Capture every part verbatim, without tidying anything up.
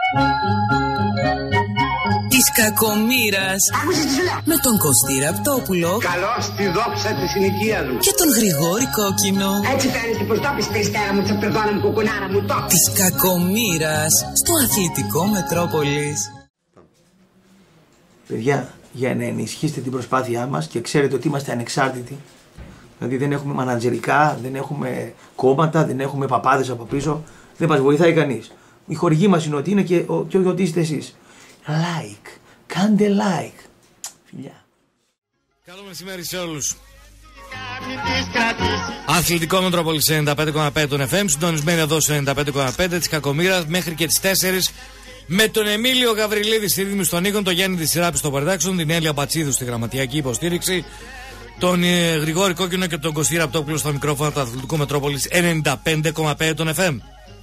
Της κακομοίρας. Με τον Κωστή Ραπτόπουλο. Καλώς τη δόξα της συνοικίας μου. Και τον Γρηγόρη Κόκκινο. Έτσι φαίνεται πως το πεις Χριστέρα μου, τσαπερδόνα μου, κουκουνάρα μου, το. Της κακομοίρας στο αθλητικό Μετρόπολης. Παιδιά, για να ενισχύσετε την προσπάθειά μας και ξέρετε ότι είμαστε ανεξάρτητοι. Δηλαδή δεν έχουμε μανατζερικά, δεν έχουμε κόμματα, δεν έχουμε παπάδες από πίσω. Δεν μας βοηθάει κανείς. Η χορηγή μας είναι ότι είναι και, ο, και ότι είστε εσείς. Like, κάντε like. Φιλιά. Καλό μεσημέρι σε όλους. Αθλητικό Μετρόπολης ενενήντα πέντε κόμμα πέντε των εφ εμ, συντονισμένοι εδώ στο ενενήντα πέντε κόμμα πέντε της κακομοίρας μέχρι και τις τέσσερις. Με τον Εμίλιο Γαβριλίδη στη ρύθμιση των Νίκων, τον Γιάννη της Σειράπης στο Production, την Έλια Πατσίδου στη γραμματιακή υποστήριξη, τον ε, Γρηγόρη Κόκκινο και τον Κωστή Ραπτόπουλο στο μικρόφωνο του Αθλητικού Μετρόπολης ενενήντα πέντε κόμμα πέντε των εφ εμ.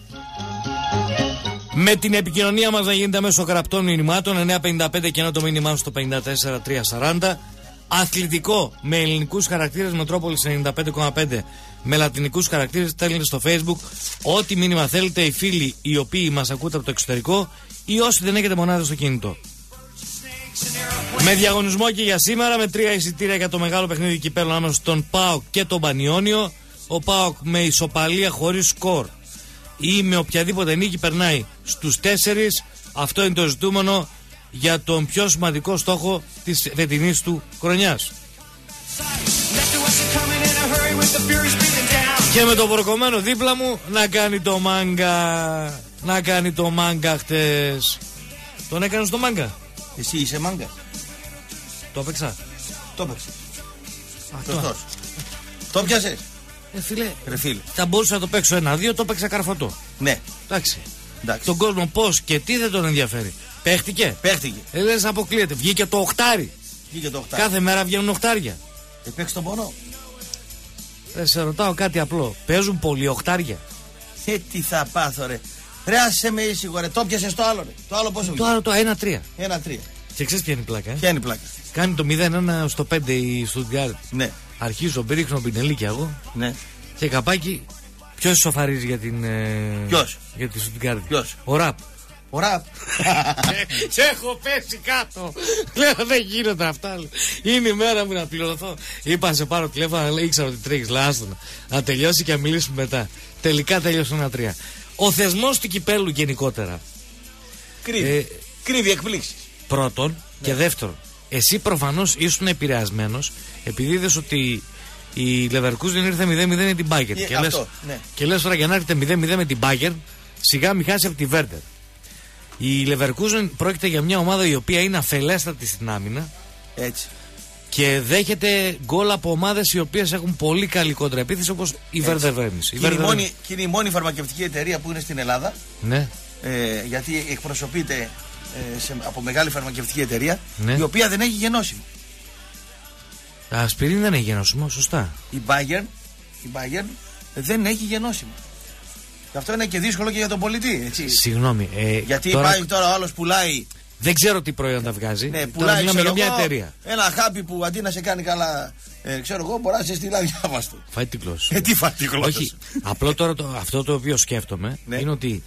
Με την επικοινωνία μας να γίνεται μέσω γραπτών μηνυμάτων εννιά πενήντα πέντε και ένα το μήνυμά στο πενήντα τέσσερα τριακόσια σαράντα. Αθλητικό με ελληνικούς χαρακτήρες Μετρόπολης ενενήντα πέντε κόμμα πέντε με λατινικούς χαρακτήρες. Στέλνετε στο Facebook ό,τι μήνυμα θέλετε, οι φίλοι οι οποίοι μας ακούτε από το εξωτερικό ή όσοι δεν έχετε μονάδα στο κινητό. Με διαγωνισμό και για σήμερα με τρία εισιτήρια για το μεγάλο παιχνίδι κυπέλλου ανάμεσα στον ΠΑΟΚ και τον Πανιόνιο. Ο ΠΑΟΚ με ισοπαλία χωρίς σκορ ή με οποιαδήποτε νίκη περνάει στους τέσσερις. Αυτό είναι το ζητούμενο για τον πιο σημαντικό στόχο της φετινής του χρονιάς. Και με το προκομμένο δίπλα μου να κάνει το μάγκα. Να κάνει το μάγκα χτες. Τον έκανες το μάγκα? Εσύ είσαι μάγκα? Το έπαιξα. Το έπαιξα. Αυτό. Το πιάσες? Ε, φίλε, Ρε φίλε, θα μπορούσα να το παίξω ένα-δύο, το παίξα καρφωτό. ναι. Εντάξει. Εντάξει. Τον κόσμο πώς και τι δεν τον ενδιαφέρει. Παίχτηκε. Παίχτηκε. Ε, λες αποκλείεται. Βγήκε το οχτάρι. Βγήκε το οχτάρι. Κάθε μέρα βγαίνουν οχτάρια. Ε, παίξει τον πόνο. Ε, σε ρωτάω κάτι απλό. Παίζουν πολλοί οχτάρια? Ε, τι θα πάθω ρε. Ρε άσε με ήσυχο ρε. Το πιάσες το άλλο ρε. Το άλλο πόσο βγήκε? Το άλλο το ένα τρία. Ένα τρία. Και ξέρεις ποια είναι η πλάκα? Ε? Ποια είναι η πλάκα? Κάνει το μηδέν ένα στο πέντε η Στουτγκάρτ. Ναι. Αρχίζω, μπήριξω πινελίκια εγώ. Ναι. Και καπάκι. Ποιος σοφαρίζει για την. Ε... Ποιος? Για τη Στουτγκάρτ. Ποιος? Ο Ραπ. Ο Ραπ. Σε έχω πέσει κάτω. Λέω δεν γίνονται αυτά. Είναι η μέρα μου να πληρωθώ. Είπα σε πάρω τηλέφωνο, ήξερα ότι τρέχεις. Λάστον. Να τελειώσει και να μιλήσουμε μετά. Τελικά τέλειωσε ένα τρία. Ο θεσμός του κυπέλλου γενικότερα. Κρύβει. Ε, Κρύβει εκπλήξεις. Πρώτον, ναι. Και δεύτερον, εσύ προφανώς ήσουν επηρεασμένος επειδή είδες ότι η Leverkusen ήρθε μηδέν μηδέν με την Bayern. Ε, και, αυτό, λες, ναι. και λες τώρα για να έρθετε μηδέν μηδέν με την Bayern, σιγά μη χάσει από τη Werder. Η Leverkusen πρόκειται για μια ομάδα η οποία είναι αφελέστατη στην άμυνα. Έτσι. Και δέχεται γκολ από ομάδες οι οποίες έχουν πολύ καλή κοντραεπίθεση όπως η Werder Bremen. Και, και είναι η μόνη φαρμακευτική εταιρεία που είναι στην Ελλάδα. Ναι. Ε, γιατί εκπροσωπείται ε, σε, από μεγάλη φαρμακευτική εταιρεία, ναι. Η οποία δεν έχει γενώσιμο. Τα ασπιρίνη δεν έχει γενώσιμο, σωστά. Η Bayern, η Bayern δεν έχει γενώσιμο. Και αυτό είναι και δύσκολο και για τον πολιτή. Έτσι. Συγγνώμη. Ε, γιατί τώρα... πάει τώρα ο άλλος πουλάει. Δεν ξέρω τι προϊόντα βγάζει. Ναι, πουλάει τώρα για μια εταιρεία. Ένα χάπι που αντί να σε κάνει καλά, ε, ξέρω εγώ, μπορεί να σε στείλει αδιάβαστο. Φάει την γλώσσα. Ε, τι φάει την γλώσσα. Όχι. Απλό τώρα το, αυτό το οποίο σκέφτομαι ναι. Είναι ότι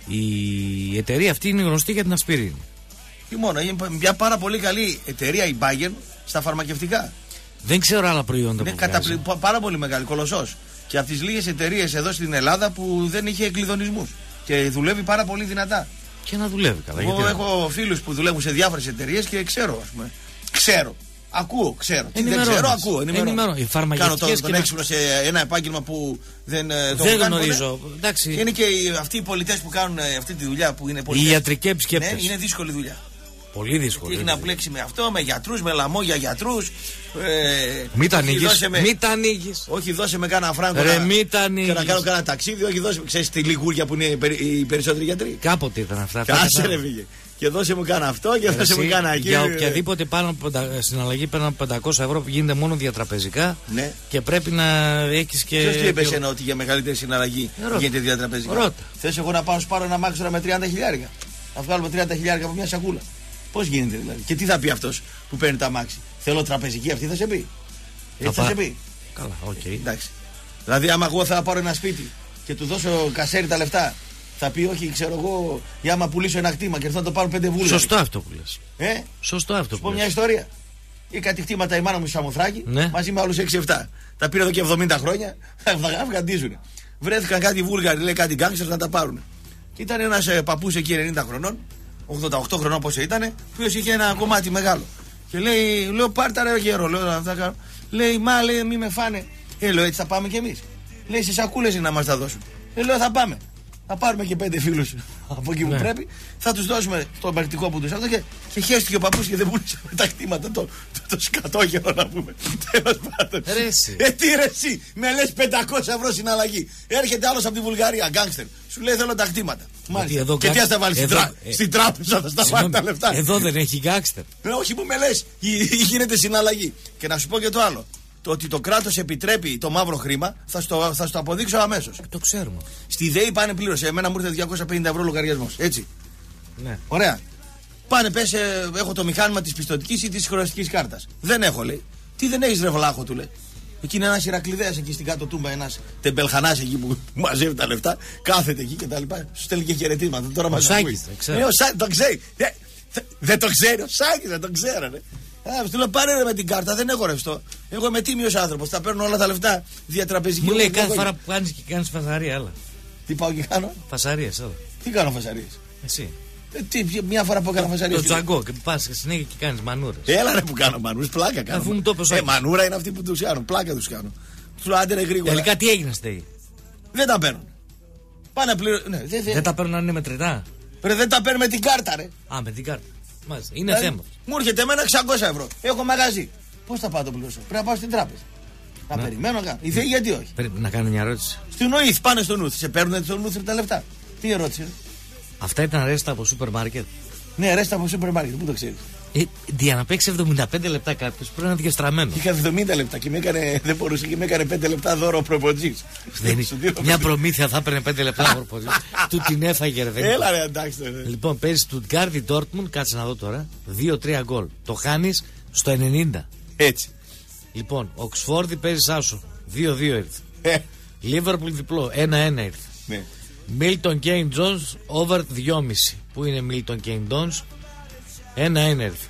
η εταιρεία αυτή είναι γνωστή για την ασπιρίνη. Τι μόνο, είναι μια πάρα πολύ καλή εταιρεία η Bayern στα φαρμακευτικά. Δεν ξέρω άλλα προϊόντα είναι που κατα... βγάζει. Πάρα πολύ μεγάλη, κολοσσός. Και από τις λίγες εταιρείες εδώ στην Ελλάδα που δεν είχε εκκλειδονισμούς. Και δουλεύει πάρα πολύ δυνατά. Και να δουλεύει καλά. Εγώ γιατί έχω φίλους που δουλεύουν σε διάφορες εταιρείες και ξέρω, ας πούμε. Ξέρω. Ακούω, ξέρω. Τι δεν ξέρω, ακούω. Ενημερώνω. Οι φαρμακευτικές Κάνω τον έξυπνο σε ένα επάγγελμα που δεν το Δεν γνωρίζω. Και είναι και αυτοί οι πολιτές που κάνουν αυτή τη δουλειά που είναι πολιτές. Οι ιατρικοί επισκέπτες. Ναι, είναι δύσκολη δουλειά. Πολύ δύσκολη. Έχει να μπλέξει με αυτό, με γιατρούς, με λαμόγια γιατρούς. Ε, μην τα ανοίγεις. Με... Μην τα ανοίγεις. Όχι, δώσε με κάνα φράγκο. Ρε, να... μην τα και να κάνω κάνα ταξίδι. Όχι, δώσε με. Ξέρεις τη λιγούρια που είναι οι περισσότεροι γιατροί. Κάποτε ήταν αυτά. Κάσε ρε φύγε. Και δώσε μου κάνα αυτό και δώσε μου κάνα εκεί. Για οποιαδήποτε πάνω συναλλαγή πέραν από πεντακόσια ευρώ που γίνεται μόνο διατραπεζικά. Ναι. Και πρέπει να έχεις και. Ποιος τι είπε εσένα ότι για μεγαλύτερη συναλλαγή γίνεται διατραπεζικά? Θες εγώ να πάω σου πάρω ένα μάξορα με τριάντα χιλιάρικα. Να βγάλουμε τριάντα χιλιάρικα από μια σακούλα. Πώς γίνεται δηλαδή? Και τι θα πει αυτός που παίρνει τα μάξι? Θέλω τραπεζική, αυτή θα σε πει. Έτσι θα, θα σε πει. Καλά, οκ. Okay. Εντάξει. Δηλαδή, άμα εγώ θα πάρω ένα σπίτι και του δώσω κασέρι τα λεφτά, Θα πει, όχι, ξέρω εγώ, για άμα πουλήσω ένα κτήμα και έρθω να το πάρω πέντε Βούλγαροι. Σωστό αυτό που λες. Ε? Σωστό αυτό Σου που πω μια ιστορία. Ή κάτι κτήματα η μάνα μου στο Σαμοθράκη, ναι. μαζί με άλλους έξι επτά. Τα πήρε εδώ και εβδομήντα χρόνια, θα αυγαντίζουν. Βρέθηκαν κάτι Βούλγαροι, λέει κάτι γκάγκστερ να τα πάρουν. Και ήταν ένας ε, παππούς εκεί ενενήντα χρονών, ογδόντα οκτώ χρονών πόσο ήταν, ο οποίος είχε ένα κομμάτι μεγάλο. Και λέει, λέω πάρτα ρε γέρο, λέω αυτά κάνω. Λέει, μα λέει, μη με φάνε. Ε, λέω, έτσι θα πάμε κι εμείς. Λέει, σε σακούλες είναι να μας τα δώσουν. Ε, λέω, θα πάμε. Θα πάρουμε και πέντε φίλους από εκεί που ναι. πρέπει. Θα τους δώσουμε το μερτικό που τους αυτό και, και χέστηκε ο παππούς και δεν πούλησε τα κτήματα. Το, το, το σκατόγερο να πούμε. Τέλος πάντων. Ε, τι ρε εσύ, με λες πεντακόσια ευρώ συναλλαγή. Έρχεται άλλος από τη Βουλγαρία, γκάγκστερ. Σου λέει θέλω τα κτήματα. Μάλιστα. Εδώ, και τι θα τα βάλει στην, ε, στην τράπεζα, θα στα βάλει τα λεφτά. Εδώ δεν έχει γκάγκστερ. Ε, όχι που με λες, γίνεται συναλλαγή. Και να σου πω και το άλλο. Το ότι το κράτος επιτρέπει το μαύρο χρήμα θα στο, θα στο αποδείξω αμέσως. Το ξέρουμε. Στη ΔΕΗ πάνε πλήρωσε. Εμένα μου ήρθε διακόσια πενήντα ευρώ λογαριασμός. Έτσι. Ναι. Ωραία. Πάνε, πες, ε, έχω το μηχάνημα της πιστωτικής ή της χρεωστικής κάρτας. Δεν έχω, λέει. Τι δεν έχεις, ρε βλάχο, του λέει. Εκεί είναι ένας Ηρακλειδέας εκεί στην κάτω τούμπα, ένας τεμπελχανάς εκεί που μαζεύει τα λεφτά. Κάθεται εκεί και τα λοιπά. Σου στέλνει και χαιρετίσματα. Τώρα ο Σάκης, δεν ξέρω. Ε, ο Σάκης, το ξέρει. Ε, δεν το ξέρει, ο Σάκης δεν το ξέρανε. Α, του λέω πάρε ρε με την κάρτα, δεν έχω ρευστό. Εγώ είμαι τίμιος άνθρωπος, θα παίρνω όλα τα λεφτά διατραπεζική. Μου λέει κάθε φορά που κάνεις και κάνεις φασαρία, έλα. Τι πάω και κάνω? Φασαρίες, έλα. Τι κάνω φασαρίες? Εσύ. Ε, τι, μια φορά που έκανα φασαρίες. Το τζαγκό και πας συνέχεια και κάνεις μανούρες. Έλα ρε που κάνω μανούρες, πλάκα κάνω. Αφού μου το πες. Ε, μανούρα είναι αυτή που τους κάνω, πλάκα τους κάνω. Του λέω άντε ρε γρήγορα. Τελικά τι έγινε στέγη? Δεν τα παίρνουν. Πάνε πλήρω. Ναι, δε, δε. Δεν τα παίρνουν αν είναι μετρητά. Ρε, δεν τα παίρνουν με την κάρτα, ρε. Α, με την κάρτα. Μάλιστα. Είναι ε, θέμα. Μου έρχεται εμένα εξακόσια ευρώ. Έχω μαγαζί. Πώς θα πάω το πληρώσω? Πρέπει να πάω στην τράπεζα. Να ναι. περιμένω να η ΔΕΗ γιατί όχι? Πρέπει να κάνω μια ερώτηση. Στην ΟΗΘ πάνε στον Ούθ. Σε παίρνουν στον Ούθ τα λεφτά. Τι ερώτηση? Αυτά ήταν ρέστα από σούπερ μάρκετ. Ναι, ρέστα από σούπερ μάρκετ, πού το ξέρεις? Ε, για να παίξει εβδομήντα πέντε λεπτά κάποιος πρέπει να είναι διαστραμμένο. Είχα εβδομήντα λεπτά και με έκανε, δεν μπορούσε και με έκανε πέντε λεπτά δώρο ο προποτζής. Μια προμήθεια θα έπαιρνε πέντε λεπτά ο προποτζής. Του την έφαγε ρε. Έλα ρε, εντάξει. Λοιπόν, παίζει Στουτγκάρδι Ντόρτμουντ, κάτσε να δω τώρα. δύο τρία γκολ. Το χάνεις στο ενενήντα. Έτσι. Λοιπόν, Οξφόρδη παίζει άσο. δύο δύο ήρθε. Λίβερπουλ διπλό. ένα ένα ήρθε. Ναι. Μίλτον Κέιν Τζόνς over δυόμισι. Πού είναι Μίλτον Κέιν Τζόνς? ένα ένα ήρθε.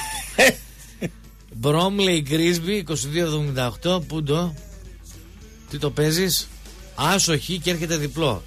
Μπρόμλεϊ Γκρίσμπι είκοσι δύο εβδομήντα οκτώ. Πού το? Τι το παίζεις? Άσο χ και έρχεται διπλό.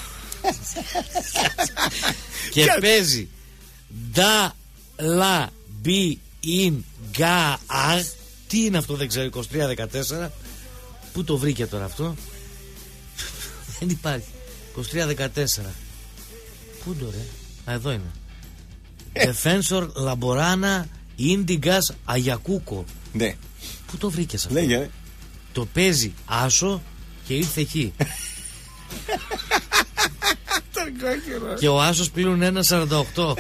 Και παίζει Ντα Λα Μπι Ιν Γκά Αγ. Τι είναι αυτό δεν ξέρω? είκοσι τρία δεκατέσσερα. Πού το βρήκε τώρα αυτό? Δεν υπάρχει. είκοσι τρία δεκατέσσερα. Πού το ρε? Α, εδώ είναι. Defensor Laborana Indigas Αγιακούκο. Ναι. Πού το βρήκες αυτό? Λέγε, το παίζει άσο και ήρθε χ. Και ο άσος πλήρουν ένα σαράντα οκτώ.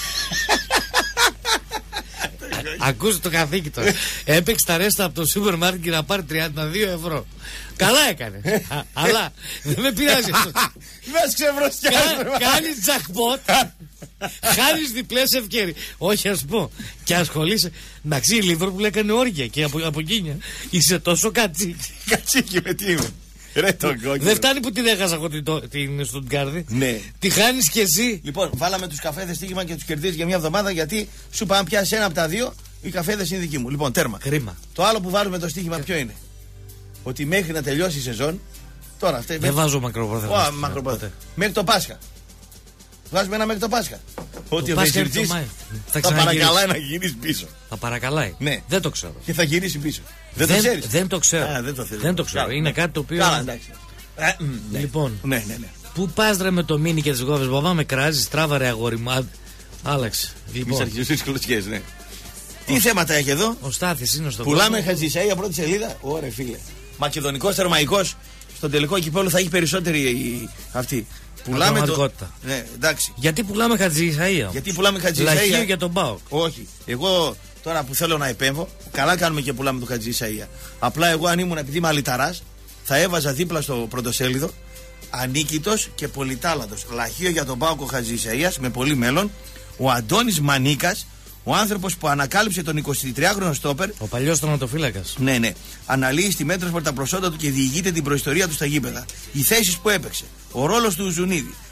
Ακούστε το καθήκη τώρα. Έπαιξε τα ρέστα από το σούπερ μάρκετ και να πάρει τριάντα δύο ευρώ. Καλά έκανε. Αλλά δεν με πειράζει αυτό. Μες ξεβροστιάζει. Κάνεις τζακπότ. Χάνεις διπλές ευκαιρίες. Όχι, ας πω. Και ασχολείσαι. Εντάξει, η Λίβερπουλ έκανε όργια και από, από εκείνια. Είσαι τόσο κατσίκι. Κατσίκι με τι είμαι. Ρε τον κόκκινο. Δεν φτάνει που την έχασα εγώ την, την Στουτγκάρδη. Ναι. Τη χάνεις κι εσύ. Λοιπόν, βάλαμε τους καφέδες στοίχημα και τους κερδίζεις για μια εβδομάδα γιατί σου είπα αν πιάσει ένα από τα δύο, οι καφέδες είναι δικοί μου. Λοιπόν, τέρμα. Κρίμα. Το άλλο που βάλουμε το στοίχημα ποιο είναι? Ότι μέχρι να τελειώσει η σεζόν. Τώρα αυτέ. Δεν βάζω μακροπρόθεσμα. Ω, μακροπρόθεσμα. Μέχρι το Πάσχα. Βάζουμε ένα μέχρι το Πάσχα. Ότι ο Βεζιρτζής θα, θα παρακαλάει να γυρίσει πίσω. Θα παρακαλάει. Ναι. Δεν το ξέρω. Και θα γυρίσει πίσω. Δεν, δεν το ξέρεις? Δεν το ξέρω. Α, δεν το, δεν το ξέρω. Καλά, είναι ναι. κάτι το οποίο. Καλά, εντάξει. Ε, ναι. Λοιπόν. Ναι, ναι, ναι. Πού πας ρε με το μίνι και τις γόβες? Μπαμπά με κράζεις, τράβαρε αγόρι μου. Άλλαξε. Λοιπόν. Μη αρχίσεις τις κλωτσιές, ναι. Τι θέματα έχει εδώ? Ο Στάθης είναι στο Πουλάμε Χατζησαΐα πρώτη σελίδα. Ωραία, φίλε. Μακεδονικός θερμαϊκός. Στον τελικό κυπέλλου θα έχει περισσότερη αυτή. Πουλάμε το. Ναι, εντάξει. Γιατί πουλάμε Χατζησαΐα? Γιατί πουλάμε Χατζησαΐα? Λαχείο για τον ΠΑΟΚ. Όχι. Εγώ τώρα που θέλω να επέμβω, καλά κάνουμε και πουλάμε το Χατζησαΐα. Απλά εγώ αν ήμουν, επειδή είμαι αλυταράς, θα έβαζα δίπλα στο πρωτοσέλιδο ανίκητος και πολυτάλαντος. Λαχείο για τον ΠΑΟΚ ο Χατζησαΐας με πολύ μέλλον. Ο Αντώνης Μανίκας, ο άνθρωπος που ανακάλυψε τον εικοσιτριάχρονο στόπερ. Ο παλιός τερματοφύλακας. Ναι, ναι. Αναλύει στη μέτρος τα προσόντα του και διηγείται την προϊστορία του στα γήπεδα. Οι θέσεις που έπαιξε. Ο ρόλος του Ζουνίδη.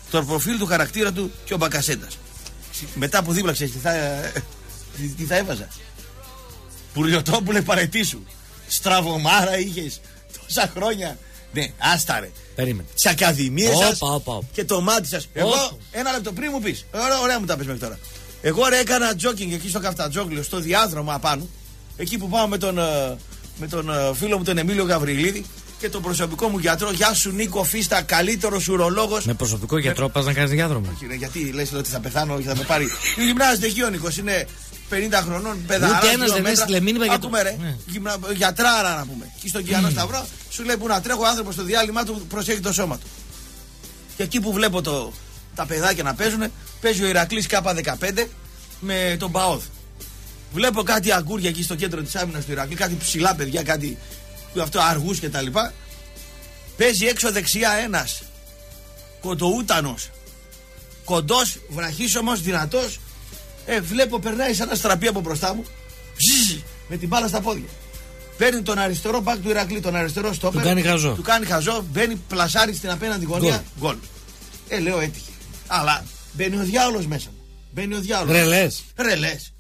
το προφίλ του χαρακτήρα του και ο Μπακασέτας. Μετά από δίπλα ξέρεις τι θα, τι, τι θα έβαζα. Πουρλιοτόπουλε παρετήσου. Στραβωμάρα είχες τόσα χρόνια. Ναι, άστα ρε. Περίμενε. Τις ακαδημίες σας όπα. και το μάτι σας. Εγώ, ένα λεπτό πριν μου πεις. Ωραία, ωραία μου τα πες μέχρι τώρα. Εγώ ρε έκανα τζόκινγκ εκεί στο Καφτατζόγλιο, στο διάδρομο απάνω. Εκεί που πάω με τον, με τον φίλο μου τον Εμίλιο Γαβριλίδη και τον προσωπικό μου γιατρό. Γεια σου Νίκο Φίστα, καλύτερος ουρολόγος. Με προσωπικό γιατρό με... πας να κάνεις διάδρομο. Όχι, γιατί λες ότι θα πεθάνω και θα με πάρει. Γυμνάζεται εκεί ο Νίκος, είναι πενήντα χρονών, παιδαράς. Ούτε ένας δεν έστειλε μήνυμα για το... Ακούμε ρε, ναι. Γυμνα... γιατράρα να πούμε. Εκεί στον Κιανό mm. Σταυρό σου λέει που να τρέχω, ο άνθρωπος στο διάλειμμα του προσέχει το σώμα του. Και εκεί που βλέπω το... τα παιδάκια να παίζουν, παίζει ο Ηρακλής Κάπα δεκαπέντε με τον Παόθ. Βλέπω κάτι αγκούρια εκεί στο κέντρο της άμυνας του Ηρακλή, κάτι ψηλά παιδιά, κάτι αυτό αργούς και τα λοιπά. Παίζει έξω δεξιά ένας κοντοούτανος, κοντός, βραχίσωμος, δυνατός. Ε, βλέπω περνάει σαν ένα στραπή από μπροστά μου, ζζζ, με την μπάλα στα πόδια. Παίρνει τον αριστερό μπακ του Ηρακλή, τον αριστερό στόπερ. Του κάνει χαζό. Του κάνει χαζό, μπαίνει, πλασάρει στην απέναντι γωνία, γκολ. Ε, λέω έτυχε. Αλλά μπαίνει ο διάολος μέσα μου. Μπαίνει ο διάολος. Ρελές. Ρελές.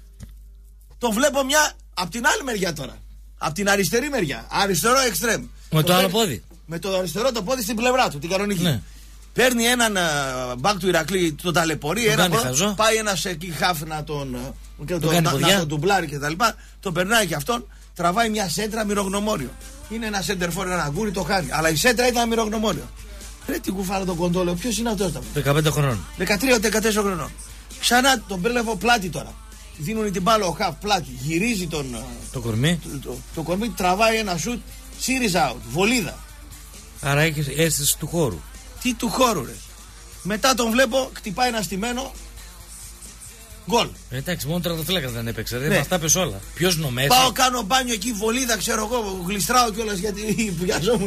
Τον βλέπω μια απ' την άλλη μεριά τώρα. Απ' την αριστερή μεριά. Αριστερό εξτρέμ. Με το, το άλλο πόδι. Με το αριστερό το πόδι στην πλευρά του, την κανονική. Ναι. Παίρνει έναν μπακ του Ηρακλή, τον ταλαιπωρεί. Ένα προ... Πάει ένας εκεί χάφ να τον, τον, τον, να, να τον ντουμπλάρει κτλ. Τον περνάει και αυτόν. Τραβάει μια σέντρα μυρογνωμόριο. Είναι ένα σέντερφορ, ένα αγκούρι, το χάνει. Αλλά η σέντρα ήταν μυρογνωμόριο. Ρε τι κουφάλα τον κοντόλο, ποιος είναι αυτός? δεκαπέντε χρονών. δεκατρία δεκατέσσερα χρονών. Ξανά τον πέλευω πλάτη τώρα. Δίνουν την μπάλα ο χαφ πλάτη. Γυρίζει τον. Το κορμί. Το, το, το κορμί, τραβάει ένα σουτ. Series out. Βολίδα. Άρα έχει αίσθηση του χώρου. Τι του χώρου, ρε. Μετά τον βλέπω, χτυπάει ένα στημένο. Γκολ. Εντάξει, μόνο τερματοφύλακας δεν έπαιξε. Δεν μας τα πες όλα. Ποιος νομίζει? Πάω, κάνω μπάνιο εκεί, βολίδα, ξέρω εγώ. Γλιστράω κιόλας γιατί βιαζόμουν.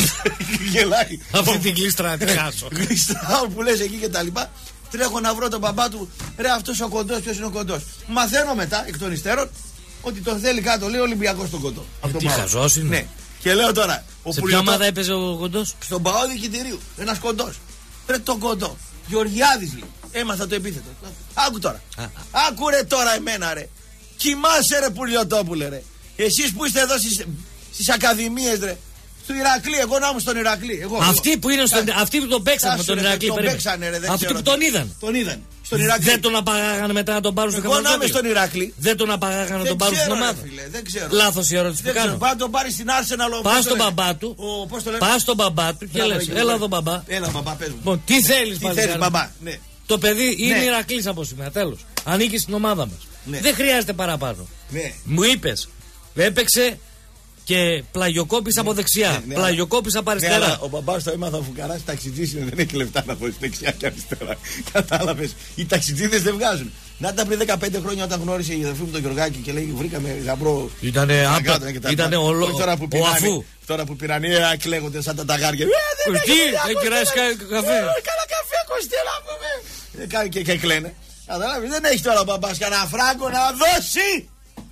Γελάει. Αυτή την γλίστρα τη χάσω. Γλιστράω που λες εκεί και τα λοιπά. Τρέχω να βρω τον μπαμπά του. Ρε, αυτός ο κοντός, ποιος είναι ο κοντός? Μαθαίνω μετά εκ των υστέρων ότι τον θέλει κάτω, λέει Ολυμπιακός τον κοντό. Ε, τι χαζός είναι. Ναι. Και λέω τώρα. Σε ποια ομάδα έπαιζε ο κοντός? Στον Παό Δικητηρίου. Ένας κοντός. Ρε τον κοντό. Γεωργιάδης λέει. Έμαθα το επίθετο. Άκου τώρα. Α, Άκου ρε τώρα εμένα ρε. Κοιμάσαι ρε Πουρλιοτόπουλε ρε. Εσείς που είστε εδώ στις, στις ακαδημίες ρε. Στο Ηρακλή, εγώ να ήμουν στον Ηρακλή. Εγώ, αυτοί, εγώ. Που είναι στον, Ά, αυτοί που τον παίξαν με τον Ηρακλή. Τον παίξανε, ρε, αυτοί που τον είδαν. Τον είδαν. Στον Ηρακλή. Δεν τον απαγάγανε μετά να τον πάρουν στο Καφτατζόγλιο. Εγώ να είμαι στον Ηρακλή. Δεν τον απαγάγανε να τον πάρουν στην ομάδα. Δεν ξέρω. Λάθος η ερώτηση που κάνω. Πάει να τον πάρει στην Arsenal. Πα στον μπαμπά του. Πα στον μπαμπά του και λε: Έλα εδώ μπαμπά. Έλα μπαμπά, πες μου. Τι θέλει μπαμπά. Το παιδί είναι Ηρακλής από σήμερα. Τέλος. Ανήκει στην ομάδα μας. Δεν χρειάζεται παραπάνω. Μου είπες, έπαιξε και πλαγιοκόπης από δεξιά. Ναι, ναι, πλαγιοκόπης από αριστερά. Ναι, ο μπαμπάς το έμαθα φουκαράς ταξιτζής είναι, δεν έχει λεφτά να δώσει δεξιά και αριστερά. Κατάλαβες. Οι ταξιτζίδες δεν βγάζουν. Να τα πριν δεκαπέντε χρόνια όταν γνώρισε η αδερφή μου τον Γιωργάκη και λέει βρήκαμε γαμπρό. Ήτανε άπα. Ήτανε ολό. Ο αφού. Τώρα που πήραν οι κλαίγονται σαν τα ταγάρια. Τι, έχει ράσει καφέ. Κάνα καφέ Κωστέλα πούμε. Και, και κλαίνε. Κατάλαβες, δεν έχει τώρα ο μπαμπάς κανένα φράγκο να δώσει.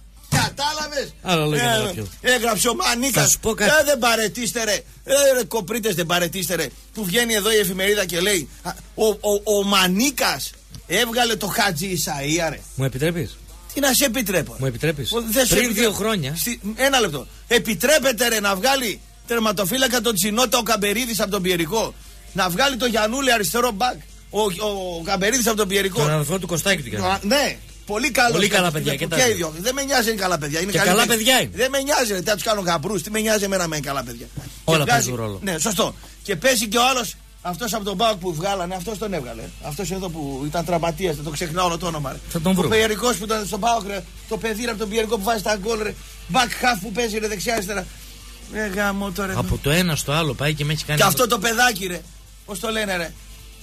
Κατάλαβες. Άλλο λόγια. Ε, έγραψε ο Μανίκας. Ε, δεν παρετήστε ρε. Ε, ρε κοπρίτες δεν παρετήστε ρε. Που βγαίνει εδώ η εφημερίδα και λέει ο, ο, ο Μανίκας έβγαλε το Χατζη Ισαΐα ρε. Μου επιτρέπεις? Τι να σε επιτρέπω? Μου επιτρέπεις? Ο, Πριν δύο χρόνια. Στη, ένα λεπτό. Επιτρέπεται ρε να βγάλει τερματοφύλακα τον Τσινότα ο Καμπερίδης από τον Πιερικό. Να βγάλει το Γιαννούλη αριστερό μπακ. Ο, ο, ο Καμπερίδης από τον Πιερικό. Τον αδερφό του Κωστάκη του κάνει. Ναι. Πολύ καλό. Πολύ καλά παιδιά. Και, και ίδιο. Δεν με νοιάζει, είναι καλά παιδιά. Είναι και καλά παιδιά είναι. Δεν με νοιάζει, ρε, τι θα του κάνω γαμπρούς. Τι με νοιάζει εμένα με είναι καλά παιδιά. Όλα παίζουν ρόλο. Ναι, σωστό. Και πέσει και ο άλλος, αυτός από τον Μπάουκ που βγάλανε, αυτός τον έβγαλε. Αυτός εδώ που ήταν τραυματίας, δεν το ξεχνάω όλο το όνομα. Ρε. Θα τον βρω. Ο Πιερικός που ήταν στον Μπάουκ, το παιδί από τον Πιερικό που βάζει τα γκολ, ρε. Back half που παίζει ρε, δεξιά αριστερά. Ε, γάμο, τώρα, από το ένα στο άλλο πάει και με έχει κάνει. Και αυτό το παιδάκι, ρε. Πώς το λένε, ρε.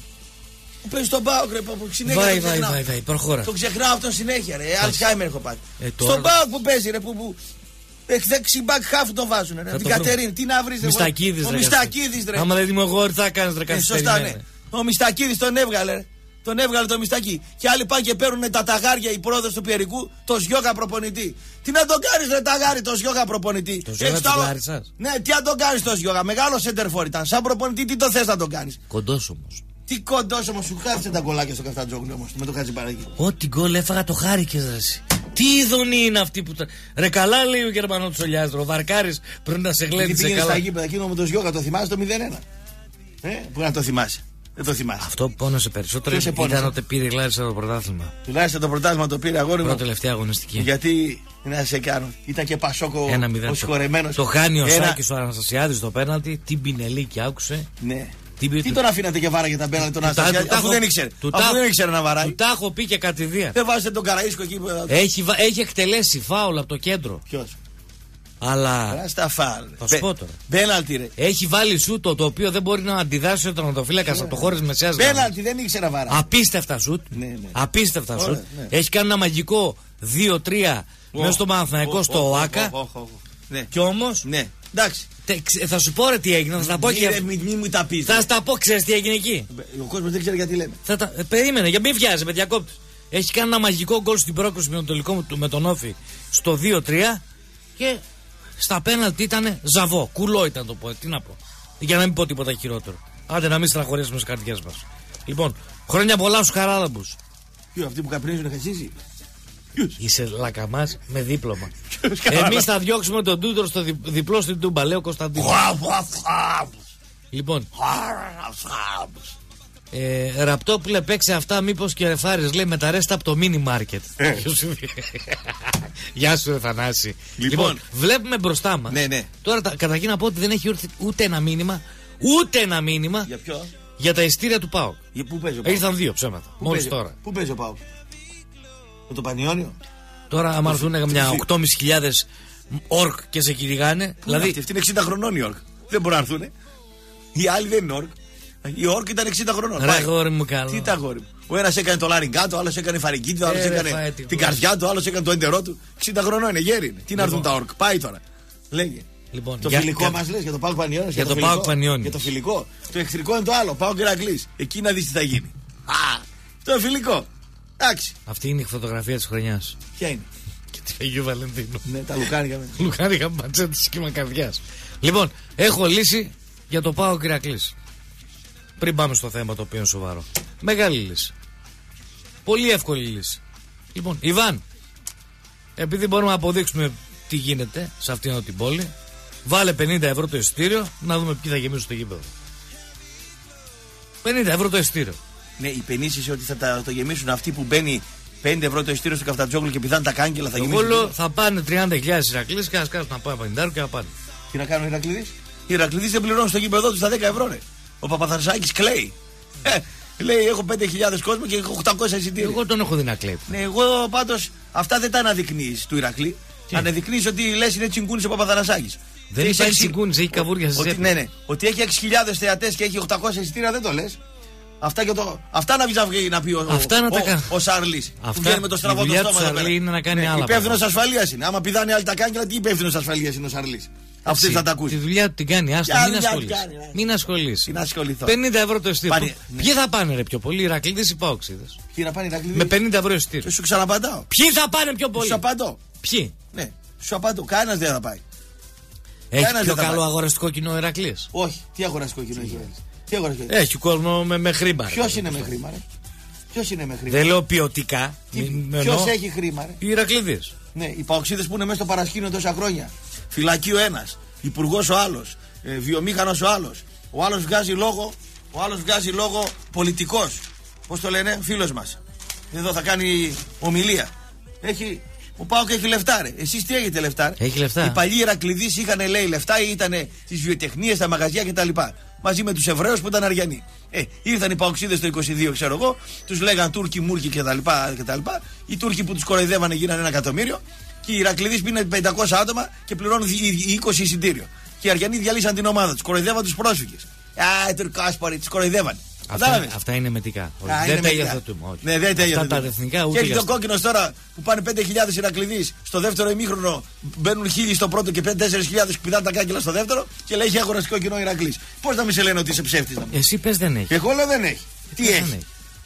Που παίζει στον Μπάουκ, ρε, που συνέχεια βάει, το βάει, βάει, βάει, προχώρα. Το ξεχνάω αυτό συνέχεια, ρε. Αλτσχάιμερ έχω πάρει. Ε, στον Μπάουκ που παίζει, ρε, που, που δεξί μπακ χάφ τον βάζουν, ρε. Την Κατερίνη, τι να βρεις, ρε. Μιστακίδης, ο Μιστακίδης, ρε. Άμα δεν είμαι εγώ, τι θα κάνεις, ρε, κάτι σωστά, ναι. Ο Μιστακίδης τον έβγαλε, ρε. Τον έβγαλε το Μιστακί. Και άλλοι πάνε και παίρνουν τα ταγάρια, οι πρόεδρος του Πιερικού, το Σιώκα προπονητή. Τι να τον κάνεις, ρε, ταγάρι, το Σιώκα προπονητή. Το Σιώκα του Λάρισας. Ναι, τι να τον κάνεις το Σιώκα. Μεγάλο σέντερφορ ήταν. Σαν προπονητή, τι το θες να τον κάνεις. Κοντός όμως. Τι κοντός όμως, σου χάρισε τα γκολάκια στο Καφτατζόγλου όμως με το Χατζηπαραγή. Ό,τι γκολ έφαγα το χάρηκες ρε. Τι ειδονή είναι αυτή που. Τα... Ρε καλά λέει ο Γερμανός του Ολιάστρο. Ο Βαρκάρης πρέπει να σε γλέντισε καλά. Πήγαινε στα γήπεδα εκείνο με το Σιώκα, το θυμάσαι το μηδέν ένα. Ε, που να το θυμάσαι. Δεν το θυμάσαι. Αυτό που πόνεσε περισσότερο ήταν ότι πήρε η Λάρισα το πρωτάθλημα. Η Λάρισα το πρωτάθλημα το πήρε αγόρι μου. Πρώτη τελευταία αγωνιστική. Γιατί να σε κάνω. Ήταν και Πασόκο ο συγχωρεμένος. Το χάνει ο ένα... Σάκης ο Αναστασιάδης το πέναλτι. Την Πινελίκη άκουσε. Ναι. Τι, Τι τον αφήνατε και βάραγε τα πέναλτι τον Αναστασιάδη, αφού δεν ήξερε. Αφού δεν ήξερε να βαράει. Του τα έχω πει και κατηδία. Δεν βάζετε τον Καραΐσκο εκεί που. Έχει, έχει εκτελέσει φάουλ από το κέντρο. Ποιος? Αλλά. Στα φάουλ. Θα σου πω τώρα. Πέναλτι, ρε. Έχει βάλει σούτ το οποίο δεν μπορεί να αντιδράσει ο τερματοφύλακα από το χώρο μεσαία γραμμή. Πέναλτι, δεν ήξερε να βαράει. Απίστευτα σούτ. Ναι, ναι. Απίστευτα σούτ. Ναι. Έχει κάνει ένα μαγικό δύο τρία oh, μέσα στο Παναθηναϊκό oh, στο ΟΑΚΑ. Oh, oh, oh, oh. Ναι. Κι όμω. Ναι. Εντάξει. Θα σου πω ρε τι έγινε, θα τα πω και. Μη, μη μου τα πεις. Θα τα πω, ξέρεις τι έγινε εκεί. Ο κόσμος δεν ξέρει γιατί λέμε. Θα τα... ε, περίμενε, για μην βιάζει, με διακόπτει. Έχει κάνει ένα μαγικό γκολ στην πρόκριση με τον τελικό με τον Όφη στο δύο τρία και στα πέναλτι ήταν ζαβό. Κουλό ήταν το πω. Τι να πω. Για να μην πω τίποτα χειρότερο. Άντε να μην στραχωρήσουμε στις καρδιές μας. Λοιπόν, χρόνια πολλά στους Χαράλαμπους. Ποιο, αυτοί που καπνίζουν χασίζει. Είσαι λακαμάς με δίπλωμα. Εμείς θα διώξουμε τον Τούντορ στο δι, διπλό στην Τούμπα, λέει ο Κωνσταντίνος. Λοιπόν, ε, Ραπτόπουλε παίξε αυτά μήπως και ρεφάρεις, λέει, με τα ρέστα από το μίνι μάρκετ. Γεια σου ρε Θανάση. Λοιπόν, βλέπουμε μπροστά μας. Ναι, ναι. Τώρα καταρχήν να πω ότι δεν έχει ήρθει ούτε ένα μήνυμα, ούτε ένα μήνυμα. Για ποιο? Για τα ειστήρια του ΠΑΟΚ. Πού παίζει ο ΠΑΟΚ? Ήρθαν δύο ψέματα. Μόλις τώρα. Πού παίζει ο ΠΑΟΚ? Με το Πανιόνιο. Τώρα, άμα έρθουν μια οκτώ χιλιάδες ορκ και σε κυνηγάνε. Δηλαδή. Αυτή είναι εξήντα χρονών η ορκ. Δεν μπορούν να έρθουν. Οι άλλοι δεν είναι ορκ. Η ορκ ήταν εξήντα χρονών. Ρε αγόρι μου, καλό. Τι ήταν αγόρι μου. Ο ένας έκανε το λαριγκά του, ο άλλος έκανε φαρικίτη, ο άλλος έκανε την καρδιά του, ο άλλος έκανε το έντερό του. εξήντα χρονών είναι, γέρι είναι. Τι να έρθουν τα ορκ. Πάει τώρα. Λέγε. Λοιπόν, το για, φιλικό για... μας λες για το ΠΑΟΚ Πανιόνιος. Για, για το ΠΑΟΚ Πανιόνιος. Για το φιλικό. Το εχθρικό είναι το άλλο. ΠΑΟΚ Ηρακλής. Εκεί να δεις τι θα γίνει. Α, το φιλικό. Εντάξει. Αυτή είναι η φωτογραφία της χρονιάς. Ποια είναι? Και τη Αγίου Βαλεντίνου. Ναι, τα λουκάνικα. Λουκάνικα μπατζέτη σχήμα καρδιάς. Λοιπόν, έχω λύση για το ΠΑΟΚ Ηρακλής. Πριν πάμε στο θέμα το οποίο είναι σοβαρό. Μεγάλη λύση. Πολύ εύκολη λύση. Λοιπόν, Ιβάν, επειδή μπορούμε να αποδείξουμε τι γίνεται σε αυτήν την πόλη, βάλε πενήντα ευρώ το εισιτήριο να δούμε ποιοι θα γεμίσουν το γήπεδο. πενήντα ευρώ το εισιτήριο. Ναι, υπενήσεις ότι θα τα, το γεμίσουν αυτοί που μπαίνει πέντε ευρώ το εισιτήριο στο Καφτατζόγλου και πιθανόν τα κάγκελα θα γεμίσουν. Εγώ θα πάνε τριάντα χιλιάδες Ηρακλείς και ας κάνουν να πάνε πενήντα και να πάνε. Τι να κάνουν οι Ηρακλήδες? Οι Ηρακλήδες δεν πληρώνουν στο γήπεδο τους τα δέκα ευρώ, ρε. Ο Παπαθαρσάκης κλαίει. Ε, λέει: έχω πέντε χιλιάδες κόσμο και έχω οκτακόσια εισιτήρια. Εγώ τον έχω δει να κλαίει. Ναι, εγώ πάντως αυτά δεν τα αναδεικνύεις του Ηρακλή. Αναδεικνύεις ότι λες είναι τσιγκούνης ο Παπαθαρσάκης. Δεν υπάρχει τσιγκούνης, έχει καβούρια στη ζέπη. Ναι, ναι. Ότι έχει έξι χιλιάδες θεατές και έχει οκτακόσια εισιτήρια δεν το λες. Αυτά, και το... Αυτά να βγει να πει ο, αυτά να τα... ο, ο Σαρλής. Αυτά που με το στραβό το στόμα. Σαρλή είναι να κάνει ναι, άλλα. Υπεύθυνος ασφαλείας είναι. Άμα πηδάνε άλλοι τα κάγκελα, τι υπεύθυνος ασφαλείας είναι ο Σαρλής. Αυτή θα τα ακούσει. Τη δουλειά του την κάνει. Άστα, μην ασχολείσαι. Μην ασχολείσαι. πενήντα ευρώ το εισιτήριο. Πάνε... Ποιοι θα πάνε ρε πιο πολύ, Ηρακλήδες ή Παοξίδες? Ποιοι να πάνε Ηρακλήδες? Με πενήντα ευρώ εισιτήριο. Σου ξαναπαντάω. Ποιοι θα πάνε πιο πολύ? Σου απαντώ. Ποιοι? Ναι, σου απαντώ. Κανένας δεν θα πάει. Έχει Κανένας πιο καλό αγοραστικό κοινό Ηρακλής? Όχι. Τι αγοραστικό κοινό έχει? Έχει κόσμο με, με χρήμα. Ποιος είναι με χρήμα, ρε? Ποιος είναι με χρήμα? Δεν λέω ποιοτικά. Ποιος έχει χρήμα, ρε? Οι Ηρακλήδες. Ναι, οι Παοξίδες που είναι μέσα στο παρασκήνιο τόσα χρόνια. Φυλακείο ένας, υπουργός ο άλλος, ε, βιομήχανος ο άλλος. Ο άλλος βγάζει λόγο, ο άλλος βγάζει λόγο πολιτικός. Πώς το λένε, φίλος μας. Εδώ θα κάνει ομιλία. Έχει, ο ΠΑΟΚ έχει λεφτά, ρε. Εσείς τι έχετε λεφτά, ρε? Έχει λεφτά. Οι παλιοί Ηρακληδείς είχαν, λέει, λεφτά ή ήταν τις βιοτεχνίες, τα μαγαζιά κτλ. Μαζί με τους Εβραίους που ήταν Αριανοί. Ε, ήρθαν οι Παοξίδες το είκοσι δύο, ξέρω εγώ, τους λέγαν Τούρκοι, Μούρκοι κτλ. Οι Τούρκοι που τους κοροϊδεύανε γίνανε ένα εκατομμύριο. Και οι Ηρακλήδες πήγαιναν πεντακόσια άτομα και πληρώνουν είκοσι εισιτήριο. Και οι Αριανοί διαλύσαν την ομάδα τους, κοροϊδεύαν τους πρόσφυγες. Α, οι Τουρκάσποροι, τους κοροϊδεύαν. Αυτά, αυτά είναι μετικά. Α, δεν τα υιοθετούμε. Ναι, δεν τα υιοθετούμε. Αυτά τα εθνικά ούτε. Και έχει το κόκκινο τώρα που πάνε πέντε χιλιάδες Ηρακληδείς στο δεύτερο ημίχρονο, μπαίνουν χίλιοι στο πρώτο και τέσσερις χιλιάδες που πηδάνε τα κάγκελα στο δεύτερο και λέει έχει αγοραστικό κοινό Ηρακλής. Πώς να μην σε λένε ότι είσαι ψεύτης? Εσύ πες δεν έχει. Εγώ λέω δεν έχει. Τι έχει? έχει.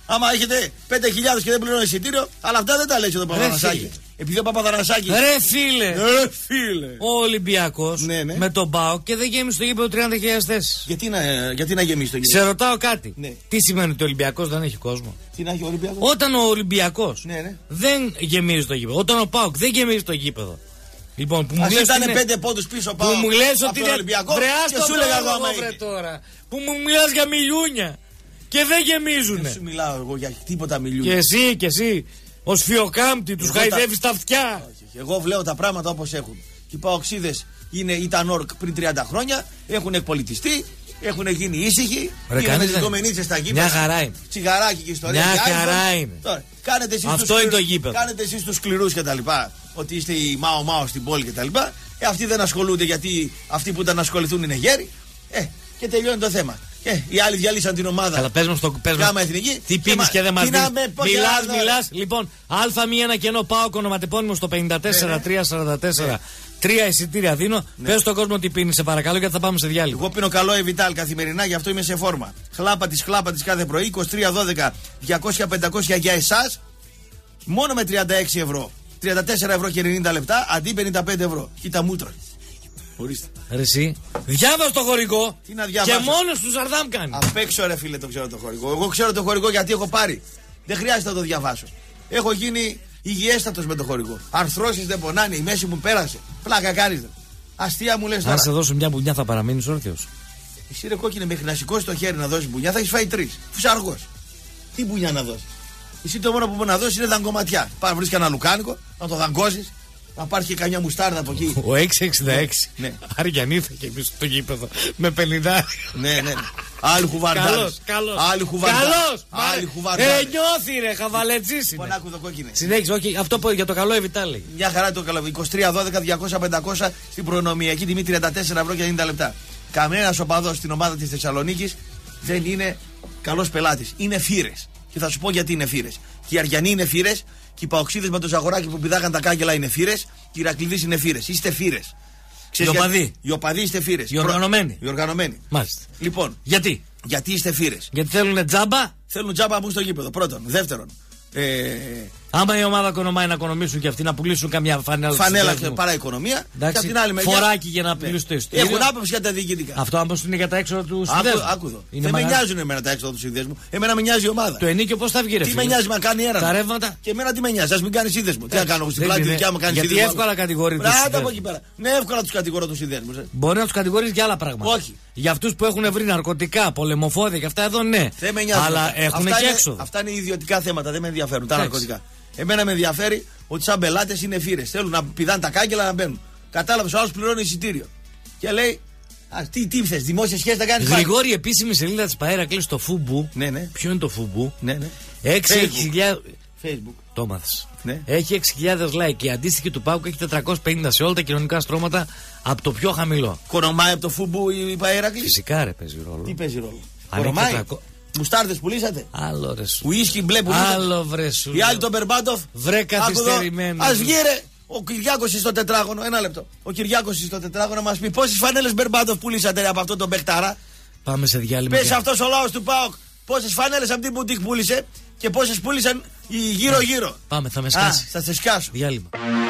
Άμα έχετε πέντε χιλιάδες και δεν πληρώνει εισιτήριο, αλλά αυτά δεν τα λέει εδώ Παπαθανασάκη. Επειδή ο Παπαθανασάκη. Ρε φίλε! Ρε φίλε! Ο Ολυμπιακός ναι, ναι. με τον ΠΑΟΚ και δεν γέμισε το γήπεδο τριάντα χιλιάδες θέσεις. Γιατί να, γιατί να γεμίσει το γήπεδο. Σε ρωτάω κάτι. Ναι. Τι σημαίνει ότι ο Ολυμπιακός δεν έχει κόσμο. Τι να έχει ο Ολυμπιακός. Όταν ο Ολυμπιακός ναι, ναι. δεν γεμίζει το γήπεδο. Όταν ο ΠΑΟΚ δεν γεμίζει το γήπεδο. Λοιπόν, που μου λες ήταν είναι πέντε πόντους πίσω πάω. Που μου λες ότι είναι Ολυμπιακό. Βρε, και σου έλεγα εγώ τώρα. Που μου μιλάς για μιλιούνια. Και δεν γεμίζουνε. Δεν σου μιλάω εγώ για τίποτα μιλιούνια. Και εσύ, και εσύ. Ω Φιοκάμπτη, τους χαϊδεύεις τα αυτιά. Εγώ βλέπω τα πράγματα όπως έχουν. Οι παοξίδες ήταν όρκ πριν τριάντα χρόνια, έχουν εκπολιτιστεί, έχουν γίνει ήσυχοι. Είναι δικομενίτσες στα γήπεδα. Μια χαρά είναι. Τσιγαράκι και ιστορία. Μια χαρά είναι. Τώρα, κάνετε εσείς αυτό είναι το γήπεδο. Κάνετε εσείς τους σκληρούς κτλ. Ότι είστε οι μάο μάο στην πόλη κτλ. Ε, αυτοί δεν ασχολούνται γιατί αυτοί που ήταν να ασχοληθούν είναι γέροι. Ε, και τελειώνει το θέμα. Ε, οι άλλοι διαλύσαν την ομάδα. Καλά, πες μας το πες μας. Τι πίνεις και δεν μας δίνεις. Μιλάς, μιλάς. Λοιπόν, Α μη ένα κενό ΠΑΟΚ ονοματεπώνυμο στο πέντε τέσσερα τρία σαράντα τέσσερα. Τρία εισιτήρια δίνω. Ναι. Πες στον κόσμο τι πίνεις, σε παρακαλώ, γιατί θα πάμε σε διάλειμμα. Εγώ πίνω καλό Εβιτάλ καθημερινά, γι' αυτό είμαι σε φόρμα. Χλάπα της, χλάπα της κάθε πρωί. είκοσι τρία δώδεκα διακόσια πεντακόσια για εσάς. Μόνο με τριάντα έξι ευρώ. τριάντα τέσσερα ευρώ και ενενήντα λεπτά αντί πενήντα πέντε ευρώ. Κοίτα μούτρα. Ορίστε. Ρε εσύ, διάβασε το χωρικό. Τι να διαβάσω. Και μόνος του Ζαρδάμ κάνει. Απ' έξω ρε φίλε το ξέρω το χωρικό. Εγώ ξέρω το χωρικό γιατί έχω πάρει. Δεν χρειάζεται να το διαβάσω. Έχω γίνει υγιέστατος με το χωρικό. Αρθρώσεις δεν πονάνε, η μέση μου πέρασε. Πλάκα κάνεις. Αστεία μου λες τώρα. Αν σε δώσω μια μπουνιά θα παραμείνεις όρθιος. Εσύ ρε κόκκινε μέχρι να σηκώσει το χέρι να δώσει μπουνιά θα έχεις φάει τρεις. Φουσαργός. Τι μπουνιά να δώσεις. Εσύ το μόνο που μπορεί να δώσεις είναι δαγκωματιά. Πάρε βρεις κανένα λουκάνικο, να το δαγκώσεις. Να υπάρχει και καμιά μουστάρδα από εκεί. Ο έξι εξήντα έξι. Ναι. Αριανή θα και πίσω στο γήπεδο. Με πενήντα. Ναι, ναι. Άλλοι χουβαρδάρες. Καλός, καλός. Άλλοι χουβαρδάρες. Καλός. Άλλοι χουβαρδάρες. Ε, νιώθει ρε, χαβαλετζής είναι. Πονάκουδο κόκκινε. Συνέχισε, όχι, αυτό που για το καλό Εβιτάλ λέει. Μια χαρά το καλό. είκοσι τρία δώδεκα διακόσια πεντακόσια στην προνομιακή τιμή τριάντα τέσσερα ευρώ και ενενήντα λεπτά. Κανένας οπαδός στην ομάδα της Θεσσαλονίκης δεν είναι καλός πελάτης. Είναι φύρες. Και θα σου πω γιατί είναι φύρες. Και οι Αριανοί είναι φύρες. Και οι Παοξίδες με το Ζαγοράκι που πηδάγαν τα κάγκελα είναι φύρες. Και οι Ηρακλήδες είναι φύρες. Είστε φύρες. Οι οπαδοί. Οι οπαδοί είστε φύρες. Οι οργανωμένοι. Οι οργανωμένοι. Μάλιστα. Λοιπόν. Γιατί. Γιατί είστε φύρες. Γιατί θέλουν τζάμπα. Θέλουν τζάμπα που στο γήπεδο. Πρώτον. Δεύτερον. Ε... Άμα η ομάδα οικονομάει να οικονομήσουν και αυτοί να πουλήσουν καμιά φανέλα. Φανέλα και παρά οικονομία. Και από την άλλη μεριά. Φοράκι για να πουλήσουν το ειστήριο. Έχουν άποψη για τα διοικητικά. Αυτό άμα είναι για τα έξοδα του συνδέσμου. Άκουδο. Δεν με νοιάζουν εμένα τα έξοδα του συνδέσμου. Εμένα με νοιάζει η ομάδα. Το ενίκιο πώς θα βγει, ρε. Τι με νοιάζει, μα κάνει ένα. Τα ρεύματα. Και εμένα τι με νοιάζει, α μην κάνει σύνδεσμο. Τι να κάνω στην πλάτη δικιά μου κάνει σύνδεσμο. Γιατί εύκολα κατηγορείται. Άντα από εκεί πέρα. Ναι, εύκολα του κατηγορώ του συνδέσμου. Μπορεί να του κατηγορήσει για άλλα πράγματα. Όχι. Για αυτού που έχουν βρει ναρκωτικά, πολεμοφόδια και αυτά εδώ ναι. Αλλά έχουν και έξοδο. Αυτά είναι ιδιωτικά θέματα, δεν με ενδιαφέρουν τα ναρκωτικά. Εμένα με ενδιαφέρει ότι σαν πελάτες είναι φύρες. Θέλουν να πηδάνε τα κάγκελα να μπαίνουν. Κατάλαβε, ο άλλος πληρώνει εισιτήριο. Και λέει, α, τι, τι θες, δημόσια σχέση θα κάνει. Γρηγόρη, επίσημη σελίδα της ΠαΕ Ηρακλής στο Φούμπου. Ναι, ναι. Ποιο είναι το Φούμπου? Ναι, ναι. έξι χιλιάδες. Facebook. Το μάθες. Ναι. Έχει έξι χιλιάδες like και η αντίστοιχη του ΠΑΟΚ έχει τετρακόσια πενήντα σε όλα τα κοινωνικά στρώματα από το πιο χαμηλό. Κορομάει από το Φούμπου η ΠαΕ Ηρακλής. Φυσικά ρε, παίζει ρόλο. Τι παίζει ρόλο. Κορομάει. Μουστάρδες πουλήσατε. Άλλο ρε σου. Ουίσκι μπλε πουλήσατε. Άλλο βρε σου. Οι άλλοι τον Μπερμπάντοφ. Βρε καθυστερημένο. Ας βγει ρε. Ο Κυριάκος στο τετράγωνο. Ένα λεπτό. Ο Κυριάκος στο τετράγωνο να μας πει πόσες φανέλες Μπερμπάντοφ πουλήσατε από αυτόν τον παιχτάρα. Πάμε σε διάλειμμα. Πες αυτός ο λαός του ΠΑΟΚ πόσες φανέλες από την μπουτίκ πούλησε και πόσες πούλησαν οι γύρω-γύρω. Πάμε, θα με σκάσει. Θα σε σκάσω. Διάλειμμα.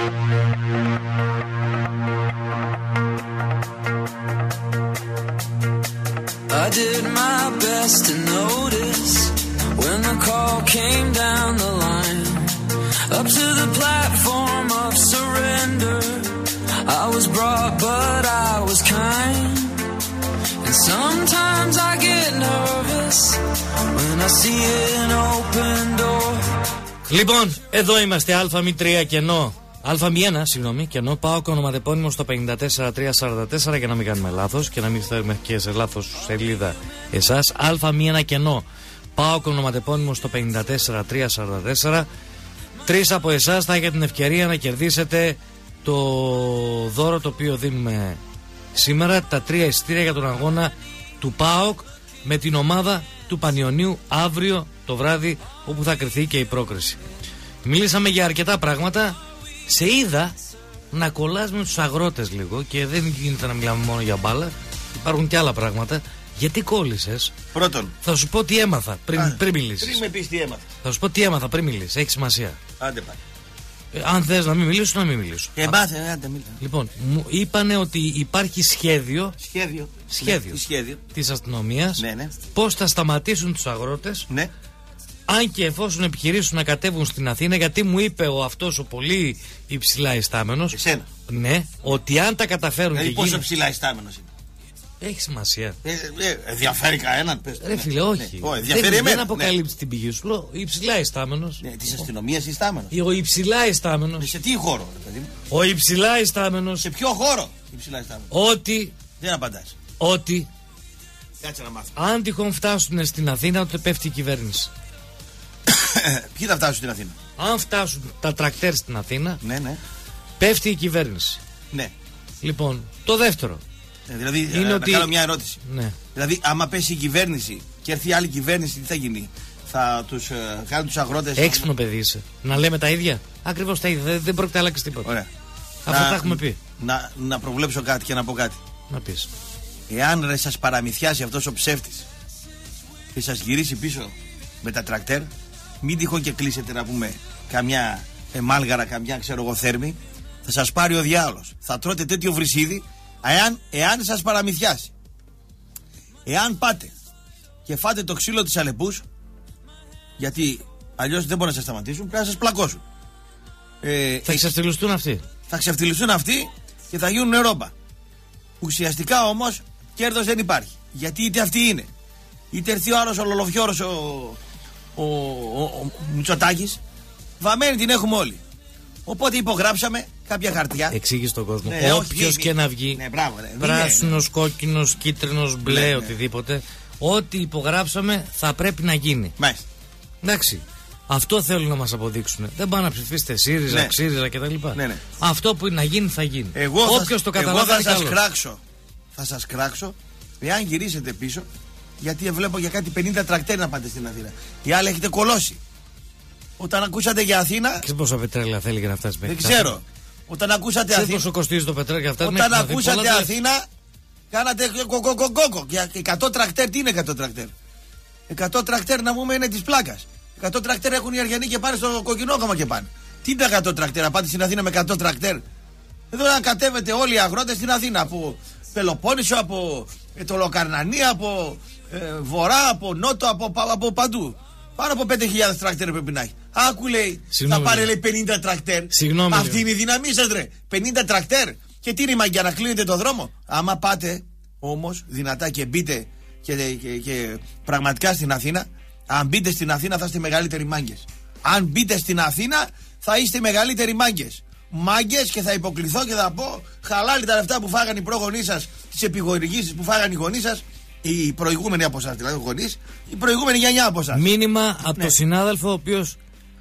I did my best to notice when the call came down the line up to the platform of surrender. I was brought but I was kind, and sometimes I get nervous when I see an open door. Λοιπόν, εδώ είμαστε, ΑΜ τρία κενό. ΑΜ ένα, συγγνώμη, κενό. Πάω ονοματεπώνυμο στο πέντε τέσσερα τρία σαράντα τέσσερα για να μην κάνουμε λάθος και να μην στέλνουμε και σε λάθος σελίδα εσάς. ΑΜ ένα κενό. Πάω ονοματεπώνυμο στο πέντε τέσσερα τρία σαράντα τέσσερα. Τρεις από εσάς θα έχετε την ευκαιρία να κερδίσετε το δώρο το οποίο δίνουμε σήμερα. Τα τρία εισιτήρια για τον αγώνα του ΠΑΟΚ με την ομάδα του Πανιωνίου αύριο το βράδυ, όπου θα κριθεί και η πρόκριση. Μιλήσαμε για αρκετά πράγματα. Σε είδα να κολλάς με τους αγρότες λίγο και δεν γίνεται να μιλάμε μόνο για μπάλα. Υπάρχουν και άλλα πράγματα. Γιατί κόλλησες? Πρώτον. Θα σου πω τι έμαθα πριν, Α, πριν μιλήσεις. Πριν με πεις τι έμαθα. Θα σου πω τι έμαθα πριν μιλήσεις. Έχει σημασία. Άντε πάλι. Ε, αν θες να μην μιλήσω, να μην μιλήσω. Ε, μάθε, άντε μίλα. Λοιπόν, μου είπανε ότι υπάρχει σχέδιο. Σχέδιο. Σχέδιο. Ναι, σχέδιο. Της αστυνομίας. Ναι, ναι. Πώς θα σταματήσουν τους αγρότες. Ναι. Αν και εφόσον επιχειρήσουν να κατέβουν στην Αθήνα, γιατί μου είπε ο αυτός ο πολύ υψηλά ιστάμενος. Εσένα. Ναι, ότι αν τα καταφέρουν Δηλαδή και πόσο γίνει... ψηλά ιστάμενος είναι. Έχει σημασία. Ε, ε, ενδιαφέρει κανέναν, πες. Ρε φίλε, όχι. Ναι. Ω, ενδιαφέρει δεν, εμένα. δεν αποκαλύπτει την πηγή σου. Λέω, υψηλά ιστάμενος. Ναι, της αστυνομίας ιστάμενος. Ο υψηλά ιστάμενος. Σε τι χώρο, ρε παιδί μου. Ο υψηλά ιστάμενος. Σε ποιο χώρο υψηλά ιστάμενος. Ότι. Δεν απαντάς. Ότι. Κάτσε να μάθω. Αν τυχόν φτάσουν στην Αθήνα, τότε πέφτει η κυβέρνηση. Ποιοι θα φτάσουν στην Αθήνα. Αν φτάσουν τα τρακτέρ στην Αθήνα, Ναι, ναι. πέφτει η κυβέρνηση. Ναι. Λοιπόν, το δεύτερο. Ε, δηλαδή, Είναι ε, ότι- να κάνω μια ερώτηση. Ναι. Δηλαδή, άμα πέσει η κυβέρνηση και έρθει άλλη κυβέρνηση, τι θα γίνει. Θα τους ε, κάνουν τους αγρότες. Έξυπνο παιδί είσαι. Να λέμε τα ίδια. Ακριβώς τα ίδια. Δεν, δεν πρόκειται να αλλάξει τίποτα. Ωραία. Αυτό Να- τα έχουμε πει. Να, να προβλέψω κάτι και να πω κάτι. Να πεις. Εάν ρε σας παραμυθιάσει αυτός ο ψεύτης και σας γυρίσει πίσω με τα τρακτέρ, μην τυχόν και κλείσετε να πούμε καμιά εμάλγαρα, καμιά ξέρω εγώ θέρμη, θα σας πάρει ο διάολος. Θα τρώτε τέτοιο βρυσίδι εάν, εάν σας παραμυθιάσει. Εάν πάτε και φάτε το ξύλο της Αλεπούς, γιατί αλλιώς δεν μπορούν να σας σταματήσουν, πρέπει να σας πλακώσουν. Ε, Θα εξαστηλουστούν αυτοί. θα ξεφτυλιστούν αυτοί και θα γίνουν ρόμπα. Ουσιαστικά όμως κέρδος δεν υπάρχει. Γιατί είτε αυτή είναι, είτε έρθει ο άλλος ο Λολοφιώρος ο, ο, ο, ο Μητσοτάκης, βαμμένη την έχουμε όλοι. Οπότε υπογράψαμε κάποια χαρτιά. Εξήγησε τον κόσμο. Ναι, όχι, Όποιος μη- και να βγει, Ναι, μπράβο, ναι, μην πράσινος, κόκκινος, κίτρινος, μπλε, Ναι, ναι. οτιδήποτε, ό,τι υπογράψαμε θα πρέπει να γίνει. Μάλιστα. Εντάξει. Αυτό θέλουν να μας αποδείξουν. Δεν πάνε να ψηφίσετε ΣΥΡΙΖΑ, Ναι. ΞΥΡΙΖΑ κτλ. Ναι, ναι. Αυτό που είναι να γίνει θα γίνει. Εγώ Όποιος θα, το εγώ καταλαβαίνει. θα σας καλώς. κράξω. Θα σας κράξω εάν γυρίσετε πίσω, γιατί βλέπω για κάτι πενήντα τρακτέρ να πάτε στην Αθήνα. Οι άλλοι έχετε κολώσει. Όταν ακούσατε για Αθήνα, Ξέρεις πόσα πετρέλαια θέλει για να φτάσει μέχρι δεν τα Αθήνα. ξέρω. Όταν ακούσατε Ξέρεις Αθήνα. πόσο κοστίζει το πετρέλαιο για αυτά. Όταν ακούσατε Αθήνα, κάνατε κοκοκοκοκο. Και εκατό τρακτέρ, τι είναι εκατό τρακτέρ. εκατό τρακτέρ να πούμε είναι τη πλάκα. εκατό τρακτέρ έχουν οι Αριανοί και πάνε στο κοκκινόκομα και πάνε. Τι είναι εκατό τρακτέρ, να πάτε στην Αθήνα με εκατό τρακτέρ. Εδώ να κατέβετε όλοι οι αγρότες στην Αθήνα από Πελοπόννησο, από ε, το Λοκαρνανία, από ε, Βορρά, από Νότο, από, πα- από παντού. Πάνω από πέντε χιλιάδες τρακτέρ πρέπει να έχει. Άκου λέει, Συγγνώμη, θα πάρει λέει. λέει πενήντα τρακτέρ. Συγγνώμη, Αυτή λέει. είναι η δύναμή σας ρε. πενήντα τρακτέρ. Και τι είναι η μαγκιά να κλείνετε το δρόμο. Άμα πάτε όμως δυνατά και μπείτε και, και, και πραγματικά στην Αθήνα, αν μπείτε στην Αθήνα θα είστε μεγαλύτεροι μάγκες. Αν μπείτε στην Αθήνα θα είστε μεγαλύτεροι μάγκες. Μάγκες και θα υποκληθώ και θα πω χαλάλι τα λεφτά που φάγανε οι προγονείς σας, τις επιχορηγήσεις που φάγανε οι γονείς σας, οι προηγούμενοι από εσάς, δηλαδή οι γονείς, η προηγούμενη γενιά από εσάς. Μήνυμα από Ναι. τον συνάδελφο ο οποίος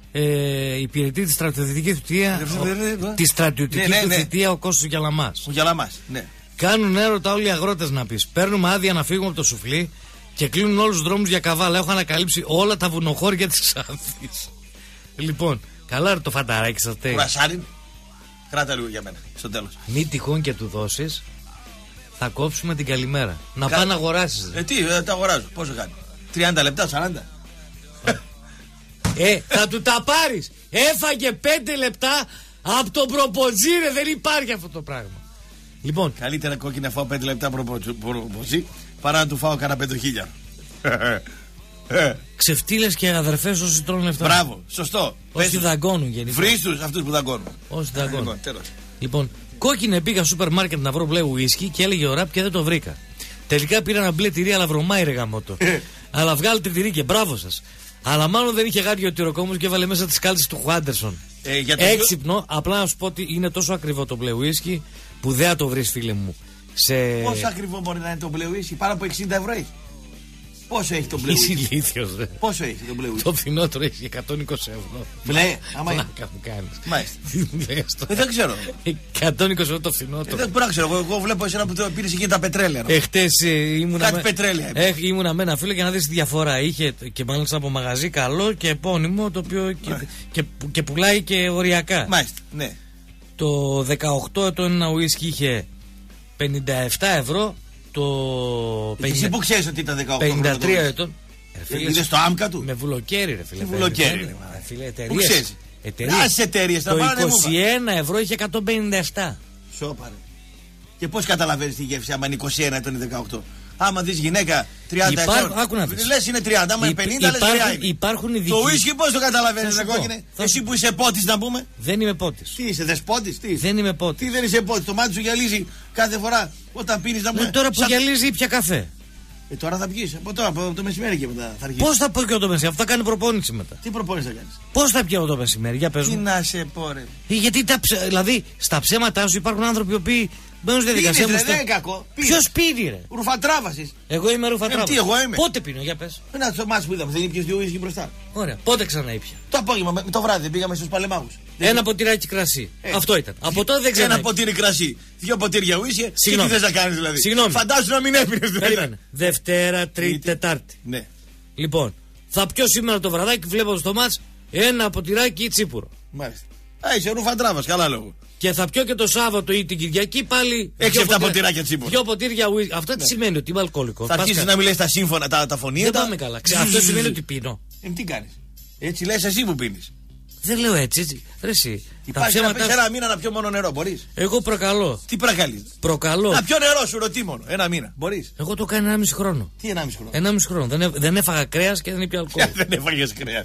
ε, υπηρετεί τη στρατιωτική θητεία. Ναι, ναι, ναι, ναι. Τη στρατιωτική Ναι, ναι, του ναι. θητεία ο Κώστας Γιαλαμάς. Ο Γιαλαμάς, ναι. Κάνουν έρωτα όλοι οι αγρότες να πεις. Παίρνουμε άδεια να φύγουμε από το σουφλί και κλείνουν όλους τους δρόμους για καβάλα. Έχω ανακαλύψει όλα τα βουνοχώρια της Ξάνθης. Λοιπόν, καλά ρε το φανταράκι σας. τε. Κουρασάρι, κράτα λίγο για μένα, στο τέλος. Μη τυχόν και του δώσεις, θα κόψουμε την καλημέρα. Να Κα- πάει να αγοράσεις. ρε. Ε, τι, ε, τα αγοράζω, πόσο κάνει. τριάντα λεπτά, σαράντα. Ε, θα του τα πάρεις. Έφαγε πέντε λεπτά από τον προποτζήρε. Δεν υπάρχει αυτό το πράγμα. Λοιπόν, Καλύτερα κόκκινα φάω πέντε λεπτά προποζή παρά να του φάω κανένα πεντοχίλια. ξεφτύλες και αδερφές όσοι τρώνε λεφτά. Μπράβο, σωστό. Όσοι δαγκώνουν γενικά. Βρίστους αυτούς που δαγκώνουν. Όσοι δαγκώνουν. Λοιπόν, τέλος. Λοιπόν, κόκκινε πήγα στο σούπερ μάρκετ να βρω μπλε ουίσκι και έλεγε ο ραπ και δεν το βρήκα. Τελικά πήρα ένα μπλε τυρί, αλλά βρωμάει ρε γαμότο. Αλλά βγάλετε τυρί και μπράβο σας. Αλλά μάλλον δεν είχε γάρει ο τυροκόμος και έβαλε μέσα τις κάλτσες του Χουάντερσον. Ε, για το Έξυπνο, απλά να σου πω ότι είναι τόσο ακριβό το μπλε ουίσκι που δεν θα το βρεις φίλε μου. Σε... Πόσο ακριβό μπορεί να είναι το μπλε ουίσκι, πάνω από εξήντα ευρώ έχει. Πόσο έχει το μπλε Είσαι ουίσκι. ηλίθιος ρε. Πόσο έχει το μπλε ουίσκι. Το φθηνότερο έχει εκατόν είκοσι ευρώ. Μπλε, άμα είναι. Πλάκα μου κάνεις. Μάλιστα. Τι μου λες τώρα. Ε, δεν ξέρω. εκατόν είκοσι ευρώ το Ε, φθηνότερο. δεν μπορώ να ξέρω. Εγώ, εγώ βλέπω εσένα που το πήρες εκεί τα πετρέλαια. Εχθές ε, ήμουνα, Κάτι με... πετρέλαια. ε, ήμουνα με ένα φίλο για να δεις τη διαφορά. Είχε και μάλιστα από μαγαζί καλό και επώνυμο το οποίο και, και, και πουλάει και οριακά. Μάλιστα, ναι. Το δεκαοκτώ ετών ένα ουίσκι είχε πενήντα επτά ευρώ το πενήντα... Εσύ που ξέρεις ότι ήταν δεκαοκτώ πενήντα τρία ετών. Είδες το άμκα του. Με βουλοκαίρι ρε φίλε. Βουλοκαίρι. Πού ξέρεις. Εταιρείες. Το είκοσι ένα ευρώ είχε εκατόν πενήντα επτά. Σώπαρε. Και πώς καταλαβαίνεις τη γεύση άμα είναι είκοσι ένα ετών ή δεκαοκτώ. Άμα δεις γυναίκα τριάντα ετών, λες είναι τριάντα, άμα είναι πενήντα λες τρία είναι. Υπάρχουν ειδικοί. Το ουίσκι πώς το καταλαβαίνεις ρε κόκκινε. Εσύ που είσαι πότης να πούμε. Δεν είμαι πότης. Τι είσαι, δεσπότης, τι είσαι. Δεν είμαι πότης. Τι δεν είσαι πότης, το μάτι σου γυαλίζει κάθε φορά όταν πίνεις να πούμε. Τώρα που γυαλίζει ήπια καφέ. Ε, τώρα θα πιεις, από τώρα, από το μεσημέρι και μετά θα αρχίσεις. Πώς θα πω και το μεσημέρι, αυτό θα κάνει προπόνηση μετά. Τι προπόνηση θα κάνεις. Πώς θα πιω το μεσημέρι, για πες μου. Τι να σε πω ρε. Γιατί τα ψε... δηλαδή στα ψέματά σου υπάρχουν άνθρωποι οι οποίοι μπαίνουν στη διαδικασία μου. Δεν είναι κακό. Ποιος πίνει ρε. Ρουφατράβασης. Εγώ είμαι ρουφατράβασης. Ε, τι εγώ είμαι. Πότε πίνω, για πες. Ένα στο μάτς που είδαμε, δεν ήπιες δύο ουίσκι μπροστά. Ωραία, πότε ξανά ήπια. Το απόγευμα, με, το βράδυ πήγαμε στους Παλεμάγους. Ένα ποτηράκι κρασί. Ε. Αυτό ήταν. Από τότε δεν ξανά. Ένα ποτήρι κρασί. Δύο ποτήρια ουίσκι. Και τι θες να κάνεις δηλαδή. Συγγνώμη. Φαντάσου να μην έπινες δηλαδή. Δευτέρα, Τρίτη, Τετάρτη. Ναι. Λοιπόν, θα πιω σήμερα το βραδάκι βλέποντας το μάτς ένα ποτηράκι τσίπουρο. Μάλιστα. Α, είσαι ρουφαντράβας, καλά λόγο. Και θα πιω και το Σάββατο ή την Κυριακή πάλι. έξι εφτά ποτηράκια τσίπουρο. Δύο ποτήρια ουίσκι. Αυτό τι σημαίνει, ότι είμαι αλκοολικό. Θα αρχίσεις να μιλάς τα σύμφωνα, τα, τα φωνήματα. Δεν πάμε καλά. Αυτό σημαίνει ότι πίνω. Ε, τι κάνεις. Έτσι λες εσύ που πίνεις. Δεν λέω έτσι. έτσι. Ρε, εσύ. Υπάρχει να πεις ένα μήνα να πιω μόνο νερό, μπορείς. Εγώ προκαλώ. Τι προκαλείς. Προκαλώ. Να πιω νερό σου ρωτή μόνο. Ένα μήνα. Μπορείς. Εγώ το κάνω ένα μισή χρόνο. Τι ένα μισή χρόνο. Ένα μισή χρόνο. Δεν, δεν έφαγα κρέας και δεν ήπια αλκοόλ. Δεν έφαγες κρέας.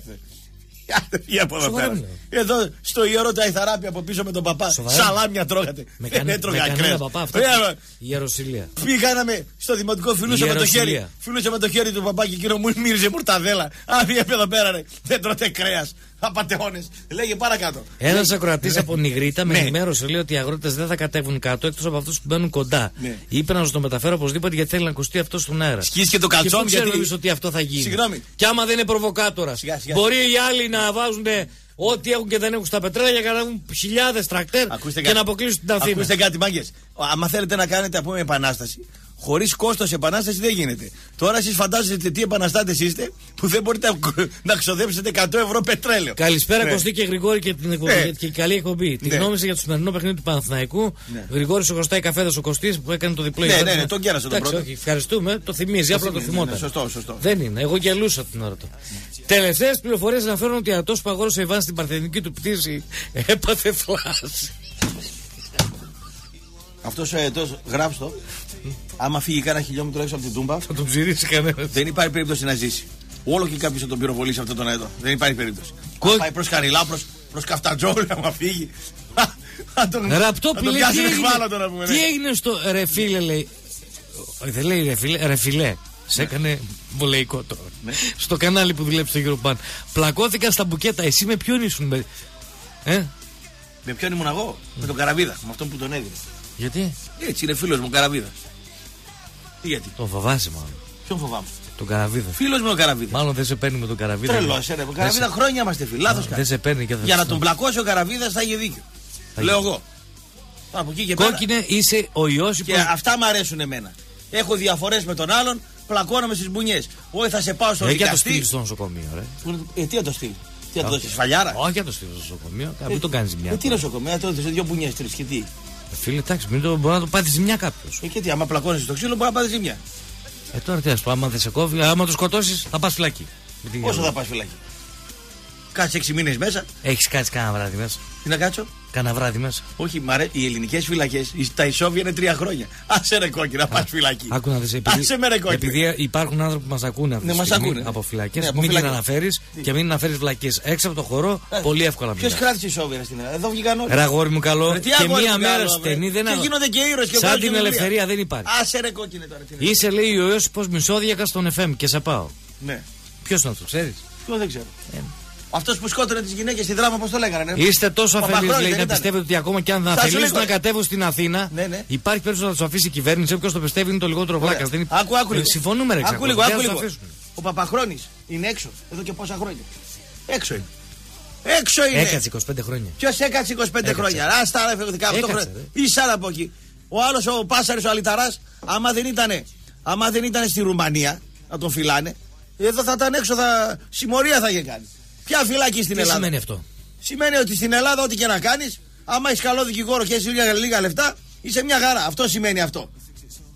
Για από εδώ πέρα. Εδώ στο ιερό τα Αϊθαράπη από πίσω με τον παπά. Σοβαρά. Σαλάμια τρώγατε. Με δεν έτρωγα κρέας. Η Ιεροσυλία. Πήγαμε στο δημοτικό, φιλούσε με το χέρι. Φιλούσε με το χέρι του παπά και εκείνο μου μύριζε μουρταδέλα. Α, πήγε εδώ πέρα ρε. Δεν τρώτε κρέας. Απατεώνες. Λέγε παρακάτω. Ένας ακροατής από Νιγρίτα με ενημέρωσε, λέει ότι οι αγρότες δεν θα κατέβουν κάτω εκτός από αυτούς που μπαίνουν κοντά. Είπε να σου το μεταφέρω οπωσδήποτε γιατί θέλει να ακουστεί αυτό στον αέρα. Σκίσκε το καλτσόν γιατί. Ξέρουμε ότι αυτό θα γίνει. Συγγνώμη. Και άμα δεν είναι προβοκάτορας. Μπορεί οι άλλοι να βάζουν ό,τι έχουν και δεν έχουν στα πετρέλαια για να έχουν χιλιάδες τρακτέρ και κάτι. Να αποκλείσουν την Αθήνα. Ακούστε κάτι, μάγκες. Άμα θέλετε να κάνετε από επανάσταση, χωρίς κόστος επανάσταση δεν γίνεται. Τώρα εσείς φαντάζεστε τι επαναστάτες είστε που δεν μπορείτε να ξοδέψετε εκατό ευρώ πετρέλαιο. Καλησπέρα ναι. Κωστή και Γρηγόρη και την εκπομπή, ναι. Και καλή εκπομπή. Ναι. Τη γνώμη για το σημερινό παιχνίδι του Παναθηναϊκού. Ναι. Γρηγόρης ο Κωστάη Καφέδας ο Κωστής που έκανε το διπλό. Ναι, ναι, ναι, τον κέρασε τον πρώτο. Όχι, ευχαριστούμε, το θυμίζει, απλά το θυμόταν. Ναι, σωστό, σωστό. Δεν είναι, εγώ γελούσα την ώρα του. Τελευταίες πληροφορίες αναφέρουν ότι αυτός που αγόρασε ο Ιβάν στην παρθενική του πτήση έπαθε φλάση. Αυτός ο αετός, γράψτε το. Άμα φύγει κάνα χιλιόμετρο έξω από την Τούμπα, θα τον ψηρίσει κανένα. Δεν υπάρχει περίπτωση να ζήσει. Όλο και κάποιος θα τον πυροβολήσει αυτόν τον αετό. Δεν υπάρχει περίπτωση. Κο... Αν πάει προς Καριλά, προς, προς Καφτατζόλου, άμα φύγει. Ραπτό πλήρη. Τι, έγινε... τι έγινε στο ρε φίλε, λέει. Δεν λέει ρε φίλε, ρε φιλέ. Σε έκανε βολεϊκό τώρα. Ναι. Στο κανάλι που δουλεύει στο Europan. Πλακώθηκα στα μπουκέτα. Εσύ με ποιον ήσουν, με... Ε? Με ποιον ήμουν εγώ, με τον Καραβίδα. Με αυτόν που τον έδινε. Γιατί? Έτσι είναι φίλος μου, Καραβίδα. Τι γιατί? Τον φοβάσαι μάλλον. Ποιον φοβάμαι? Τον Καραβίδα. Φίλος μου ο Καραβίδα. Μάλλον δεν σε παίρνει με τον Καραβίδα. Τρελός, ρε. Ο Καραβίδα σε... χρόνια είμαστε φίλοι. Λάθος κάνει. Δεν σε παίρνει και θα για να τον πλακώσει ο Καραβίδας θα είχε δίκιο. Θα λέω εγώ. Από εκεί και κόκκινε πέρα. Είσαι ο ιός. Και που... αυτά μου αρέσουν εμένα. Έχω διαφορές με τον άλλον, πλακώνομαι στις μπουνιές. Όχι θα σε πάω στο δικαστή. Για το στείλει στο νοσοκομείο, ρε. Ε, τι θα το στείλει? Τι θα το δώσει, σφαλιάρα? Όχι, για το στείλει στο νοσοκομείο. Μην το κάνει μια. Ε, τι νοσοκομείο, θα το δώσει δύο μπουνιές, τρεις και τι. Φίλε, εντάξει, μην το μπορεί να το πάθει ζημιά κάποιο. Ε, και τι, άμα πλακώνεσαι στο ξύλο, μπορεί να πάθει ζημιά. Ε, τώρα τι α πω, άμα δεν σε κόβει, άμα το σκοτώσει, θα πα φυλακή. Πόσο θα πα φυλακή? Κάτσε έξι μήνες μέσα. Έχει κάτσει κανένα βράδυ μέσα? Τι να κάτσω? Κανένα βράδυ μέσα. Όχι, μαρέ, οι ελληνικές φυλακές, τα ισόβια είναι τρία χρόνια. Άσε ρε κόκκινα, πα φυλακή. Άκου να δεις, επειδή, Άσε με ρε κόκκινα. Επειδή υπάρχουν άνθρωποι που μας ακούνε αυτή τη στιγμή από φυλακές, ναι, μην την αναφέρεις και μην αναφέρεις βλακές. Έξω από το χώρο, ε, πολύ εύκολα μιλάς. Ποιος κράτησε ισόβια στην Ελλάδα? Εδώ βγήκαν όλοι. Ρε αγόρι μου καλό. Ρε, και μία μέρα στενή δεν είναι. Και γίνονται και ήρωες και σαν την ελευθερία δεν υπάρχει. Άσε ρε κόκκινε τώρα. Είσαι λέει ο Ιώσυπος Μισόδιακα στον εφ εμ και σε πάω. Ναι. Ποιος να το ξέρεις? Εγώ δεν ξέρω. Αυτός που σκότωνε τις γυναίκες στη Δράμα, πώς το λέγανε? Ναι? Είστε τόσο αφελείς, λέει, να πιστεύετε ότι ακόμα και αν θα θελήσουν να κατέβουν στην Αθήνα, ναι, ναι. υπάρχει περίπτωση να του αφήσει η κυβέρνηση. Όποιος το πιστεύει είναι το λιγότερο βλάκας. Δεν... Άκου, άκου, ε, συμφωνούμε, ρε άκου λίγο, άκου λίγο. Ο Παπαχρόνης είναι έξω εδώ και πόσα χρόνια? Έξω είναι. Έξω είναι. Έκατσε είκοσι πέντε χρόνια. Ποιος έκατσε είκοσι πέντε έκατσε. χρόνια? Άστα, ρε, δεκαοκτώ χρόνια. Ίσα από εκεί. Ο άλλος, ο Πάσαρης, ο Αλιταράς, άμα δεν ήταν, άμα δεν ήταν στη Ρουμανία να τον φυλάνε, εδώ θα ήταν έξω, θα... συμμορία θα είχε κάνει. Ποια φυλακή στην Τι Ελλάδα? Τι σημαίνει αυτό? Σημαίνει ότι στην Ελλάδα, ό,τι και να κάνεις, άμα έχεις καλό δικηγόρο και έχεις λίγα, λίγα λεφτά, είσαι μια χαρά. Αυτό σημαίνει αυτό.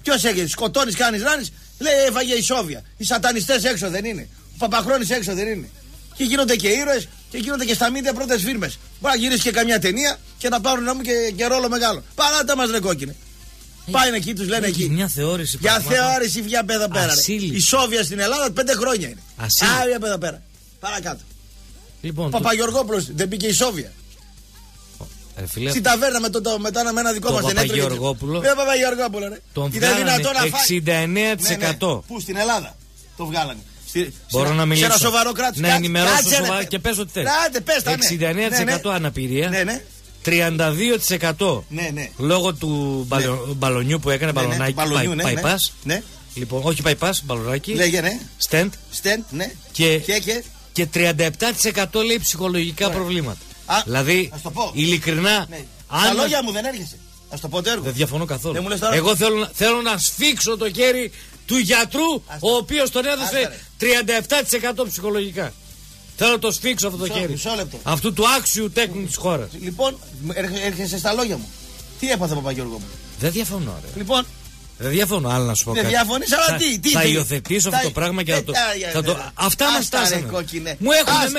Ποιος έχει, σκοτώνεις, κάνεις, ράνεις. Λέει έφαγε η Σόβια. Οι σατανιστές έξω δεν είναι. Ο Παπαχρόνης έξω δεν είναι. Και γίνονται και ήρωες και γίνονται και στα μίντια πρώτες φίρμες. Μπορεί να γυρίσει και καμιά ταινία και να πάρουν να μου και, και ρόλο μεγάλο. Παράτα μας ρε κόκκινε. Hey, Πάει εκεί, τους λένε εκεί. Μια θεώρηση. Για θεώρηση, για εδώ πέρα. Η Σόβια στην Ελλάδα πέντε χρόνια είναι. Α, για εδώ πέρα. Παρακάτω. Λοιπόν, Παπαγεωργόπουλος δεν μπήκε η Σόβια. Ε, φίλε, στην ταβέρνα με, το, το, μετά με ένα δικό μας δεν έτρεχε. Παπαγεωργόπουλο. Δεν Παπαγεωργόπουλο ρε. Τον βγάλανε εξήντα εννέα τοις εκατό. Ναι, ναι. Πού στην Ελλάδα το βγάλανε. Στη, Μπορώ στη, να μιλήσω. Σε ένα σοβαρό κράτος. Να ενημερώσω σοβαρά και πες ότι θες. εξήντα εννέα τοις εκατό ναι, ναι. αναπηρία. Ναι, ναι. τριάντα δύο τοις εκατό ναι, ναι. λόγω του ναι. μπαλονιού που έκανε, ναι, μπαλονάκι, ναι, πάει, ναι, bypass. Ναι, ναι. Λοιπόν, όχι bypass, μπαλονάκι. Λέγε, ναι. Stent. Stent, ναι. Και, και, και. και τριάντα επτά τοις εκατό λέει ψυχολογικά Ωραία. προβλήματα. Α, δηλαδή, ειλικρινά. Ναι. Αν... Στα λόγια μου δεν έρχεσαι. Ας το πω το έργο. Δεν διαφωνώ καθόλου. Δεν μου λες τώρα... Εγώ θέλω, θέλω να σφίξω το χέρι του γιατρού, Άστα. ο οποίος τον έδωσε Άστα, τριάντα επτά τοις εκατό ψυχολογικά. Θέλω να το σφίξω αυτό το μισό, χέρι. Μισό λεπτό. Αυτού του άξιου τέκνου της χώρας. Λοιπόν, έρχεσαι στα λόγια μου. Τι έπαθε Παπαγεωργό μου. Δεν διαφωνώ, ρε. Λοιπόν. Δεν διαφωνώ, άλλο να σου πω κάτι. Δεν διαφωνείς, αλλά τι. τι θα υιοθετήσω αυτό το πράγμα και θα το. Θα το αυτά μας στάσανε. Μου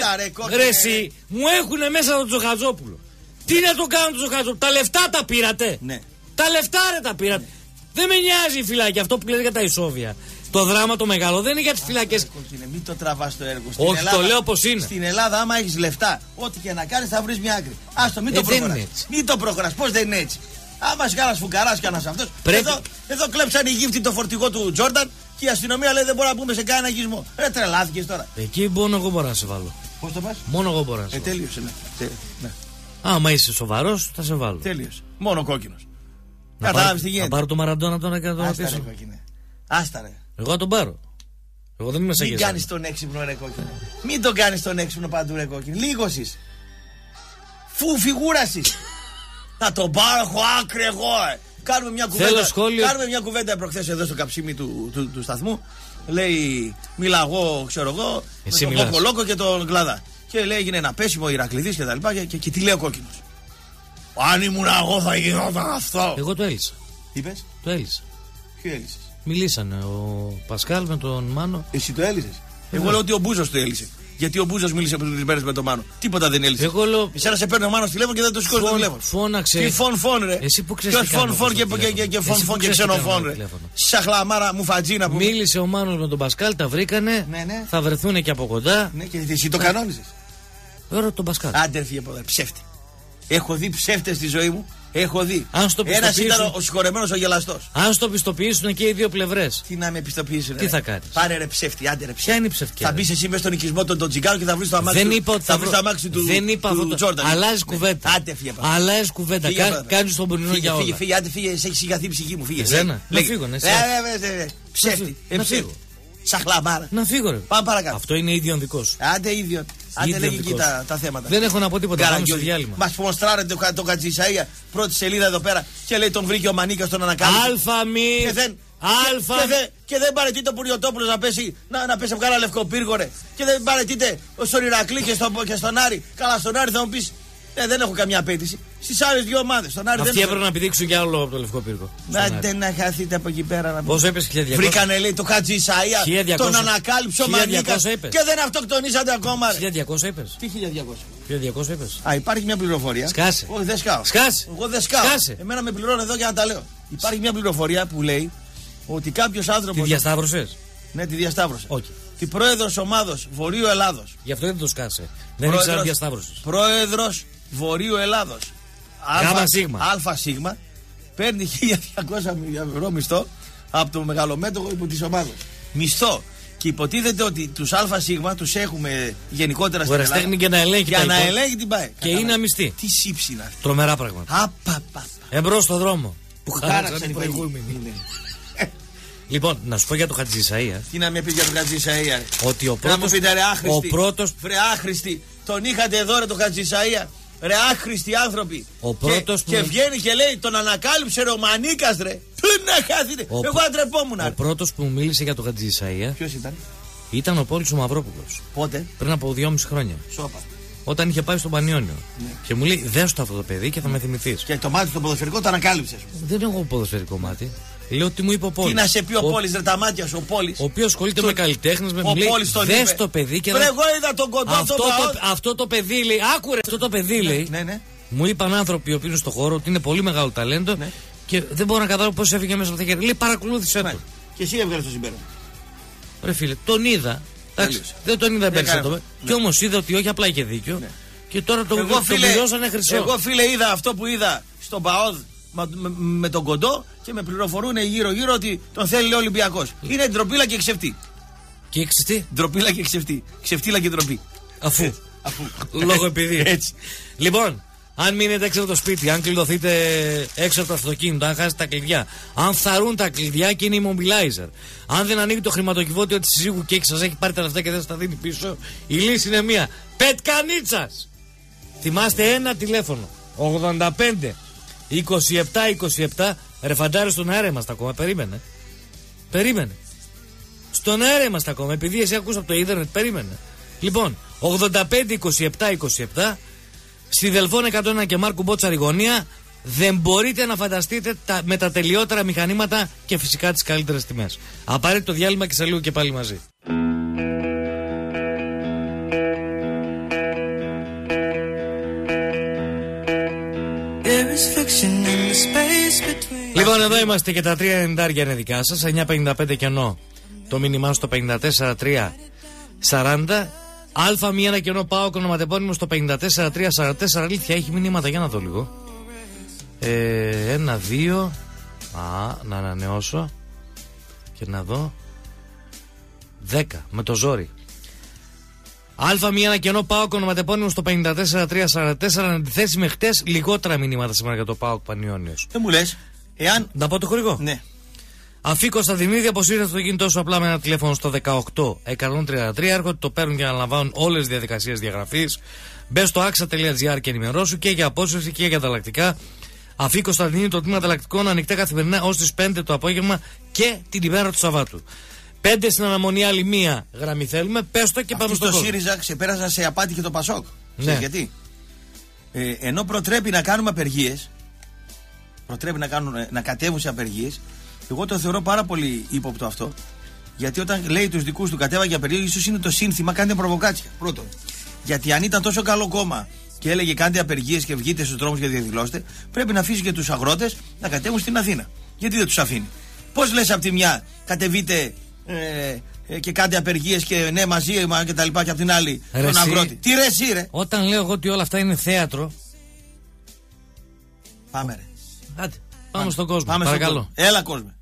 έχουν μέσα τον Τζοχατζόπουλο. Τι να το κάνουν τον Τζοχατζόπουλο. Τα λεφτά τα πήρατε. Τα λεφτά ρε τα πήρατε. Δεν με νοιάζει η φυλάκη, αυτό που λέτε για τα ισόβια. Το δράμα το μεγάλο δεν είναι για τις φυλακές. Μην το τραβάς το έργο. Όχι, Ελλάδα, το λέω πως είναι. Στην Ελλάδα, άμα έχεις λεφτά, ό,τι και να κάνεις θα βρεις μια άκρη. Άστο, μην ε, το προχωράς. Μην το προχωράς, πώς δεν είναι έτσι. Άμα είσαι κανένας φουκαράς κανένας αυτός. Πρέπει... Εδώ, εδώ κλέψαν οι γύφτη το φορτηγό του Τζόρνταν και η αστυνομία λέει δεν μπορεί να πούμε σε κανένα αγισμό. Ρε τρελάθηκες τώρα. Εκεί μόνο εγώ μπορώ να σε βάλω. Πώς το πας? Μόνο εγώ μπορώ να σε ε, βάλω. Τέλειωσε, ναι. ναι. Άμα είσαι σοβαρός, θα σε βάλω. Τέλειωσε. Μόνο κόκκινος. Κατάλαβες τι γίνεται. Θα πάρω το Μαραντόνα τώρα και να τον αφήσω. Άστα ρε. Εγώ θα τον πάρω. Εγώ δεν είμαι σαν Μην κάνεις τον έξυπνο ρε κόκκινο. Μην τον κάνεις τον έξυπνο παντού ρε κόκκινο. Λίγος είσαι. Φου φιγούρας είσαι. Θα τον πάρω, έχω άκρη εγώ. Ε. Κάνουμε μια κουβέντα. Κάνουμε μια κουβέντα προχθές εδώ στο καψίμι του, του, του σταθμού. Λέει, μιλάω εγώ, ξέρω εγώ, εσύ με τον Κοκολόκο και τον Κλαδά. Και λέει, έγινε ένα πέσιμο Ηρακλειδής και τα λοιπά. Και, και, και τι λέει ο κόκκινος. Αν ήμουν εγώ θα γινόταν αυτό. Εγώ το έλυσα. Τι είπες? Το έλυσα. Ποιο έλυσες? Μιλήσανε ο Πασκάλ με τον Μάνο. Εσύ το έλυσες? Εγώ λέω ότι ο Μπούζος το έλυσε. Γιατί ο Μπούζος μίλησε πριν τρεις μέρες με τον Μάνο. Τίποτα δεν έλυσε. Εγώ λέω. Εσένα σε παίρνει ο Μάνος τηλέφωνο και δεν το σηκώνει το τηλέφωνο. Φώναξε. Τι φων φων ρε. Εσύ που ξέρεις. Και φων φων και, και, και, και φων φων και ξενοφών ρε. Σαχλαμάρα μου φατζίνα που. Μίλησε ο Μάνος με τον Πασκάλ, τα βρήκανε. Ναι, ναι. Θα βρεθούν και από κοντά. Ναι, και εσύ το κανόνισες. Τώρα τον Πασκάλ. Άντε φύγε από εδώ, ψεύτη. Έχω δει ψεύτες στη ζωή μου. Έχω δει. Ένας ήταν ο συγχωρεμένος ο γελαστός. Αν στο πιστοποιήσουν και οι δύο πλευρές. Τι να με πιστοποιήσουν. Τι θα κάνεις? Πάρε ρε ψεύτη, άντε ρε ψεύτη. Ποια είναι η ψευτική? Θα μπει εσύ μέσα στον οικισμό των Τζιγκάρων και θα βρει το αμάξι. Δεν είπα ότι θα βρει το αμάξι του Τζόρνταν. Αλλάζει κουβέντα. Άντε φύγε. Αλλάζει κουβέντα. Κάνει τον πονηρό για όλα. Φύγε, φύγε, άντε φύγε, έχει σιγαθεί η ψυχή μου. Φύγε. Δεν να φύγω, ναι. Ψεύτη. Να φύγω. Σαχλαμάρα. Να φύγω ρε. Πάμε παρακάτω. Αυτό είναι ίδιο δικό σου. Άντε ίδιο. Άντε λέγει εκεί τα, τα θέματα. Δεν έχω να πω τίποτα. Πάμε στο διάλειμμα. Μας προστράρετε το, το Κατζησαΐα, πρώτη σελίδα εδώ πέρα και λέει τον βρήκε ο Μανίκας στον ανακάλυψε. Αλφα μη. Και δεν, Αλφα. Και, και, και δεν παρετείται ο Πουριωτόπουλος να πέσει, να, να πέσει από κάνα λευκό πύργο ρε. Και δεν παρετείται στον Ηρακλή και, στο, και στον Άρη. Καλά στον Άρη θα μου πεις. Ε, δεν έχω καμιά απέτηση. Στις άλλες δύο ομάδες. Αυτοί έπρεπε να πηδήξουν κι άλλο από το λευκό πύργο. Άντε να χαθείτε από εκεί πέρα να. Πόσο έπεσε? χίλια διακόσια. Βρήκανε λέει το Χατζησαΐα. Τον ανακάλυψε ο Μανίκας. Και δεν αυτοκτονήσατε ακόμα. χίλια διακόσια είπες. Τι χίλια διακόσια? χίλια διακόσια είπες. Α, υπάρχει μια πληροφορία. Σκάσε. Όχι, δεν σκάω. Σκάσε. Εγώ δεν σκάω. Σκάσε. Εμένα με πληρώνω εδώ για να τα λέω. Υπάρχει μια πληροφορία που λέει ότι κάποιος άνθρωπος. Τη διασταύρωσες? Ναι, τη διασταύρωσα. Όχι. Την πρόεδρος ομάδος Βορείου Ελλάδος. Γι' αυτό δεν το σκάσε. Δεν ήξερα να διασταύρωσες. Πρόεδρος Βορείου Ελλάδος. Γάμα Σίγμα. Αλφα Σίγμα. Παίρνει χίλια διακόσια ευρώ μισθό από το μεγαλομέτωχο υπό της ομάδας. Μισθό. Και υποτίθεται ότι τους ΑΣ τους έχουμε γενικότερα στην Ελλάδα. Για να ελέγχει, για να ελέγχει την ΠΑΕ. Και είναι αμυστή. Τι σύψη είναι αυτή. Τρομερά πράγματα. Εμπρός στο δρόμο. Που χάραξαν οι προηγούμενοι. Λοιπόν, να σου πω για το Χατζησαΐα. Τι να με πει για το Χατζησαΐα? Ότι ο πρώτος. Να μου πείτε ρε άχρηστη. Ο πρώτος. Βρε άχρηστη. Τον είχατε εδώ ρε το Χατζησαΐα. Ρε άχρηστοι άνθρωποι. Ο πρώτος και, που... και βγαίνει και λέει τον ανακάλυψε ρε ο Μανίκας ρε. Πού να χάθετε. Ο... Εγώ αντρεπόμουν. Ο πρώτος που μου μίλησε για το Χατζησαΐα. Ποιος ήταν? Ήταν ο Πόλης ο Μαυρόπουλος. Πότε? Πριν από δυόμιση χρόνια. Σόπα. Όταν είχε πάει στον Πανιόνιο. Ναι. Και μου λέει: δες το αυτό το παιδί και θα με θυμηθείς. Και το μάτι στο ποδοσφαιρικό το ανακάλυψες. Δεν έχω ποδοσφαιρικό μάτι. Λέω τι μου είπε ο Πόλης. Τι να σε πει ο, ο... Πόλης, ρε τα μάτια σου, ο Πόλης. Ο οποίος ασχολείται το... με καλλιτέχνες, με μου λέει. Δες το παιδί και. Βρε, εγώ είδα τον κοντό αυτό, το, αυτό το παιδί λέει. Άκουρε αυτό το παιδί λέει. Ναι, ναι. Μου είπαν άνθρωποι που είναι στο χώρο ότι είναι πολύ μεγάλο ταλέντο ναι. και δεν μπορώ να καταλάβω πώς έφυγε μέσα από τα χέρια. Λέει παρακολούθησε ναι. το. Και εσύ έβγαλε το συμπέρασμα. Ρε φίλε, τον είδα. Εντάξει, δεν τον είδα περισσότερο. Ναι. Και όμως είδα ότι όχι απλά είχε δίκιο. Ναι. Και τώρα το, εγώ, το, φίλε, το πληρώσανε χρυσό. Εγώ φίλε είδα αυτό που είδα στον ΠΑΟΔ με, με, με τον κοντό και με πληροφορούν γύρω-γύρω ότι τον θέλει ο Ολυμπιακός. Είναι ντροπίλα και ξεφτή. Και ξεφτή. Ντροπίλα και ξεφτή. Ξεφτίλα και ντροπή. Αφού. Έτσι, αφού. Λόγω επειδή. Έτσι. Λοιπόν, αν μείνετε έξω από το σπίτι, αν κλειδωθείτε έξω από το αυτοκίνητο, αν χάσετε τα κλειδιά, αν θαρούν τα κλειδιά και είναι immobilizer, αν δεν ανοίγει το χρηματοκιβώτιο τη συζύγου και σας έχει πάρει τα λεφτά και δεν σας τα δίνει πίσω, η λύση είναι μία. Πετκανίτσας! Θυμάστε ένα τηλέφωνο. ογδόντα πέντε είκοσι επτά είκοσι επτά. Ρε φαντάρε στον αέρα είμαστε ακόμα. Περίμενε. Περίμενε. Στον αέρα είμαστε ακόμα. Επειδή εσύ ακούς από το ίντερνετ, περίμενε. Λοιπόν, ογδόντα πέντε είκοσι επτά είκοσι επτά. Στη Δελφών εκατό ένα και Μάρκου Μπότσαρη γωνία. Δεν μπορείτε να φανταστείτε τα, με τα τελειότερα μηχανήματα και φυσικά τις καλύτερες τιμές. Απαραίτητο διάλειμμα και σε λίγο και πάλι μαζί. Λοιπόν, εδώ είμαστε και τα τρία ενενήντα είναι δικά σας. εννιά πενήντα πέντε κενό. Το μήνυμά στο πενήντα τέσσερα τρία σαράντα. Α μία ένα κενό πάω ονοματεπώνυμο στο πενήντα τέσσερα τρία σαράντα τέσσερα. Αλήθεια, έχει μηνύματα, για να δω λίγο. Ε, ένα, δύο. Α, να ανανεώσω. Και να δω. Δέκα, με το ζόρι. Α μία ένα κενό ΠΑΟΚ ονοματεπώνυμο στο πενήντα τέσσερα τρία σαράντα τέσσερα. Αντιθέσει με χτες, λιγότερα μηνύματα σήμερα για το ΠΑΟΚ Πανιώνιος. Δεν μου λες, εάν. Να πω το χορηγό. Ναι. Αφή Κωνσταντινίδη, αποσύρεται το κινητό σου απλά με ένα τηλέφωνο στο δεκαοκτώ εκατόν τριάντα τρία. Έρχονται, το παίρνουν και αναλαμβάνουν όλες τις διαδικασίες διαγραφής. Μπες στο άξα τελεία τζι άρ και ενημερώσου και για απόσυρση και για ανταλλακτικά. Αφή Κωνσταντινίδη, το τμήμα ανταλλακτικών ανοιχτά καθημερινά ως τις πέντε το απόγευμα και την ημέρα του Σαββάτου. Πέντε στην αναμονή, άλλη μία γραμμή θέλουμε. Πες το και πάμε στο κόσμο. Το ΣΥΡΙΖΑ ξεπέρασαν σε απάτη και το ΠΑΣΟΚ. Ναι. Γιατί. Ε, ενώ προτρέπει να κάνουμε απεργίες, προτρέπει να, κάνουν, να κατέβουν σε απεργίες, εγώ το θεωρώ πάρα πολύ ύποπτο αυτό. Γιατί όταν λέει τους δικούς του κατέβα για απεργίες, ίσως είναι το σύνθημα, κάντε προβοκάτσια. Πρώτον. Γιατί αν ήταν τόσο καλό κόμμα και έλεγε κάντε απεργίες και βγείτε στους δρόμους και διαδηλώστε, πρέπει να αφήσει και τους αγρότες να κατέβουν στην Αθήνα. Γιατί δεν τους αφήνει. Πώς λες από τη μια κατεβείτε ε, ε, και κάντε απεργίες και ναι μαζί και τα λοιπά, και από την άλλη ρε τον αγρότη. Τι ρε εσύ ρε. Όταν λέω εγώ ότι όλα αυτά είναι θέατρο. Πάμε ρε. Άντε, πάμε, πάμε στον κόσμο. Πάμε παρακαλώ. Στον κόσμο. Έλα κόσμο.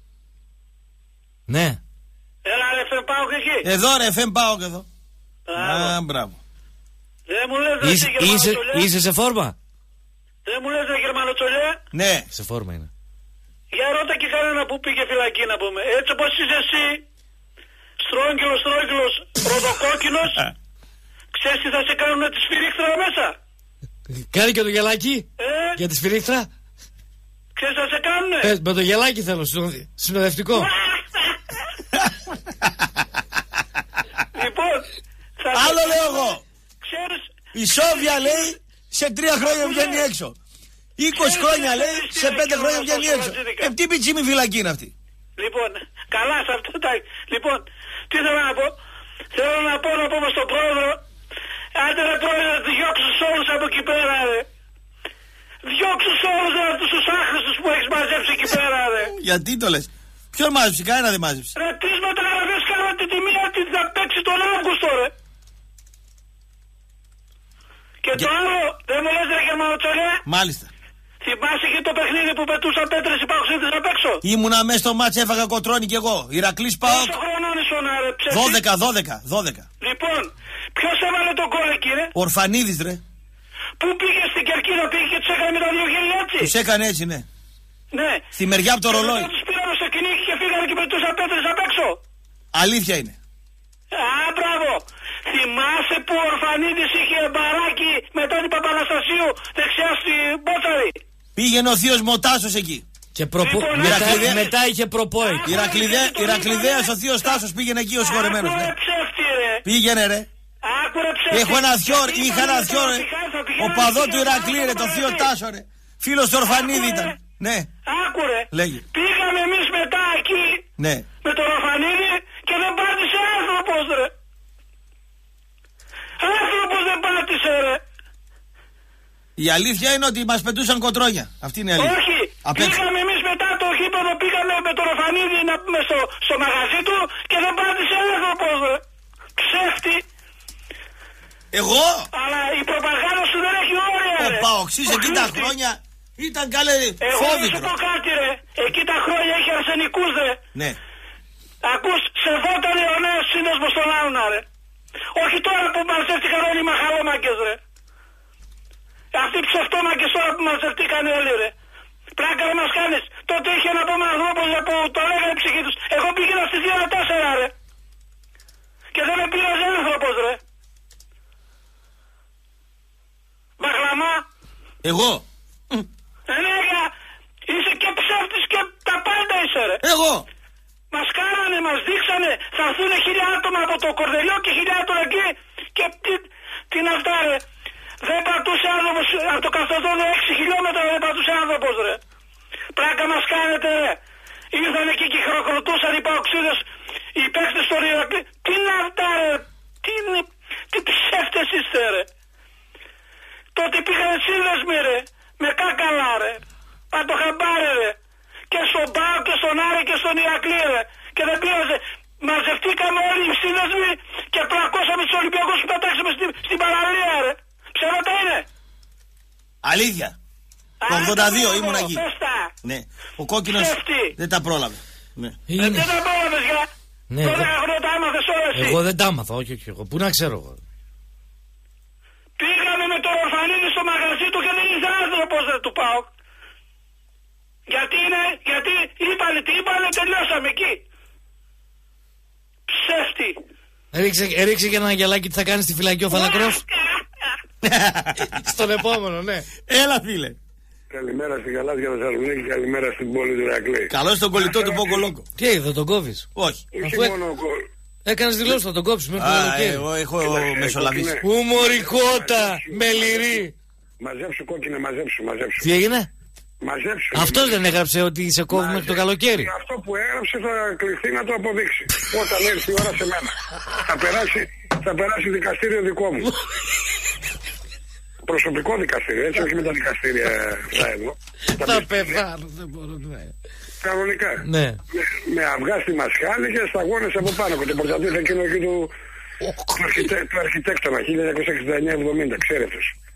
Ναι. Έλα ρε εφ εμ ΠΑΟΚ εκεί. Εδώ ρε εφ εμ ΠΑΟΚ εδώ. Α, μπράβο. Δεν μου λες ρε είσαι, είσαι, είσαι σε φόρμα. Δεν μου λες ρε Γερμανοτσολιέ. Ναι. Σε φόρμα είναι. Για ρώτα και κανένα που πήγε φυλακή να πούμε. Έτσι όπως είσαι εσύ, στρόγγυλος, στρόγγυλος, ροδοκόκκινος, ξέρεις τι θα σε κάνουνε τη σφυρίχτρα μέσα. Κάνει και το γελάκι ε? για τη σφυρίχτρα. Ξέρεις τι θα σε κάνουνε. Πες, με το γελάκι θέλω, συνοδευτικό. Λοιπόν, θα άλλο λέω εγώ. Ξέρεις, η Σόβια λέει σε τρία χρόνια βγαίνει έξω. είκοσι χρόνια λέει σε πέντε χρόνια βγαίνει έξω. Ε, τι πιτσίμη φυλακή είναι αυτή. Λοιπόν, καλά σε αυτό τα... Λοιπόν, τι θέλω να πω. Θέλω να πω να πούμε στον πρόεδρο, άντε ρε πρόεδρε, διώξους όλους από εκεί πέρα ρε. Διώξους όλους ρε, αυτούς τους άχρηστους που έχεις μαζέψει εκεί πέρα ρε. Γιατί το λες. Ποιον μάζεψε, κανένα δεν μάζεψε. Ρε, τρεις μεταγραφές κάνατε τη μία ότι θα παίξει τον Αύγουστο ρε. Και το άλλο, δεν μου λες ρε Γερμανοτσολιέ. Μάλιστα. Θυμάσαι και το παιχνίδι που πετούσαν πέτρες οι παοξίδες απ' έξω. Ήμουνα μέσα στο μάτς, έφαγα κοτρώνει κι εγώ. Ηρακλής ΠΑΟΚ. Πόσο χρονών ήσουν ρε ψεύτη. δώδεκα, δώδεκα, δώδεκα. Λοιπόν, ποιος έβαλε τον κόλ εκεί ρε. Ορφανίδης ρε. Πού πήγε στην Κερκίδα, πήγε και τους έκανε με τα δύο χέρια έτσι. Τους έκανε έτσι ναι. Ναι. Στη μεριά από το ρολόι. Τους πήραμε στο κυνήγι και φύγανε και πετούσαν πέτρες απ' έξω. Αλήθεια είναι. Α, μπράβο. Θυμάσαι που ο Ορφανίδης είχε μπαράκι μετά την Παπαναστασίου δεξιά στη Μπότσαρη. Πήγαινε ο θείος Μοτάσος εκεί. Και προπο... λοιπόν, μετά, Ηρακλειδέ... μετά είχε προπό εκεί. Ηρακλειδέας ο θείος Τάσος πήγαινε εκεί ο συγχωρεμένος. Άκουρε Ναι. ψεύτη ρε. Πήγαινε ρε. Άκουρε ψεύτη. Έχω ένα θειό, είχα ένα θειό ρε. Ο παδό του Ηρακλή ρε, το θείο Τάσο ρε. Φίλος του Ορφανίδη ήταν. Ναι. Άκουρε. Λέγει. Πήγαμε εμείς εκεί Ναι. με τον Ορφανίδη και δεν πάτησε άνθρωπος ρε. Άνθρωπος δεν πάτησε ρε. Η αλήθεια είναι ότι μας πετούσαν κοτρόνια. Αυτή είναι η αλήθεια. Όχι, πήγαμε εμείς μετά το γήπεδο, πήγαμε με τον Ορφανίδη να πούμε στο, στο μαγαζί του και δεν πάτησε άνθρωπος ρε. Ψεύτη. Εγώ. Αλλά η προπαγάνδα σου δεν έχει όρια ρε. Ο Παοξής εκεί τα χρόνια ήταν καλέ εγώ φόβητρο. Εγώ σου πω κάτι ρε. Εκεί τα χρόνια είχε αρσενικούς ρε. Ναι. Ακούς, σεβότανε ο νέος σύνδεσμος στον Άουνα ρε. Όχι τώρα που μαζεύτηκαν όλοι οι μαχαλόμακες ρε. Αυτοί οι ψευτόμακες τώρα που μαζευτήκαν όλοι ρε. Πλάκα δεν μας κάνεις. Τότε είχε ένα πούμε ανθρώπους που το λέγανε η ψυχή τους. Εγώ πήγαινα στις δύο τέσσερα ρε. Και δεν με πήραζε άνθρωπος ρε. Μπαγλαμά. Εγώ. Ενέργεια. Είσαι και ψεύτης και τα πάντα είσαι ρε. Εγώ. Μας κάνανε, μας δείξανε. Θα έρθουν χίλια άτομα από το Κορδελιό και χίλια άτομα εκεί. Και τι, τι να αυτά ρε. Δεν πατούσε άνθρωπος, από το Καστοδόνιο έξι χιλιόμετρα δεν πατούσε άνθρωπος ρε. Πράκα μας κάνετε ρε. Ήρθαν εκεί και χειροκροτούσαν οι παοξίδες, οι παίκτες των Ηρακλή. Τι είναι αυτά ρε. Τι, είναι, τι ψεύτες είστε ρε. Τότε πήγαν σύνδεσμοι ρε. Με κάκαλα ρε. Αν το χαμπάρε ρε. Και στον Πάο και στον Άρη και στον Ηρακλή ρε. Και δεν πήραζε. Μαζευτήκαμε όλοι οι σύνδεσμοι και πλακώσαμε τους Ολυμπιακούς που πετάξαμε στην, στην παραλία ρε. Ψέματα είναι. Αλήθεια. Το ογδόντα δύο ήμουν εκεί. Ναι. Ο κόκκινος Ψεύτη. δεν τα πρόλαβε. Ναι. Ε, δεν τα πρόλαβες για. Ναι, Τότε εγώ... αγρό τα άμαθες όλα εσύ. εγώ δεν τα άμαθα, όχι, όχι, εγώ. Πού να ξέρω εγώ. Πήγαμε με τον Ορφανίδη στο μαγαζί του και δεν ήρθε άνθρωπος ρε του ΠΑΟΚ. Γιατί είναι, γιατί είπανε, τι είπανε, τελειώσαμε εκεί. Ψεύτη. Ρίξε, ρίξε και ένα αγγελάκι τι θα κάνει στη φυλακή ο Φαλακρός. Στον επόμενο, ναι. Έλα φίλε. Καλημέρα στην Γαλάζια Θεσσαλονίκη, καλημέρα στην πόλη του Ηρακλή. Καλώς τον κολλητό του Ποκολόκο. Τι είδε, τον κόβεις? Όχι. Όχι μόνο κολλ. Έκανες δηλώσεις, θα τον κόψεις μέχρι το καλοκαίρι. Εγώ έχω μεσολαβήσει. Ουμορικότα, με λυρί. Μαζέψου κόκκινε, μαζέψου, μαζέψου. Τι έγινε? Μαζέψου. Αυτός δεν έγραψε ότι σε κόβει μέχρι το καλοκαίρι? Αυτό που έγραψε θα κληθεί να το αποδείξει. Όταν έρθει η ώρα σε μένα. Θα περάσει, θα περάσει δικαστήριο δικό μου. Προσωπικό δικαστήριο, έτσι, όχι με τα δικαστήρια αυτά εδώ. Θα πεθάνω, δεν μπορώ να. Κανονικά. Ναι. Με, με αυγά στη μασχάλη και σταγόνες από πάνω. Και την προστατεύει εκείνο εκεί του, του, αρχιτέ, του αρχιτέκτονα χίλια εννιακόσια εξήντα εννιά εβδομήντα, ξέρετε.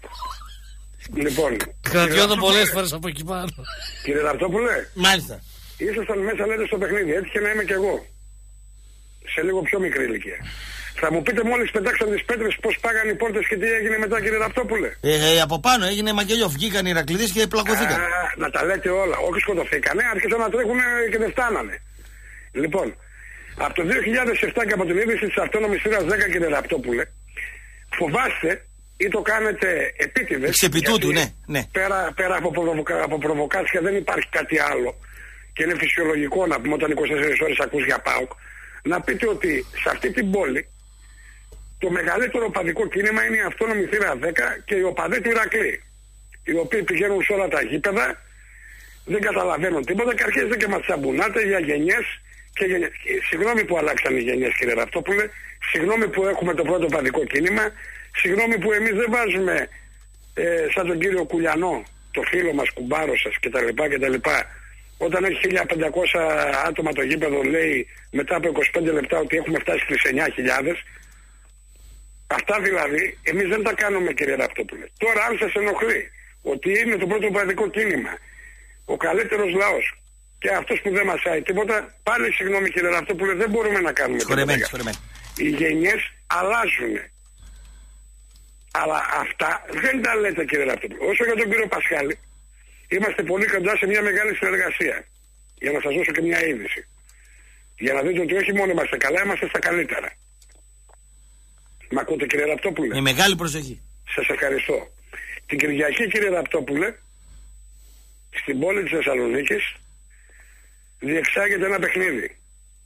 Λοιπόν. Κρατιόταν πολλές φορές από εκεί πάνω. Κύριε Ραπτόπουλε. Μάλιστα. Ήσασταν μέσα λέτε στο παιχνίδι, έτυχε να είμαι κι εγώ. Σε λίγο πιο μικρή ηλικία. Θα μου πείτε μόλις πετάξαν τις πέτρες πώς πάγαν οι πόρτες και τι έγινε μετά, κύριε Ραπτόπουλε? Ε, ε, από πάνω έγινε μαγελιό. Βγήκαν οι Ηρακλήδες και πλακωθήκαν. Α, να τα λέτε όλα. Όχι σκοτωθήκανε, άρχισαν να τρέχουν και δεν φτάνανε. Λοιπόν, από το δύο χιλιάδες επτά και από την είδηση της αυτόνομης θύρας δέκα, κύριε Ραπτόπουλε, φοβάστε ή το κάνετε επίτηδες. Εξ επί τούτου, ναι, ναι. Πέρα, πέρα από, προβοκα, από προβοκάτσια δεν υπάρχει κάτι άλλο. Και είναι φυσιολογικό να πούμε όταν είκοσι τέσσερις ώρες ακούς για ΠΑΟΚ, να πείτε ότι σε αυτή την πόλη το μεγαλύτερο οπαδικό κίνημα είναι η αυτόνομη θύρα δέκα και οι οπαδοί του Ηρακλή. Οι οποίοι πηγαίνουν σε όλα τα γήπεδα, δεν καταλαβαίνουν τίποτα και αρχίζετε και μας τσαμπουνάτε για γενιές και γενιές. Συγγνώμη που αλλάξαν οι γενιές, κύριε Ραπτόπουλε, συγγνώμη που έχουμε το πρώτο οπαδικό κίνημα, συγγνώμη που εμείς δεν βάζουμε ε, σαν τον κύριο Κουλιανό, το φίλο μας, κουμπάρο σας κτλ. κτλ. Όταν έχει χίλια πεντακόσια άτομα το γήπεδο, λέει μετά από είκοσι πέντε λεπτά ότι έχουμε φτάσει στις εννιά χιλιάδες. Αυτά δηλαδή εμείς δεν τα κάνουμε, κύριε Ραπτόπουλε. Τώρα αν σας ενοχλεί ότι είναι το πρώτο οπαδικό κίνημα, ο καλύτερος λαός και αυτός που δεν μασάει τίποτα, πάλι συγγνώμη, κύριε Ραπτόπουλε, δεν μπορούμε να κάνουμε τίποτα. Οι γενιές αλλάζουν. Αλλά αυτά δεν τα λέτε, κύριε Ραπτόπουλε. Όσο για τον κύριο Πασχάλη, είμαστε πολύ κοντά σε μια μεγάλη συνεργασία. Για να σας δώσω και μια είδηση. Για να δείτε ότι όχι μόνο είμαστε καλά, είμαστε στα καλύτερα. Μ' ακούτε, κύριε Ραπτόπουλε? Με μεγάλη προσοχή. Σας ευχαριστώ. Την Κυριακή, κύριε Ραπτόπουλε, στην πόλη της Θεσσαλονίκης διεξάγεται ένα παιχνίδι.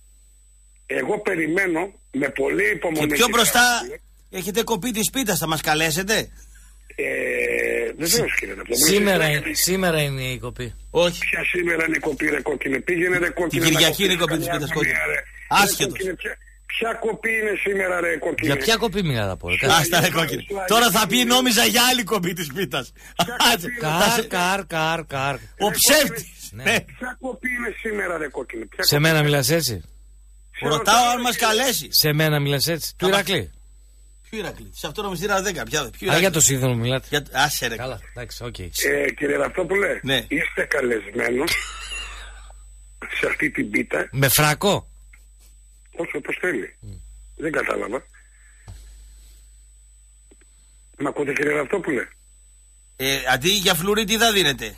Εγώ περιμένω με πολύ υπομονή. Και πιο μπροστά έχετε κοπεί τη σπίτα, θα μας καλέσετε? Ε, Βεβαίως κύριε Ραπτόπουλε. Σήμερα, σήμερα είναι η κοπή. Όχι. Ποια σήμερα είναι η κοπή ρε κόκκινε. Πήγαινε ρε κόκκινε. Την Κυριακή είναι η κοπή της πίτας κόκκινε. Άσχετος. Ποια κοπή είναι σήμερα ρε κόκκινε. Για ποια κοπή μιλάτε από εδώ. Άστα ρε κόκκινε. Τώρα θα πει νόμιζα για άλλη κοπή της πίτας. Καρ, καρ, καρ, καρ. Ο ψεύτης. Ποια κοπή είναι σήμερα ρε κόκκινε. Σε μένα μιλάς έτσι. Ρωτάω αν μας καλέσει. Σε μένα μιλάς έτσι. Του Ηρακλή. Ποιο Ηρακλή. Σε αυτό νομιστήρα δέκα. Α, για το σύνδρομο μιλάτε. Άσε ρε. Καλά, εντάξει, οκ. Κύριε Ραπτόπουλε, Ναι. είστε καλεσμένος σε αυτή την πίτα. Με φρακό. Όχι όπως θέλει. Δεν κατάλαβα. Μ' ακούτε κύριε Ραπτόπουλε. Ε, αντί για φλουρί τι θα δίνετε.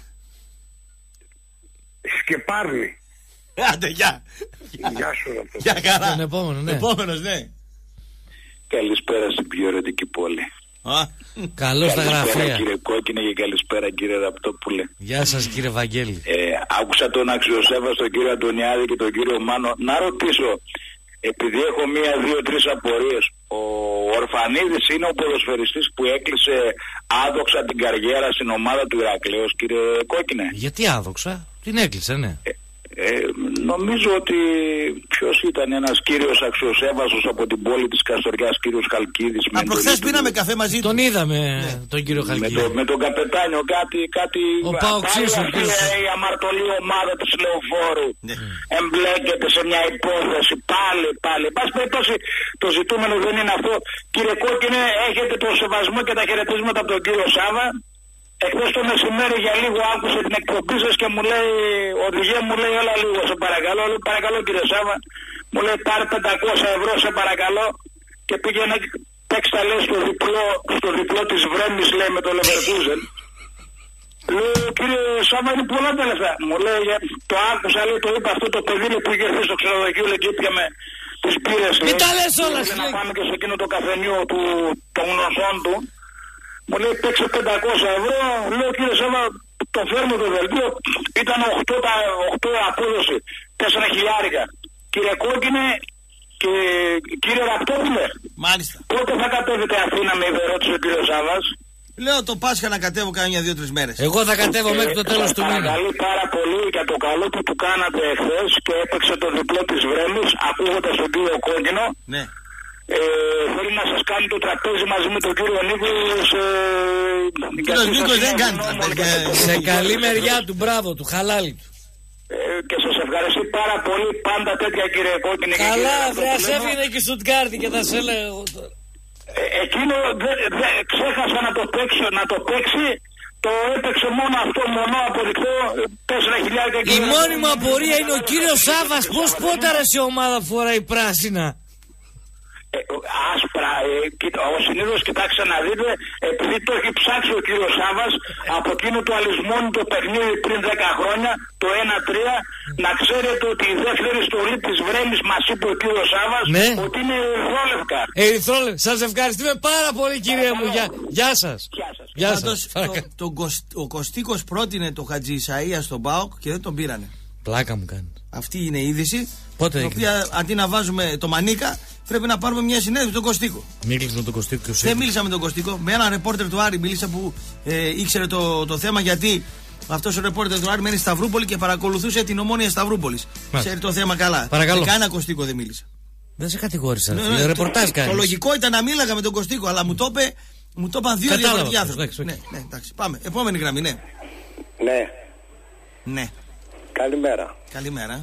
Σκεπάρνη. Άντε, γεια. Γεια σου Ραπτόπουλε. Γεια χαρά. Τον επόμενο, ναι. Επόμενος, ναι. Καλησπέρα στην πιο ερωτική πόλη. Καλώς τα Καλησπέρα γραφεία. κύριε Κόκκινε και καλησπέρα κύριε Ραπτόπουλε. Γεια σας κύριε Βαγγέλη. Ε, άκουσα τον αξιοσέβαστο κύριο Αντωνιάδη και τον κύριο Μάνο. Να ρωτήσω, επειδή έχω μία, δύο, τρεις απορίες. Ο Ορφανίδης είναι ο ποδοσφαιριστής που έκλεισε άδοξα την καριέρα στην ομάδα του Ηρακλέως, κύριε Κόκκινε. Γιατί άδοξα, την έκλεισε, ναι. Ε, ε, νομίζω ότι ποιος ήταν ένας κύριος αξιοσέβαστος από την πόλη της Καστοριάς, κύριος Χαλκίδης. Α, προχθές πίναμε καφέ μαζί του. Τον είδαμε, ναι, τον κύριο Με, Χαλκίδη. το, με τον καπετάνιο κάτι, κάτι Ο Παοξής, ο κύριος. η αμαρτωλή ομάδα της Λεωφόρου Ναι. εμπλέκεται σε μια υπόθεση πάλι, πάλι. Εν πάση περιπτώσει, το ζητούμενο δεν είναι αυτό. Κύριε Κόκκινε, έχετε το σεβασμό και τα χαιρετίσματα από τον κύριο Σάβα. Εχθές το μεσημέρι για λίγο άκουσε την εκπομπή σας και μου λέει, οδηγέ μου λέει, έλα λίγο σε παρακαλώ. Λέω, παρακαλώ κύριε Σάβα. Μου λέει πάρε πεντακόσια ευρώ σε παρακαλώ και πήγαινε παίξτε τα λέει στο διπλό, στο διπλό της Βρέμης λέει με το Leverkusen. Λέω κύριε Σάβα είναι πολλά τα λεφτά. Μου λέει το άκουσα, λέει, το είπα αυτό το παιδί λέει, που είχε έρθει στο ξενοδοχείο λέει, και ήπιαμε τις πύρες. Μην τα λες όλα, να πάμε και σε εκείνο το καφενείο του, των γνωσών του. Μου λέει παίξε πεντακόσια ευρώ. Λέω κύριε Σάβα το φέρνω το δελτίο. Ήταν οκτώ, οκτώ απόδοση, τέσσερα χιλιάρικα. Κύριε Κόκκινε και κύριε Ραπτόπουλε. Μάλιστα. Πότε θα κατέβετε Αθήνα με ρώτησε ο κύριος Σάβας. Λέω το Πάσχα να κατέβω κάνα δύο-τρεις μέρες. Εγώ θα κατέβω μέχρι το τέλος του μήνα. Παρακαλεί πάρα πολύ για το καλό που του κάνατε εχθές και έπαιξε το διπλό της Βρέμης ακούγοντας τον κύριο Κόκκινο. Ναι. Ε, θέλει να σας κάνει το τραπέζι μαζί με τον κύριο Νίκο σε... Ο κύριος Νίκος δεν κάνει τραπέζι. Σε καλή μεριά του, μπράβο του, χαλάλι του. Ε, και σας ευχαριστώ πάρα πολύ πάντα τέτοια κύριε Κόκκινε. Καλά, βρε, ας έφυγε και στο Στουτγκάρδη και θα σε έλεγα εγώ τώρα. Ε, εκείνο δε, δε, ξέχασα να το, παίξω, να το παίξει, το έπαιξε μόνο αυτό, μονό αποδεικτό, τέσσερα χιλιάδες. Η μόνη μου απορία είναι ο κύριος Σάβας πώς πόταρε σε ομάδα φοράει πράσινα. Ε, άσπρα, ε, κοίτα, ο συνήθως κοιτάξτε να δείτε, επειδή το έχει ψάξει ο κύριος Σάβας από εκείνο το αλυσμόνι το παιχνίδι πριν δέκα χρόνια, το ένα τρία, να ξέρετε ότι η δεύτερη στολή της Βρέμης μας είπε ο κύριος Σάβας, ναι, ότι είναι ερυθρόλευκα. Ερυθρόλευκα, σας ευχαριστούμε πάρα πολύ κύριε μου, γεια, γεια σας. Γεια σας. Πάντως, το, το, ο Κωστίκος πρότεινε το Χατζη Ισαΐα στον ΠΑΟΚ και δεν τον πήρανε. Πλάκα μου κάνει. Αυτή είναι η είδηση. Πότε την οποία αντί να βάζουμε το Μανίκα, πρέπει να πάρουμε μια συνέντευξη με τον Κωστίκο. Μίλησε με τον Κωστίκο και ο Δεν μίλησα με τον Κωστίκο. Με έναν ρεπόρτερ του Άρη μίλησα που ε, ήξερε το, το θέμα γιατί αυτός ο ρεπόρτερ του Άρη μένει Σταυρούπολη και παρακολουθούσε την Ομόνοια Σταυρούπολης. Ξέρει το θέμα καλά. Παρακαλώ. Με κανένα Κωστίκο δεν μίλησα. Δεν σε κατηγόρησα. Ναι, ναι, ρεπορτάζ το, κάνεις. το λογικό ήταν να μίλαγα με τον Κωστίκο, αλλά μου το είπε. Μου το είπαν δύο διαφορετικοί άνθρωποι. Ναι, ναι, εντάξει. Πάμε. Επόμενη γραμμή, ναι. Ναι. Ναι. Καλημέρα. Καλημέρα.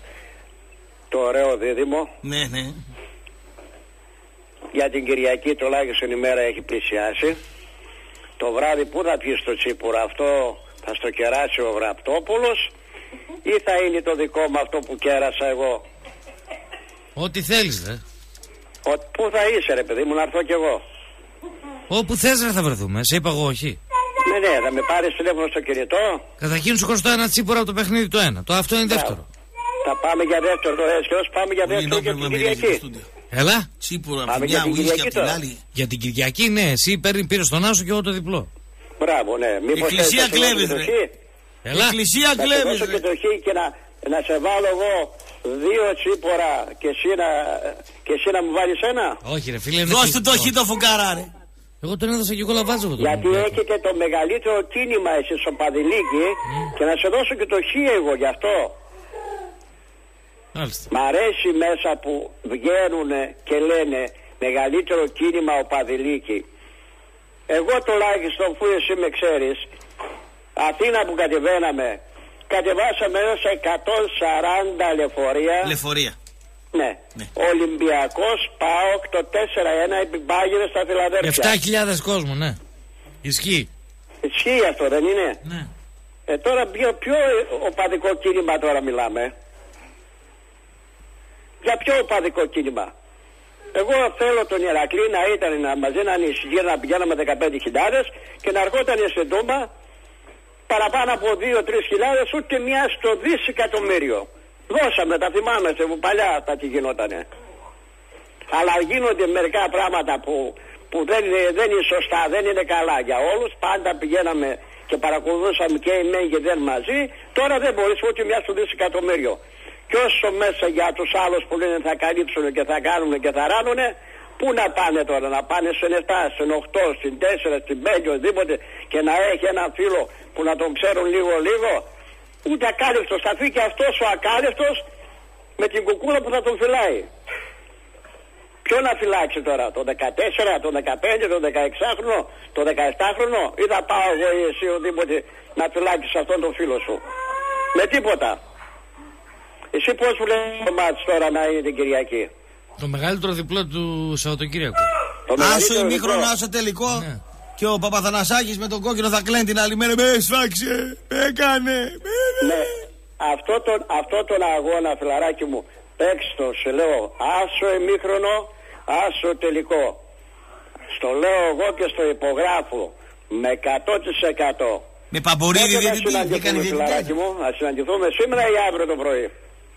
Το ωραίο δίδυμο. Ναι, ναι. Για την Κυριακή τουλάχιστον η μέρα έχει πλησιάσει. Το βράδυ που θα πιει στο τσίπουρα, αυτό θα στο κεράσει ο Ραπτόπουλος ή θα είναι το δικό μου αυτό που κέρασα εγώ? Ό,τι θέλεις δε. Ο, πού θα είσαι ρε παιδί μου, να έρθω κι εγώ? Όπου θες ρε θα βρεθούμε, σε είπα εγώ όχι. Ναι, ναι, θα με πάρεις τηλέφωνο στο κινητό. Καταρχήν σου κοστό ένα τσίπουρα από το παιχνίδι το ένα. Το αυτό είναι δεύτερο. Θα πάμε για δεύτερο το έσχερος, πάμε για δεύτερο για την Κυριακή. Έλα. Τσίπουρα, μια ουίσκι απ' την άλλη. Για την Κυριακή, ναι, εσύ πήρες τον Άσο και εγώ το διπλό. Μπράβο, ναι. Μήπως Εκκλησία κλέβεις ρε. Έλα. Εκκλησία κλέβεις ρε. Και το χ και να, να σε βάλω εγώ δύο τσίπορα και εσύ να, και εσύ να μου βάλεις ένα. Όχι ρε φίλε. Δώσ' του το χ το φουκαρά ρε. Εγώ τον έδωσα και εγώ Λαβάζοβο. Γιατί έχετε το μεγαλύτερο κίνημα εσείς στο Παδηλίκι mm. και να σε δώσω και το χ εγώ γι' αυτό. Μάλιστα. Μ' αρέσει μέσα που βγαίνουν και λένε μεγαλύτερο κίνημα ο Παδηλίκι. Εγώ τουλάχιστον, που εσύ με ξέρεις, Αθήνα που κατεβαίναμε, κατεβάσαμε έως εκατόν σαράντα λεωφορεία. Λεωφορεία. Ναι. ναι. Ολυμπιακός, ΠΑΟΚ, το τέσσερα ένα επιπάγινε στα Φιλαδέλφια. επτά χιλιάδες κόσμο, ναι. Ισχύει. Ισχύει αυτό, δεν είναι? Ναι. Ε, τώρα ποιο, ποιο οπαδικό κίνημα τώρα μιλάμε? Για ποιο οπαδικό κίνημα? Εγώ θέλω τον Ηρακλή να ήταν να μαζί να ανησυχεί, να πηγαίναμε δεκαπέντε χιλιάδες και να ερχόταν στην Τούμπα παραπάνω από δύο τρεις χιλιάδες, ούτε μια στο δισεκατομμύριο. Δώσαμε, τα θυμάμαι, σε παλιά τα τι γινότανε. Αλλά γίνονται μερικά πράγματα που, που δεν, είναι, δεν είναι σωστά, δεν είναι καλά για όλους. Πάντα πηγαίναμε και παρακολουθούσαμε και οι μεν και δεν μαζί. Τώρα δεν μπορείς ούτε μια στο δισεκατομμύριο. Και όσο μέσα για τους άλλους που λένε θα καλύψουν και θα κάνουν και θα ράνουν, πού να πάνε τώρα? Να πάνε στην επτά, στην οκτώ, στην τέσσερα, στην πέντε, οτιδήποτε, και να έχει έναν φίλο που να τον ξέρουν λίγο λίγο? Ούτε ακάλυπτος θα φύγει και αυτός ο ακάλυπτος με την κουκούλα που θα τον φυλάει. Ποιο να φυλάξει τώρα? Το δεκατέσσερα, το δεκαπέντε, το δεκαεξάχρονο, το δεκαεπτάχρονο, ή θα πάω εγώ ή εσύ οτιδήποτε να φυλάξεις αυτόν τον φίλο σου? Με τίποτα. Εσύ πώς που λέει το μάτς τώρα να είναι την Κυριακή? Το μεγαλύτερο διπλό του Σαββατοκύριακου. Άσο ημίχρονο, άσο τελικό. Ναι. Και ο Παπαθανασάκης με τον κόκκινο θα κλαίνει την άλλη μέρα. Με σφάξε, με έκανε. Ναι, αυτό τον, αυτό τον αγώνα, φιλαράκι μου, παίξ' το, σε λέω, άσο ημίχρονο, άσο τελικό. Στο λέω εγώ και στο υπογράφω με εκατό τοις εκατό. Με Παμπορίδη διαιτητή, έκανε φιλαράκι μου, να συναντηθούμε σήμερα ή αύριο το πρωί?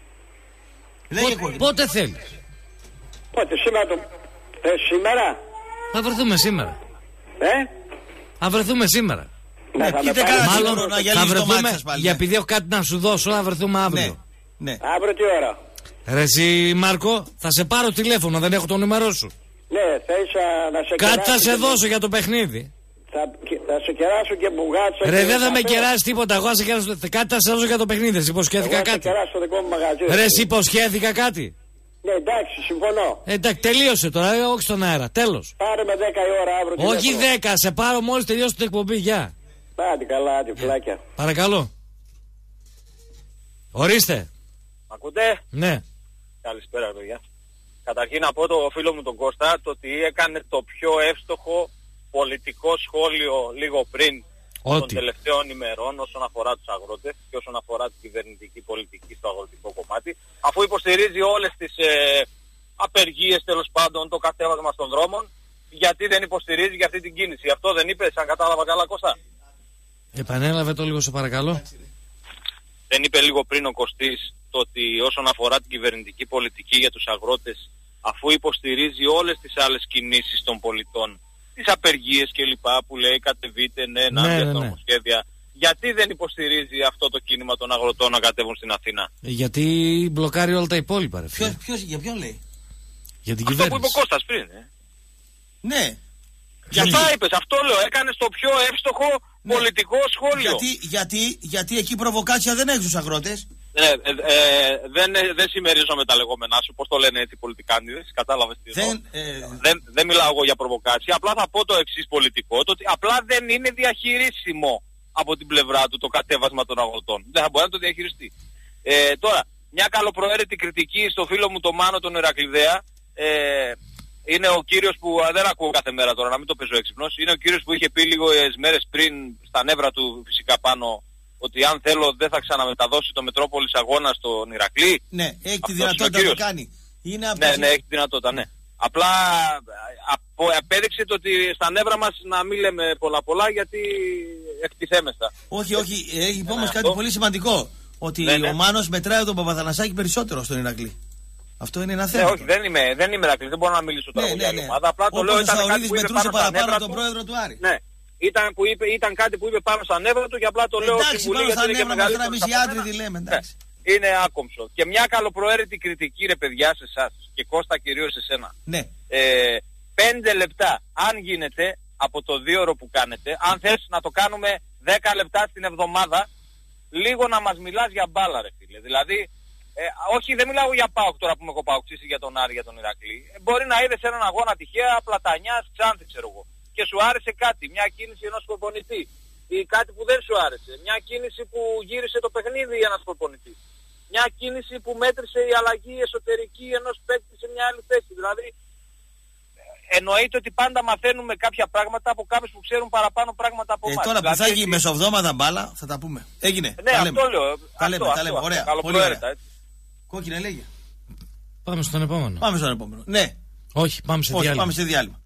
Πότε, πότε θέλεις? Πότε, σήμερα το... Ε, σήμερα? Θα βρεθούμε σήμερα. Ε? Θα βρεθούμε σήμερα. Ναι, θα Κοίτα πάρει... μάλλον να, να θα βρεθούμε, πάλι, για ναι. επειδή έχω κάτι να σου δώσω, θα βρεθούμε αύριο. Ναι, ναι. Αύριο τι ώρα? Ρε εσύ Μάρκο, θα σε πάρω τηλέφωνο, δεν έχω το νούμερό σου. Ναι, θες να σε κάτι θα σε και... δώσω για το παιχνίδι. Θα, θα σε κεράσω και μπουγάτσα. Ρε δεν θα με κεράσει τίποτα, εγώ θα σε κεράσω. Κάτι θα σε δώσω για το παιχνίδι, εσύ υποσχέθηκα εγώ κάτι. Θα κεράσω το δικό μου μαγαζί. Ρε εσύ υποσχέθηκα κάτι. Ναι, εντάξει, συμφωνώ. Ε, εντάξει, τελείωσε τώρα, ε, όχι στον αέρα, τέλος. Πάρε με δέκα η ώρα αύριο. Όχι δέκα, σε πάρω μόλις τελειώσει την εκπομπή, γεια. Άντε καλά, άντε φυλάκια. Παρακαλώ. Ορίστε. Ακούτε? Ναι. Καλησπέρα, παιδιά. Καταρχήν να πω το φίλο μου τον Κώστα το ότι έκανε το πιο εύστοχο πολιτικό σχόλιο λίγο πριν ότι. των τελευταίων ημερών όσον αφορά τους αγρότες και όσον αφορά την κυβερνητική πολιτική στο αγροτικό κομμάτι, αφού υποστηρίζει όλες τις ε, απεργίες, τέλος πάντων, το κατέβασμα των δρόμων, γιατί δεν υποστηρίζει για αυτή την κίνηση? Αυτό δεν είπε, αν κατάλαβα καλά, Κώστα? Επανέλαβε το λίγο, σε παρακαλώ. Δεν είπε λίγο πριν ο Κωστής το ότι όσον αφορά την κυβερνητική πολιτική για τους αγρότες, αφού υποστηρίζει όλες τις άλλες κινήσεις των πολιτών, τις απεργίες κλπ. Που λέει κατεβείτε, ναι, ενάντια ναι, στα ναι, ναι. νομοσχέδια, γιατί δεν υποστηρίζει αυτό το κίνημα των αγροτών να κατέβουν στην Αθήνα? Γιατί μπλοκάρει όλα τα υπόλοιπα, ρε φίλε. Ποιος, ποιος, για ποιον λέει? Για την αυτό κυβέρνηση. που είπε ο Κώστας πριν, ε. Ναι. Για αυτά είπες, αυτό λέω, έκανες το πιο εύστοχο ναι. πολιτικό σχόλιο. Γιατί, γιατί, γιατί εκεί προβοκάτσια δεν έχει τους αγρότες. Ε, ε, ε, δεν, ε, δεν συμμερίζομαι τα λεγόμενά σου, πώς το λένε έτσι οι πολιτικάνιδες, κατάλαβες τι δεν, ε... δεν, δεν μιλάω εγώ για προβοκάτσια, απλά θα πω το εξής πολιτικό, το ότι απλά δεν είναι διαχειρίσιμο από την πλευρά του το κατέβασμα των αγροτών. Δεν θα μπορεί να το διαχειριστεί. Ε, τώρα, μια καλοπροαίρετη κριτική στο φίλο μου το Μάνο τον Ηρακλειδέα, ε, είναι ο κύριος που, δεν ακούω κάθε μέρα τώρα, να μην το παίζω έξυπνος, είναι ο κύριος που είχε πει λίγες μέρες πριν στα νεύρα του φυσικά πάνω, ότι αν θέλω δεν θα ξαναμεταδώσει το Μετρόπολης αγώνα στον Ηρακλή. Ναι, έχει αυτός τη δυνατότητα να το κάνει. Είναι ναι, ναι, έχει τη δυνατότητα, ναι. Απλά απο, απέδειξε το ότι στα νεύρα μας να μην λέμε πολλά πολλά γιατί εκτιθέμεστα. Όχι, όχι, έχει όμως ναι, κάτι αυτό. Πολύ σημαντικό. Ότι ναι, ναι. ο Μάνος μετράει τον Παπαθανασάκη περισσότερο στον Ηρακλή. Αυτό είναι ένα θέμα. Ναι, όχι, δεν είμαι, δεν είμαι Ηρακλή, δεν μπορώ να μιλήσω τώρα ναι, για ναι, ναι. ομάδα. Απλά το λέω, ήταν κάτι που είπε πάνω στα νεύρα του. Πρόεδρο του Άρη. Ναι. Ήταν, που είπε, ήταν κάτι που είπε πάνω στα νεύρα του και απλά το εντάξει, λέω στην Βουλή γιατί είναι και μεγαλύτερο. Εμείς οι άντρες λέμε, εντάξει. Ναι, είναι άκομψο. Και μια καλοπροαίρετη κριτική, ρε παιδιά, σε εσάς και Κώστα κυρίως σε σένα. Ναι. Ε, πέντε λεπτά, αν γίνεται, από το δύο ώρο που κάνετε, αν θες να το κάνουμε δέκα λεπτά στην εβδομάδα, λίγο να μας μιλάς για μπάλα ρε φίλε. Δηλαδή, ε, όχι δεν μιλάω για ΠΑΟΚ τώρα που με έχω παοξήσει για τον Άρη, για τον Ηρακλή. Ε, μπορεί να είδες έναν αγώνα τυχαία Πλατανιάς Ξάνθη ξέρω εγώ. Και σου άρεσε κάτι, μια κίνηση ενός προπονητή. Ή κάτι που δεν σου άρεσε. Μια κίνηση που γύρισε το παιχνίδι ένας προπονητής. Μια κίνηση που μέτρησε η αλλαγή εσωτερική ενός παίκτη σε μια άλλη θέση. Δηλαδή, εννοείται ότι πάντα μαθαίνουμε κάποια πράγματα από κάποιους που ξέρουν παραπάνω πράγματα από ε, εμάς. Τώρα δηλαδή, που θα έχει μεσοβδόμαδα μπάλα, θα τα πούμε. Έγινε. Ναι, τα αυτό λέμε. λέω. Τα λέμε, αυτό, τα λέμε. Αυτό, ωραία. Αυτό, Πολύ ωραία. Έτσι. Κόκκινε λέγε. Πάμε στον επόμενο. Πάμε στον επόμενο. Ναι. Όχι, πάμε σε Όχι, διάλειμμα. πάμε σε διάλειμμα.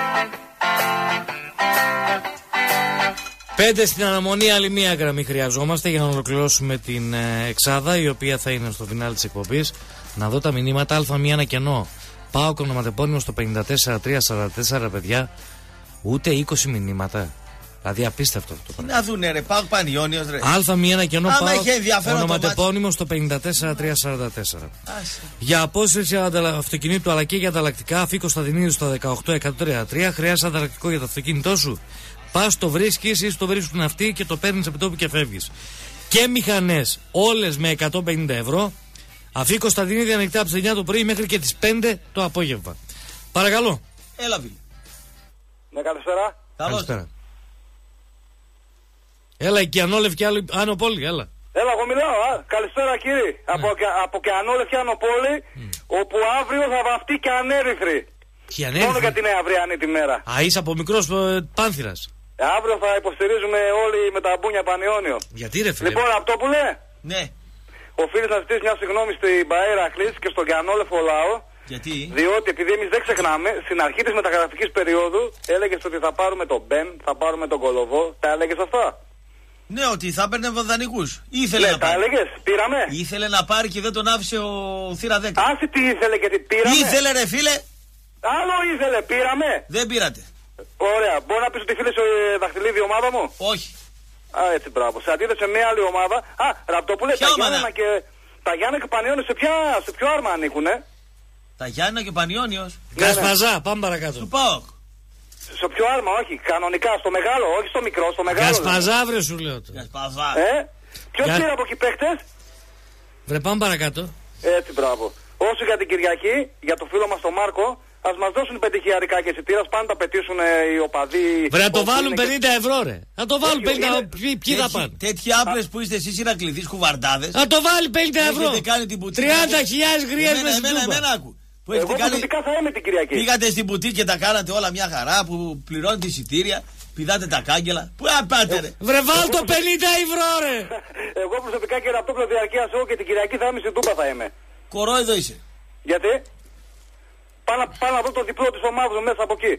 Πέντε στην αναμονή, άλλη μία γραμμή χρειαζόμαστε για να ολοκληρώσουμε την ε, εξάδα, η οποία θα είναι στο φινάλι της εκπομπής. Να δω τα μηνύματα. Α1 ένα κενό. Πάω ονοματεπώνυμο στο πενήντα τέσσερα τρία σαράντα τέσσερα, παιδιά. Ούτε είκοσι μηνύματα. Δηλαδή απίστευτο αυτό το πράγμα. Να δούνε ρε, πάω Πανιόνιος ρε. Α1 ένα κενό. Άμα Πάω είχε ενδιαφέρον ονοματεπώνυμο στο πενήντα τέσσερα τρία σαράντα τέσσερα. Άσε. Για απόσυρση αυτοκινήτου αλλά και για ανταλλακτικά, αφή Κωνσταντινίδη στο δεκαοκτώ εκατόν τριάντα τρία. Χρειάζεται ανταλλακτικό για το αυτοκίνητό σου. Πας το βρίσκεις ή το βρίσκουν αυτοί και το παίρνεις από τόπου και φεύγεις. Και μηχανές όλες με εκατόν πενήντα ευρώ. Αφή Κωνσταντινίδη ανοιχτά από τις εννιά το πρωί μέχρι και τις πέντε το απόγευμα. Παρακαλώ. Έλα Βίλη. Ναι, καλησπέρα. Καλησπέρα. Έλα εκεί Ανόλευκη Άνω Πόλη, έλα. Έλα, εγώ μιλάω, α. Καλησπέρα κύριε. Ναι. Από, από και Ανόλευκη Άνω Πόλη, mm. όπου αύριο θα βαφτεί και ανέρυθρη. Και ανέρυθρη. Μόνο για την αυριανή τη μέρα. Α, είσαι από μικρός ε, πάνθυρας. Αύριο θα υποστηρίζουμε όλοι με τα μπούνια Πανιόνιο. Γιατί ρε φίλε. Λοιπόν, αυτό που λέει. Ναι. Οφείλει να ζητήσει μια συγγνώμη στην Παέρα Κλής και στον Κανόλεφο λαό. Γιατί? Διότι επειδή εμείς δεν ξεχνάμε, στην αρχή της μεταγραφικής περίοδου έλεγες ότι θα πάρουμε τον Μπεν, θα πάρουμε τον Κολοβό. Τα έλεγες αυτά? Ναι, ότι θα έπαιρνε δανεικούς. Ήθελε ναι, να πάρει. Τα έλεγες, πήραμε. Ήθελε να πάρει και δεν τον άφησε ο Θύρα δέκα. Άσε τι ήθελε και τι πήραμε. Ήθελε ρε φίλε. Άλλο ήθελε, πήραμε. Δεν πήρατε. Ωραία, μπορεί να πεις ότι φίλε ε, δαχτυλίδι ομάδα μου. Όχι. Α, έτσι μπράβο. Σε αντίθεση σε μια άλλη ομάδα. Α, Ραπτόπουλε, τα Γιάννενα και, τα Γιάννενα και Πανιόνιο σε, ποια, σε ποιο άρμα ανήκουνε? Τα Γιάννενα και Πανιόνιος. Γκασπαζά, πάμε παρακάτω. Του ΠΑΟΚ. Σε ποιο άρμα, όχι, κανονικά, στο μεγάλο, όχι στο μικρό, στο μεγάλο. Γκασπαζά, βρε σου λέω. Γκασπαζά. Ε, ποιος πήρε από εκεί παίχτες? Βρε, πάμε παρακάτω. Έτσι, μπράβο. Όσο για την Κυριακή, για το φίλο μας τον Μάρκο, ας μας δώσουν πέντε χιλιάρικα και εισιτήρας, πάντα τα πετήσουν οι οπαδοί. Βρε, να το βάλουν πενήντα ευρώ, ρε. Να το βάλουν πενήντα ευρώ. Ποιοι θα πάνε? Τέτοιοι άπλες που είστε εσείς Ηρακλειδείς κουβαρντάδες. Να το βάλει πενήντα ευρώ. τριάντα χιλιάδες γριές μέσα στην Τούμπα. Που εγώ προσωπικά θα είμαι την Κυριακή. Πήγατε στην μπουτίκ και τα κάνατε όλα μια χαρά που πληρώνετε εισιτήρια, πηδάτε τα κάγκελα. Πού να πάτε ρε? Βρε, βάλ το πενήντα ευρώ, ρε. Εγώ προσωπικά και ραπτόπλο διαρκείας εγώ και την Κυριακή θα είμαι στην Τούμπα θα είμαι. Κορόιδο είσαι. Γιατί? Πάω να, πάω να βρω το διπλό της ομάδας μέσα από εκεί.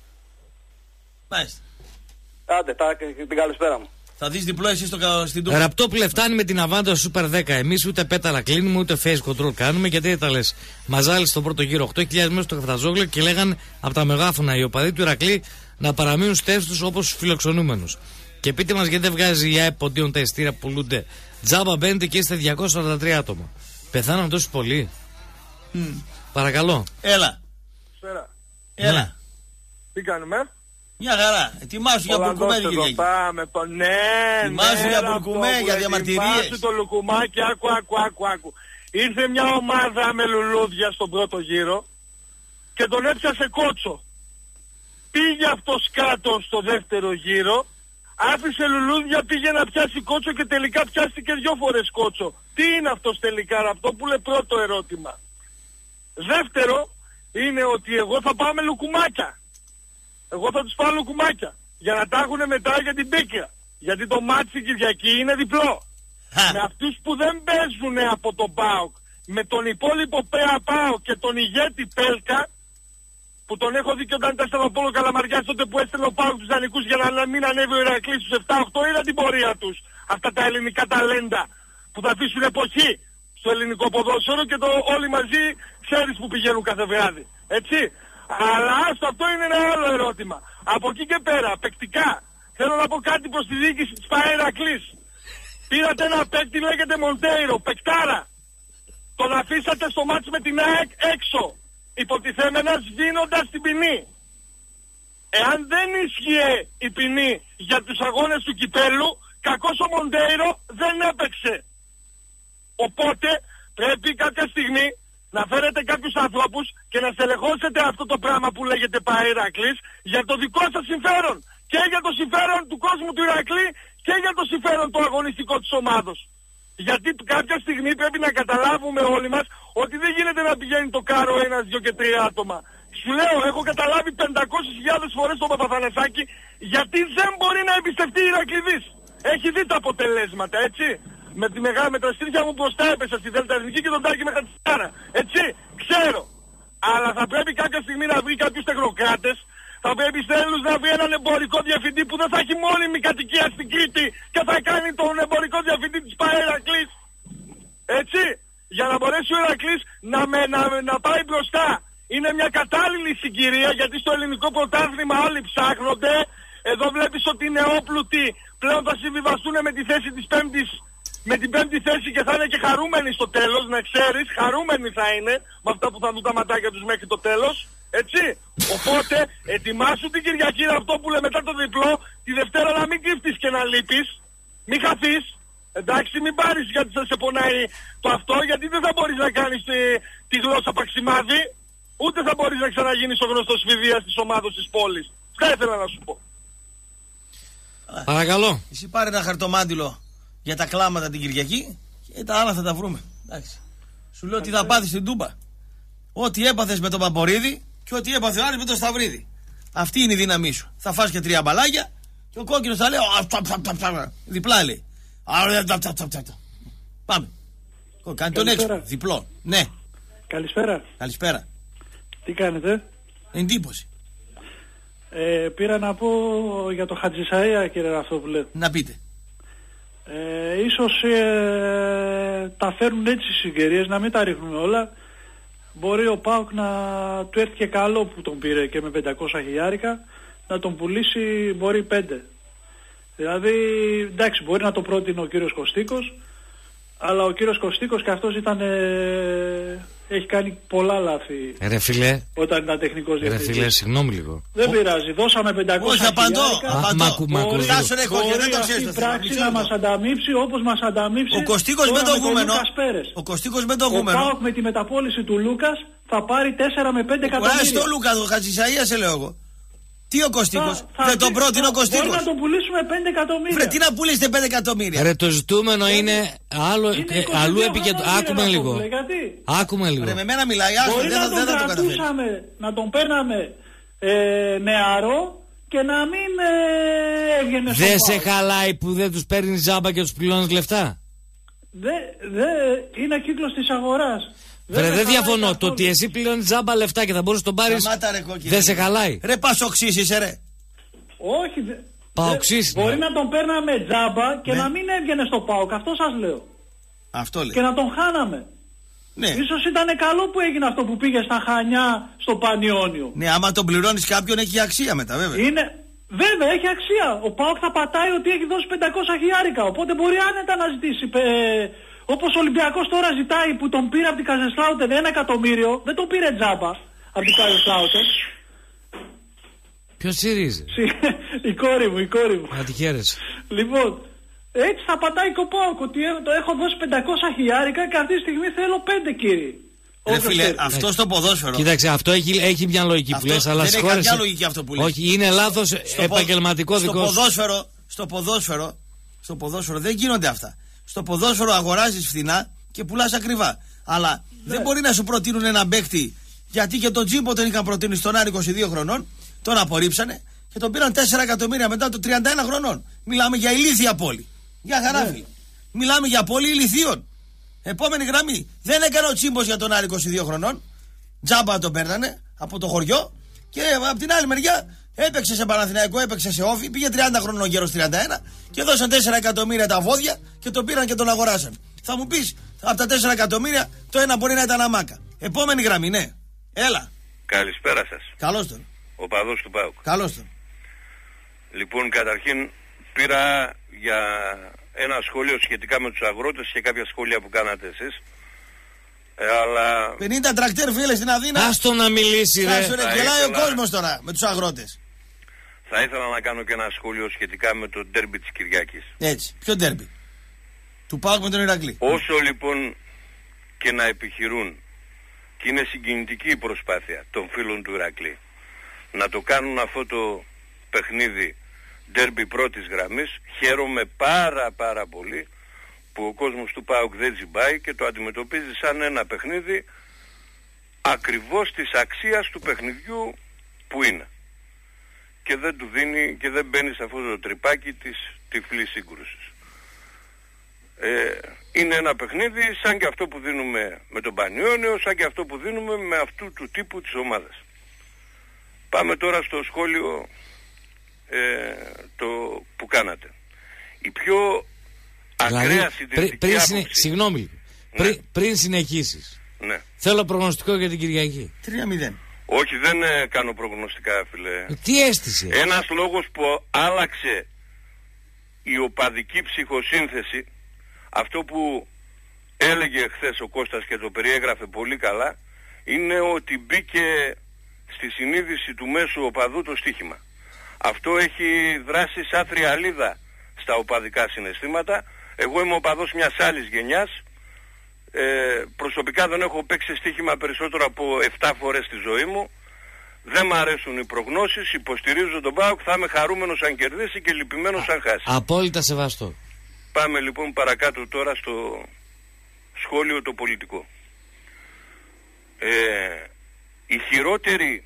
Μάλιστα. Άντε, τα, την καλησπέρα μου. Θα δεις διπλό εσύ στο, στην Τούμπα. Ραπτόπουλε, φτάνει με την Αβάντα στο Super δέκα. Εμείς ούτε πέταλα κλείνουμε, ούτε face control κάνουμε. Γιατί δεν τα λες? Μαζάλη στον πρώτο γύρο οκτώ χιλιάδες μέσα στο Καφταζόγλιο και λέγαν από τα μεγάφωνα οι οπαδοί του Ηρακλή να παραμείνουν στους θέσεις τους όπως τους φιλοξενούμενους. Και πείτε μας γιατί δεν βγάζει η ΑΕΠ ποντίων τα ειστήρια που πουλούνται. Τζάμπα μπαίνετε και είστε διακόσια σαράντα τρία άτομα. Πεθάναν τόσοι πολλοί. Mm. Παρακαλώ. Έλα. Σπέρα. Έλα. Ναι. Τι κάνουμε? Μια χαρά. Ετοιμάσου για μπουρκουμέ, Κυριακή. Πάμε το ναι, Ετοιμάσου ναι, για μπουρκουμέ, για διαμαρτυρίες. Ετοιμάσου το λουκουμάκι, άκου, άκου, άκου, άκου. Ήρθε μια ομάδα με λουλούδια στον πρώτο γύρο και τον έπιασε κότσο. Πήγε αυτός κάτω στο δεύτερο γύρο, άφησε λουλούδια, πήγε να πιάσει κότσο και τελικά πιάστηκε δυο φορές κότσο. Τι είναι αυτός τελικά, Ραπτόπουλε? Πρώτο ερώτημα. Δεύτερο είναι ότι εγώ θα πάω με λουκουμάκια. Εγώ θα τους πάω λουκουμάκια για να τα έχουν μετά για την πίκια. Γιατί το μάτσι την Κυριακή είναι διπλό. Με αυτούς που δεν παίζουν από τον ΠΑΟΚ, με τον υπόλοιπο ΠΑ ΠΑΟΚ και τον ηγέτη Πέλκα, που τον έχω δει και όταν ήταν στον Απόλλω Καλαμαριάς, τότε που έστελνε ο ΠΑΟΚ τους δανεικούς για να μην ανέβει ο Ηρακλής στους επτά οκτώ, είδα την πορεία τους. Αυτά τα ελληνικά ταλέντα που θα αφήσουν εποχή στο ελληνικό ποδόσφαιρο και το όλοι μαζί ξέρεις που πηγαίνουν κάθε βράδυ. Έτσι. Αλλά άστο, αυτό είναι ένα άλλο ερώτημα. Από εκεί και πέρα, παικτικά, θέλω να πω κάτι προς τη διοίκηση της Παέρακλης. Πήρατε ένα παίκτη, λέγεται Μοντέιρο, παικτάρα. Τον αφήσατε στο μάτς με την ΑΕΚ έξω, υποτιθέμενα σβήνοντας την ποινή. Εάν δεν ίσχυε η ποινή για τους αγώνες του κυπέλου, κακώς ο Μοντέιρο δεν έπαιξε. Οπότε πρέπει κάποια στιγμή να φέρετε κάποιους ανθρώπους και να στελεχώσετε αυτό το πράγμα που λέγεται Ηρακλής για το δικό σας συμφέρον. Και για το συμφέρον του κόσμου του Ηρακλή και για το συμφέρον του αγωνιστικό της ομάδος. Γιατί κάποια στιγμή πρέπει να καταλάβουμε όλοι μας ότι δεν γίνεται να πηγαίνει το κάρο ένας, δυο και τρία άτομα. Σου λέω, έχω καταλάβει πεντακόσιες χιλιάδες φορές τον Παπαθανασάκη γιατί δεν μπορεί να εμπιστευτεί η Ηρακλήδης. Έχει δει τα αποτελέσματα, έτσι. Με τη μεγάλη με τα στήρια μου μπροστά έπεσα στη Δέλτα Εθνική και τον Τάκη με χατσάρα. Έτσι, ξέρω. Αλλά θα πρέπει κάποια στιγμή να βρει κάποιους τεχνοκράτες. Θα πρέπει στέλνους να βρει έναν εμπορικό διευθυντή που δεν θα έχει μόνιμη κατοικία στην Κρήτη και θα κάνει τον εμπορικό διευθυντή της Ηρακλής. Έτσι, για να μπορέσει ο Ηρακλής να, με, να, να πάει μπροστά. Είναι μια κατάλληλη συγκυρία γιατί στο ελληνικό πρωτάθλημα όλοι ψάχνονται. Εδώ βλέπεις ότι οι νεόπλουτοι πλέον θα συμβιβαστούν με τη θέση της πέμπτης, με την πέμπτη θέση και θα είναι και χαρούμενοι στο τέλος, να ξέρεις, χαρούμενοι θα είναι με αυτά που θα δουν τα ματάκια τους μέχρι το τέλος. Έτσι, οπότε ετοιμάσου την Κυριακή αυτό που λέει μετά το διπλό, τη Δευτέρα να μην κρύφτεις και να λείπεις, μην χαθείς, εντάξει, μην πάρεις γιατί θα σε πονάει το αυτό, γιατί δεν θα μπορείς να κάνεις τη, τη γλώσσα παξιμάδι, ούτε θα μπορείς να ξαναγίνεις ο γνωστός φιδίας της ομάδος της πόλης. Αυτά ήθελα να σου πω. Παρακαλώ. Εσύ πάρε ένα χαρτομάτιλο για τα κλάματα την Κυριακή και τα άλλα θα τα βρούμε. Εντάξει. Σου λέω τι θα πάθεις στην Τούμπα. Ό,τι έπαθες με τον Παπορίδη και ό,τι έπαθε ο Άρης με τον Σταυρίδη. Αυτή είναι η δύναμή σου. Θα φας και τρία μπαλάκια και ο κόκκινος θα λέει διπλά λέει. Πάμε. Κάνει τον έξω. Διπλό. Ναι. Καλησπέρα. Καλησπέρα. Τι κάνετε? Εντύπωση. Ε, πήρα να πω για το Χατζησαΐα, κύριε Ραφτόπουλε. Να πείτε. Ε, ίσως ε, τα φέρνουν έτσι οι συγκαιρίες, να μην τα ρίχνουμε όλα. Μπορεί ο ΠΑΟΚ να του έρθει και καλό που τον πήρε και με πεντακόσια χιλιάρικα, να τον πουλήσει μπορεί πέντε. Δηλαδή, εντάξει, μπορεί να το πρότεινε ο κύριος Κωστίκος, αλλά ο κύριος Κωστίκος και αυτός ήταν... Ε, έχει κάνει πολλά λάθη. Ρε φίλε. Όταν ήταν τεχνικός διευθυντής. Ρε φίλε, συγγνώμη λίγο. Δεν πειράζει. Δώσαμε πεντακόσια χιλιάρικα. Μπορεί αυτή η πράξη να μας ανταμείψει όπως μας ανταμείψει ο Κωστίκος με το γούμενο. Ο Κωστίκος με το γούμενο. Ο ΠΑΟΚ με τη μεταπώληση του Λούκας θα πάρει τέσσερα με πέντε εκατομμύρια. Κουράζει το Λούκα, το Χατζησαΐα σε λέω εγώ. Τι ο Κωστίκος, δεν τον πρότεινε ο Κωστίκος. Μπορεί να τον πουλήσουμε πέντε εκατομμύρια. Βρε, τι να πουλήσετε πέντε εκατομμύρια. Ρε, το ζητούμενο είναι άλλο, αλλού επικεντρω... Άκουμε λίγο. Άκουμε λίγο. Ρε, με μένα μιλάει, μπορεί δεν, να τον δεν κρατούσαμε, να τον παίρναμε ε, νεαρό και να μην ε, έβγαινε στο Δεν σε χαλάει που δεν τους παίρνεις ζάμπα και τους πληρώνεις λεφτά. Δεν δε, είναι κύκλος της αγοράς. Βρε, δεν διαφωνώ. Καθόλου. Το ότι εσύ πληρώνεις τζάμπα λεφτά και θα μπορείς να τον πάρεις. Δεν σε χαλάει. Ρε, πας οξύσεις, ρε. Όχι, δε, Παοξύσεις. Μπορεί να τον παίρναμε τζάμπα και ναι. να μην έβγαινε στο ΠΑΟΚ. Αυτό σας λέω. Αυτό λέει. Και να τον χάναμε. Ναι. Ίσως ήταν καλό που έγινε αυτό που πήγε στα Χανιά στο Πανιόνιο. Ναι, άμα τον πληρώνεις κάποιον έχει αξία μετά, βέβαια. Είναι. Βέβαια, έχει αξία. Ο ΠΑΟΚ θα πατάει ότι έχει δώσει πεντακόσια χιλιάρικα. Οπότε μπορεί άνετα να ζητήσει. Ε, Όπως ο Ολυμπιακός τώρα ζητάει που τον πήρε από την Καζεσλάουτεν ένα εκατομμύριο, δεν τον πήρε τζάμπα από την Καζεσλάουτεν. Ποιος τσιρίζει? Η κόρη μου, η κόρη μου. Να τη χαίρεσαι. Λοιπόν, έτσι θα πατάει κοπάοκ ότι το έχω δώσει πεντακόσια χιλιάρικα και αυτή τη στιγμή θέλω πέντε, κύριοι. Ρε φίλε, αυτό στο ποδόσφαιρο. Κοίταξε, αυτό έχει, έχει μια λογική αυτό που λες, αλλά δεν έχει καμιά λογική αυτό που λες. Όχι, είναι λάθος επαγγελματικό πο... δικό στο ποδόσφαιρο, στο ποδόσφαιρο, στο ποδόσφαιρο δεν γίνονται αυτά. Στο ποδόσφαιρο αγοράζεις φθηνά και πουλάς ακριβά. Αλλά ναι. δεν μπορεί να σου προτείνουν έναν παίκτη, γιατί και τον Τζίμπο τον είχαν προτείνει στον Άρη είκοσι δύο χρονών, τον απορρίψανε και τον πήραν τέσσερα εκατομμύρια μετά το τριάντα ένα χρονών. Μιλάμε για ηλίθια πόλη. Για χαράφι. Ναι. Μιλάμε για πόλη ηλιθίων. Επόμενη γραμμή. Δεν έκανε ο Τσίμπος για τον Άρη είκοσι δύο χρονών. Τζάμπα τον παίρνανε από το χωριό και από την άλλη μεριά έπαιξε σε Παναθηναϊκό, έπαιξε σε Όφη, πήγε τριάντα χρονών ο γέρος τριάντα ένα και δώσαν τέσσερα εκατομμύρια τα βόδια και τον πήραν και τον αγοράσαν. Θα μου πεις, από τα τέσσερα εκατομμύρια το ένα μπορεί να ήταν αμάκα. Επόμενη γραμμή, ναι. Έλα. Καλησπέρα σας. Καλώς τον. Ο παδός του ΠΑΟΚ. Καλώς τον. Λοιπόν, καταρχήν πήρα για ένα σχόλιο σχετικά με τους αγρότες και κάποια σχόλια που κάνατε εσείς. Ε, αλλά... πενήντα τρακτέρ φίλε στην Αθήνα. Άστο να μιλήσει ρε. Άστο ρε, γελάει ο κόσμος τώρα με τους αγρότες. θα ήθελα να κάνω και ένα σχόλιο σχετικά με το ντέρμπι της Κυριακής. Έτσι, ποιο ντέρμπι? Του ΠΑΟΚ με τον Ηρακλή. Όσο λοιπόν και να επιχειρούν, και είναι συγκινητική η προσπάθεια των φίλων του Ηρακλή να το κάνουν αυτό το παιχνίδι ντέρμπι πρώτης γραμμής, χαίρομαι πάρα πάρα πολύ που ο κόσμος του ΠΑΟΚ δεν τζιμπάει και το αντιμετωπίζει σαν ένα παιχνίδι ακριβώς της αξίας του παιχνιδιού που είναι, και δεν του δίνει και δεν μπαίνει σε αυτό το τρυπάκι της τυφλής σύγκρουσης. Ε, είναι ένα παιχνίδι σαν και αυτό που δίνουμε με τον Πανιόνιο, σαν και αυτό που δίνουμε με αυτού του τύπου της ομάδας. Πάμε τώρα στο σχόλιο ε, το που κάνατε. Η πιο δηλαδή, ακραία συντηρητική πριν, άποψη... Πριν, συγγνώμη, ναι. πριν, πριν συνεχίσεις, ναι. θέλω προγνωστικό για την Κυριακή. τρία μηδέν. Όχι, δεν ε, κάνω προγνωστικά, φίλε. Τι αίσθηση? Ένας λόγος που άλλαξε η οπαδική ψυχοσύνθεση, αυτό που έλεγε χθες ο Κώστας και το περιέγραφε πολύ καλά, είναι ότι μπήκε στη συνείδηση του μέσου οπαδού το στοίχημα. Αυτό έχει δράσει σαν θριαλίδα στα οπαδικά συναισθήματα. Εγώ είμαι οπαδός μιας άλλης γενιάς. Ε, προσωπικά δεν έχω παίξει στοίχημα περισσότερο από επτά φορές στη ζωή μου. Δεν μ' αρέσουν οι προγνώσεις, υποστηρίζω τον ΠΑΟΚ, θα είμαι χαρούμενος αν κερδίσει και λυπημένος αν χάσει. Απόλυτα σεβαστό. Πάμε λοιπόν παρακάτω τώρα στο σχόλιο το πολιτικό. Ε, η χειρότερη,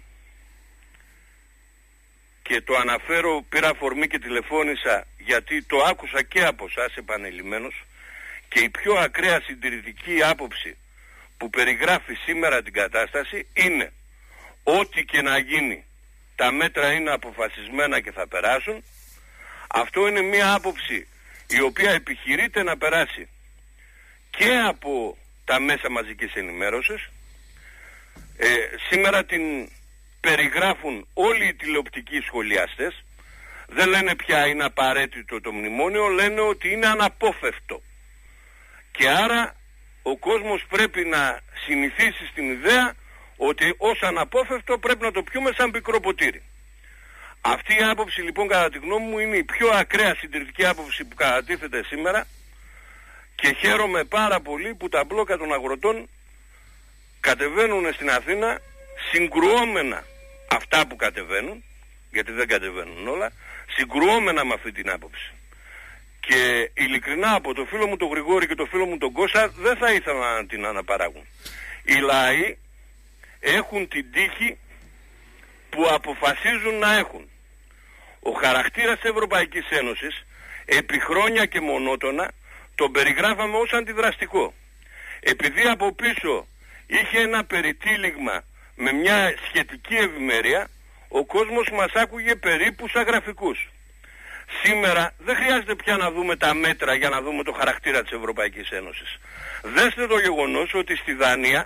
και το αναφέρω, πήρα αφορμή και τηλεφώνησα γιατί το άκουσα και από εσάς επανειλημμένος, και η πιο ακραία συντηρητική άποψη που περιγράφει σήμερα την κατάσταση είναι ό,τι και να γίνει τα μέτρα είναι αποφασισμένα και θα περάσουν. Αυτό είναι μια άποψη η οποία επιχειρείται να περάσει και από τα μέσα μαζικής ενημέρωσης. Ε, σήμερα την περιγράφουν όλοι οι τηλεοπτικοί σχολιαστές. Δεν λένε πια είναι απαραίτητο το μνημόνιο, λένε ότι είναι αναπόφευκτο. Και άρα ο κόσμος πρέπει να συνηθίσει στην ιδέα ότι ως αναπόφευκτο πρέπει να το πιούμε σαν πικρό ποτήρι. Αυτή η άποψη λοιπόν κατά τη γνώμη μου είναι η πιο ακραία συντηρητική άποψη που κατατίθεται σήμερα, και χαίρομαι πάρα πολύ που τα μπλόκα των αγροτών κατεβαίνουν στην Αθήνα συγκρουόμενα αυτά που κατεβαίνουν, γιατί δεν κατεβαίνουν όλα, συγκρουόμενα με αυτή την άποψη. Και ειλικρινά από το φίλο μου τον Γρηγόρη και το φίλο μου τον Κώστα δεν θα ήθελα να την αναπαράγουν. Οι λαοί έχουν την τύχη που αποφασίζουν να έχουν. Ο χαρακτήρας της Ευρωπαϊκής Ένωσης επί χρόνια και μονότονα τον περιγράφαμε ως αντιδραστικό. Επειδή από πίσω είχε ένα περιτύλιγμα με μια σχετική ευημερία, ο κόσμος μας άκουγε περίπου σαν γραφικούς. Σήμερα δεν χρειάζεται πια να δούμε τα μέτρα για να δούμε το χαρακτήρα της Ευρωπαϊκής Ένωσης. Δέστε το γεγονός ότι στη Δανία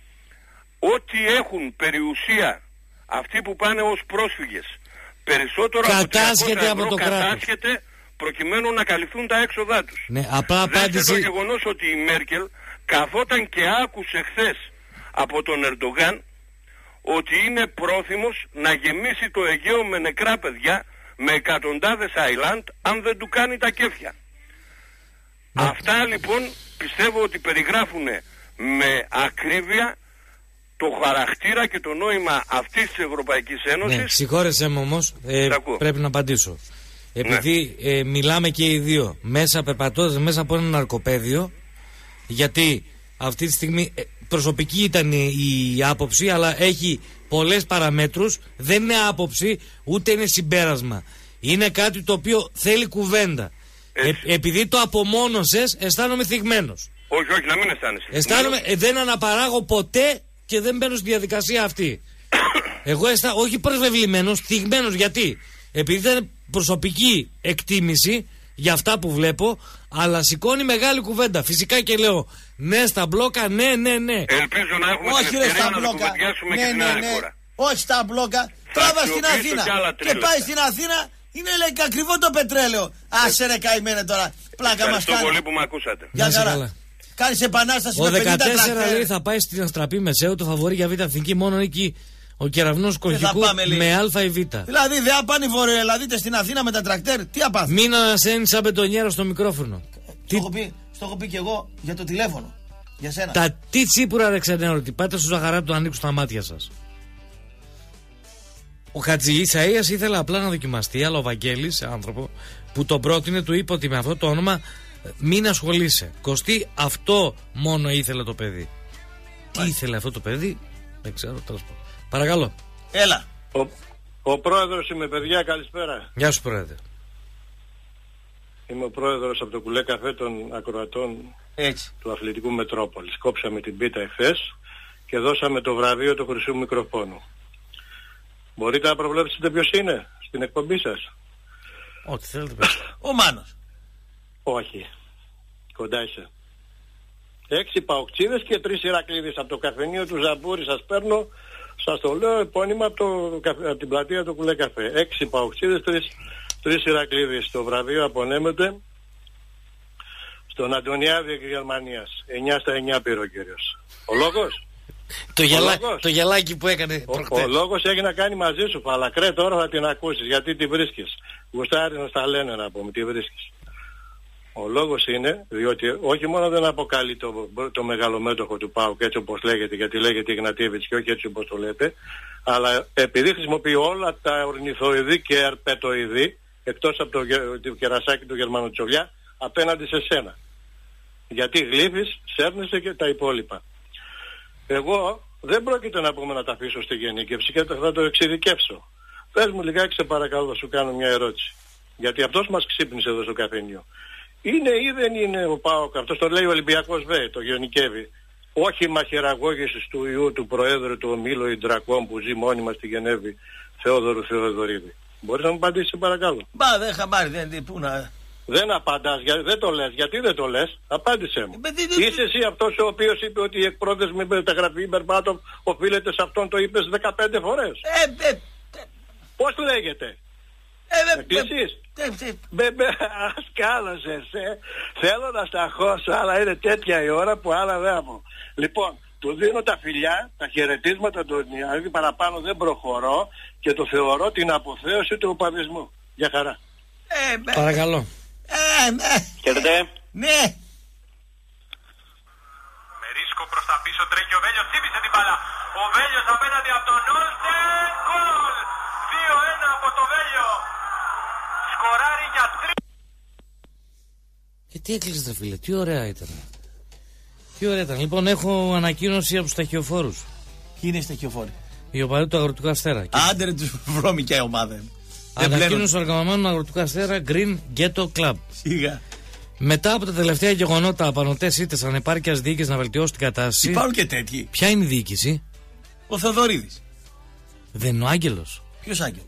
ό,τι έχουν περιουσία αυτοί που πάνε ως πρόσφυγες περισσότερο από τριακόσια ευρώ κατάσχεται προκειμένου να καλυφθούν τα έξοδά τους. Ναι, απλά απάντηση... Δέστε το γεγονός ότι η Μέρκελ καθόταν και άκουσε χθες από τον Ερντογάν ότι είναι πρόθυμος να γεμίσει το Αιγαίο με νεκρά παιδιά, με εκατοντάδες Άιλαντ, αν δεν του κάνει τα κέφια. Ναι. Αυτά λοιπόν πιστεύω ότι περιγράφουν με ακρίβεια το χαρακτήρα και το νόημα αυτής της Ευρωπαϊκής Ένωσης. Ναι, συγχώρεσέ μου όμως, ε, πρέπει να απαντήσω. Επειδή ναι. ε, μιλάμε και οι δύο μέσα περπατώντας μέσα από ένα ναρκοπαίδιο, γιατί αυτή τη στιγμή ε, προσωπική ήταν η, η άποψη, αλλά έχει πολλές παραμέτρους, δεν είναι άποψη ούτε είναι συμπέρασμα. Είναι κάτι το οποίο θέλει κουβέντα. Ε, επειδή το απομόνωσες, αισθάνομαι θυγμένος. Όχι, όχι, να μην αισθάνεσαι. Αισθάνομαι, ε, δεν αναπαράγω ποτέ και δεν μπαίνω στη διαδικασία αυτή. Εγώ αισθάνομαι, όχι προσβεβλημένος, θυγμένος. Γιατί? Επειδή ήταν προσωπική εκτίμηση για αυτά που βλέπω, αλλά σηκώνει μεγάλη κουβέντα. Φυσικά και λέω ναι στα μπλόκα, ναι, ναι, ναι. Ελπίζω να έχουμε όχι, την ευκαιρία να το κουβεντιάσουμε ναι, και την ναι, άλλη ναι. φορά. Όχι στα μπλόκα, τράβα στην Αθήνα. Και, και πάει στην Αθήνα, είναι λέει ακριβό το πετρέλαιο. Άσε ρε καημένε τώρα, πλάκα μας κάνει. Ευχαριστώ πολύ που με ακούσατε. Γεια χαρά. Κάνεις επανάσταση ο με πενήντα δεκατέσσερα τρακτέρ. λέει θα πάει στην Αστραπή Μεσαίου, το φαβορί για Β' Εθνική, μόνο εκεί Ο κεραυνός Κολχικού με Α ή Β. Δηλαδή δεν πάνε οι βορειοελλαδίτες στην Αθήνα με τα τρακτέρ. Τι απάθει. Μην ανασένει σαν μπετονιέρα στο μικρόφωνο. Στο έχω πει, έχω πει και εγώ για το τηλέφωνο. Για σένα. Τα τι τσίπουρα ρε ξενέρωτη. Πάτε στο Ζαχαρά του ανοίξουν τα μάτια σας. Ο Χατζη Ισαΐας ήθελε απλά να δοκιμαστεί, αλλά ο Βαγγέλης, άνθρωπο που τον πρότεινε, του είπε ότι με αυτό το όνομα μην ασχολείσαι. Κωστή, αυτό μόνο ήθελε το παιδί. Τι ήθελε αυτό το παιδί, δεν ξέρω, τέλος πάντων. Παρακαλώ. Έλα. Ο, ο πρόεδρος είμαι, παιδιά, καλησπέρα. Γεια σου, πρόεδρε. Είμαι ο πρόεδρος από το Κουλέ Καφέ των Ακροατών Έτσι. Του Αθλητικού Μετρόπολης. Κόψαμε την πίτα εχθές και δώσαμε το βραβείο του Χρυσού Μικροφόνου. Μπορείτε να προβλέψετε ποιος είναι στην εκπομπή σας? Ό,τι θέλετε πες. Ο Μάνος. Όχι. Κοντά είσαι. Έξι παοκτσίδες και τρεις Ηρακλήδες από το καφενείο του Ζαμπούρη σας παίρνω. Σας το λέω επώνυμα από, το, από την πλατεία του Κουλέ Καφέ. Έξι παοκτσίδες, τρεις, τρεις Ηρακλήδες. Το βραβείο απονέμεται στον Αντωνιάδη εκ Γερμανίας. εννιά στα εννιά πήρε ο κύριος. Ο λόγος? Το, γελά, το γελάκι που έκανε προχτές. Ο, ο λόγος έχει να κάνει μαζί σου, Φαλακρέ, τώρα θα την ακούσεις. Γιατί τη βρίσκεις? Γουστάρι να στα λένε να πούμε, τη βρίσκεις. Ο λόγος είναι διότι όχι μόνο δεν αποκαλεί το, το μεγαλομέτωχο του ΠΑΟΚ έτσι όπως λέγεται, γιατί λέγεται Ιγνατίεβιτς και όχι έτσι όπως το λέτε, αλλά επειδή χρησιμοποιεί όλα τα ορνηθοειδή και ερπετοειδή, εκτός από το, το κερασάκι του Γερμανοτσολιά, απέναντι σε σένα. Γιατί γλύφεις, σέρνεσαι και τα υπόλοιπα. Εγώ δεν πρόκειται να πούμε να τα αφήσω στη γενίκευση και θα το εξειδικεύσω. Πες μου λιγάκι, σε παρακαλώ, να σου κάνω μια ερώτηση. Γιατί αυτός μας ξύπνησε εδώ στο καφενείο. Είναι ή δεν είναι ο ΠΑΟΚ, αυτός το λέει ο Ολυμπιακός Β, το γενικεύει, όχι μαχαιραγώγησης του ιού του Προέδρου του Ομίλου Ιντρακών που ζει μόνιμα στη Γενέβη, Θεόδωρου Θεοδωρίδη? Μπορείς να μου απαντήσεις, σε παρακαλώ? Μπα, δεν χαμπάρει, δεν πού να... Δεν απαντάς, δεν το λες. Γιατί δεν το λες? Απάντησέ μου. Είσαι εσύ αυτός ο οποίος είπε ότι η εκπρόθεση με μεταγραφή Μπερμπάτοφ οφείλεται σε αυτόν, το είπες δεκαπέντε φορές. Ε, ε, Πώς λέγεται? Ε, με κλείσεις? Μπεμπε, ασκάλωσες, ε. Θέλω να σταχώσω, αλλά είναι τέτοια η ώρα που άλλα δεν έχω. Λοιπόν, του δίνω τα φιλιά, τα χαιρετίσματα του Ιωαννίδη, παραπάνω δεν προχωρώ και το θεωρώ την αποθέωση του οπαδισμού. Για χαρά. Ε, Παρακαλώ. Ε, ναι. Χαίρετε. Ναι. Με ρίσκο προς τα πίσω τρέχει ο Βέλιος, χτύπησε την μπάλα. Ο Βέλιος απέναντι από τον Όλσεν. Γκολ! δύο ένα από το Βέλιο. Σκοράρει για τρία. Και τι έκλεισες, φίλε, τι ωραία ήταν. Τι ωραία ήταν. Λοιπόν, έχω ανακοίνωση από τους ταχυοφόρους. Ποιοι είναι οι ταχυοφόροι? Οι οπαδοί του Αγροτικού Αστέρα. Άντε ρε, τους βρώμικια ομάδα. Ανακοίνωση του οργανωμένου Αγροτικού Αστέρα Green Ghetto Club. Σίγα. Μετά από τα τελευταία γεγονότα, απανωτές ήττες ανεπάρκειας διοίκησης να βελτιώσει την κατάσταση. Υπάρχουν και τέτοιοι. Ποια είναι η διοίκηση? Ο Θεοδωρίδης. Δεν είναι ο Άγγελος? Ποιος Άγγελος?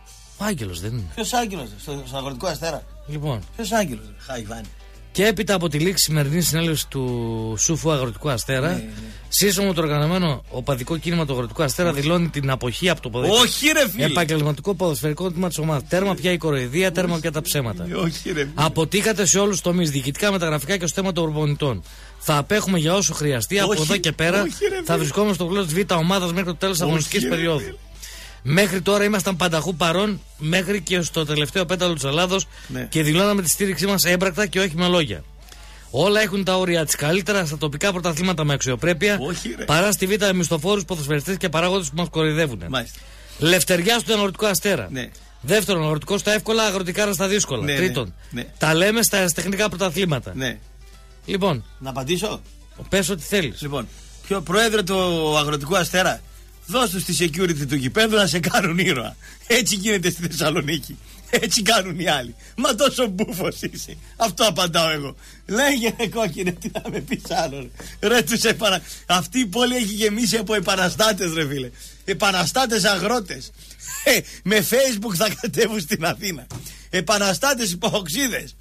Ο Άγγελος δεν είναι? Ποιος Άγγελος, στο, στο Αγροτικό Αστέρα? Λοιπόν. Ποιος Άγγελος, Χαϊβάνι. Και έπειτα από τη λήξη σημερινή συνέλευση του Σούφου Αγροτικού Αστέρα, ναι, ναι. σύσσωμο το οργανωμένο οπαδικό κίνημα του Αγροτικού Αστέρα όχι. δηλώνει την αποχή από το ποδοσφαιρικό. Όχι, ρε φίλε! Επαγγελματικό ποδοσφαιρικό τμήμα της ομάδας. Τέρμα πια η κοροϊδία, τέρμα πια τα ψέματα. Όχι, ρε, αποτύχατε σε όλους τους τομείς, διοικητικά, μεταγραφικά και στο θέμα των προπονητών. Θα απέχουμε για όσο χρειαστεί. Όχι, από εδώ και πέρα όχι, ρε, θα βρισκόμαστε στο πλαίσιο της Β' ομάδας μέχρι το τέλος της αγωνιστικής περίοδου. Μέχρι τώρα ήμασταν πανταχού παρόν μέχρι και στο τελευταίο πέταλο της Ελλάδος, ναι. και δηλώναμε τη στήριξή μας έμπρακτα και όχι με λόγια. Όλα έχουν τα όρια της, καλύτερα στα τοπικά πρωταθλήματα με αξιοπρέπεια, όχι, παρά στη Β' μισθοφόρους, ποδοσφαιριστές και παράγοντες που μας κοροϊδεύουν. Μάλιστα. Λευτεριά στον Αγροτικό Αστέρα. Ναι. Δεύτερον, αγροτικό στα εύκολα, αγροτικά στα δύσκολα. Ναι, Τρίτον, ναι, ναι. τα λέμε στα τεχνικά πρωταθλήματα. Ναι. Λοιπόν. Να απαντήσω. Πες ό,τι θέλεις. Λοιπόν, ποιο πρόεδρε του Αγροτικού Αστέρα, δώσ' τους τη security του γηπέδου να σε κάνουν ήρωα. Έτσι γίνεται στη Θεσσαλονίκη. Έτσι κάνουν οι άλλοι. Μα τόσο μπούφος είσαι. Αυτό απαντάω εγώ. Λέγε ρε κόκκινε, τι να με πεις άλλο. Ρε, ρε τους επανα... Αυτή η πόλη έχει γεμίσει από επαναστάτες, ρε φίλε. Επαναστάτες αγρότες. Ε, με Facebook θα κατέβουν στην Αθήνα. Επαναστάτες υποχοξίδες.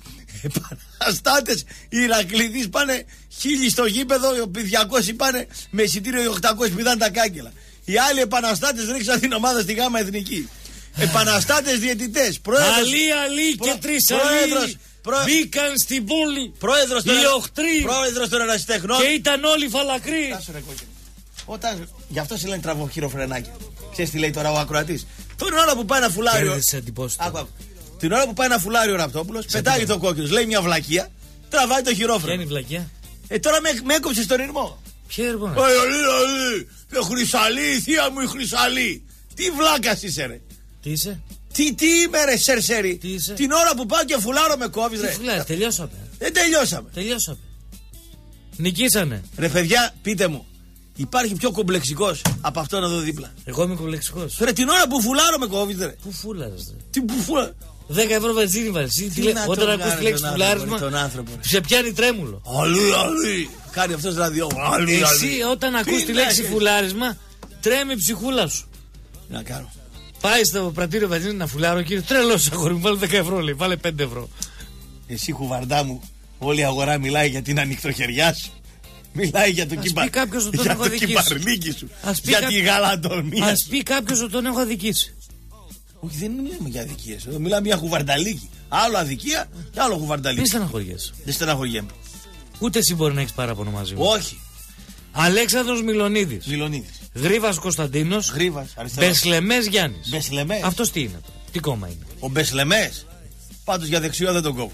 Επαναστάτες Ηρακλήδης πάνε χίλιοι στο γήπεδο, διακόσιοι πάνε με εισιτήριο οκτακόσιοι πηδάνε τα κάγκελα. Οι άλλοι επαναστάτες ρίξαν την ομάδα στη Γάμα Εθνική. Επαναστάτες διαιτητές. Αλή, αλή και τρεις αλή μπήκαν στην πόλη. Πρόεδρος οι οχτροί. Πρόεδρος των ερασιτεχνών. Και ήταν όλοι φαλακροί. Όταν... Γι' αυτό σε λένε τραβοχύρο φρενάκι. Ξέρεις τι λέει τώρα ο ακροατής? Την ώρα που πάει ένα φουλάριο. Την ώρα που πάει ένα φουλάριο ο Ραπτόπουλος, πετάει το κόκκινο, λέει μια βλακεία, τραβάει το χειρόφρενο. Ποια είναι η βλακεία? Ε, τώρα με, με έκοψε στον ήρμο. Ποιο ήρμο? Ε, ε, Χρυσαλή, η θεία μου η Χρυσαλή. Τι βλάκας είσαι, ρε. Τι είσαι? Τι, τι είμαι, ρε, σερσέρι. Τι είσαι? Την ώρα που πάω και φουλάρω με κόβεις, ρε. Τι φουλάρω, τελειώσαμε. Δεν τελειώσαμε. Τελειώσαμε. Νικήσανε. Ρε, παιδιά, πείτε μου. Υπάρχει πιο κομπλεξικός από αυτόν εδώ δίπλα? Εγώ είμαι κομπλεξικός. Ρε, την ώρα που φουλάρω με κόβεις, ρε. Πού φούλαρες, ρε? Τι που φουλάρω? δέκα ευρώ βενζίνη βάζει. Όταν ακούς τη λέξη φουλάρισμα, σε πιάνει τρέμουλο. Αλή, αλή. Κάνει αυτός ραδιόφωνο. Εσύ όταν ακούς τη λέξη φουλάρισμα, τρέμει η ψυχούλα σου. Να κάνω. Πάει στο πρατήριο βενζίνη να φουλάρω, κύριε. Τρελός αγόρι μου, βάλε δέκα ευρώ, λέει. Βάλε πέντε ευρώ. Εσύ, κουβαρντά μου, όλη η αγορά μιλάει για την ανοιχτοχεριά σου. Μιλάει για το, κυπα... για το κυπαρλίκι σου. Για τη γαλατομία. Ας πει κάποιος ότι τον έχω αδικήσει. Όχι, δεν μιλάμε για αδικίες. Εδώ μιλάμε για κουβαρνταλίκι. Άλλο αδικία και άλλο κουβαρνταλίκι. Μη στεναχωριέσαι. Δεν στεναχωριέμαι. Ούτε εσύ μπορεί να έχεις παράπονο μαζί μου. Όχι. Αλέξανδρος Μιλονίδης. Μιλονίδης. Γρίβας Κωνσταντίνος. Γρίβας, αριστερός. Μπεσλεμές Γιάννης. Μπεσλεμές. Αυτός τι είναι τώρα? Τι κόμμα είναι? Ο Μπεσλεμές. Πάντως για δεξιό δεν τον κόβω.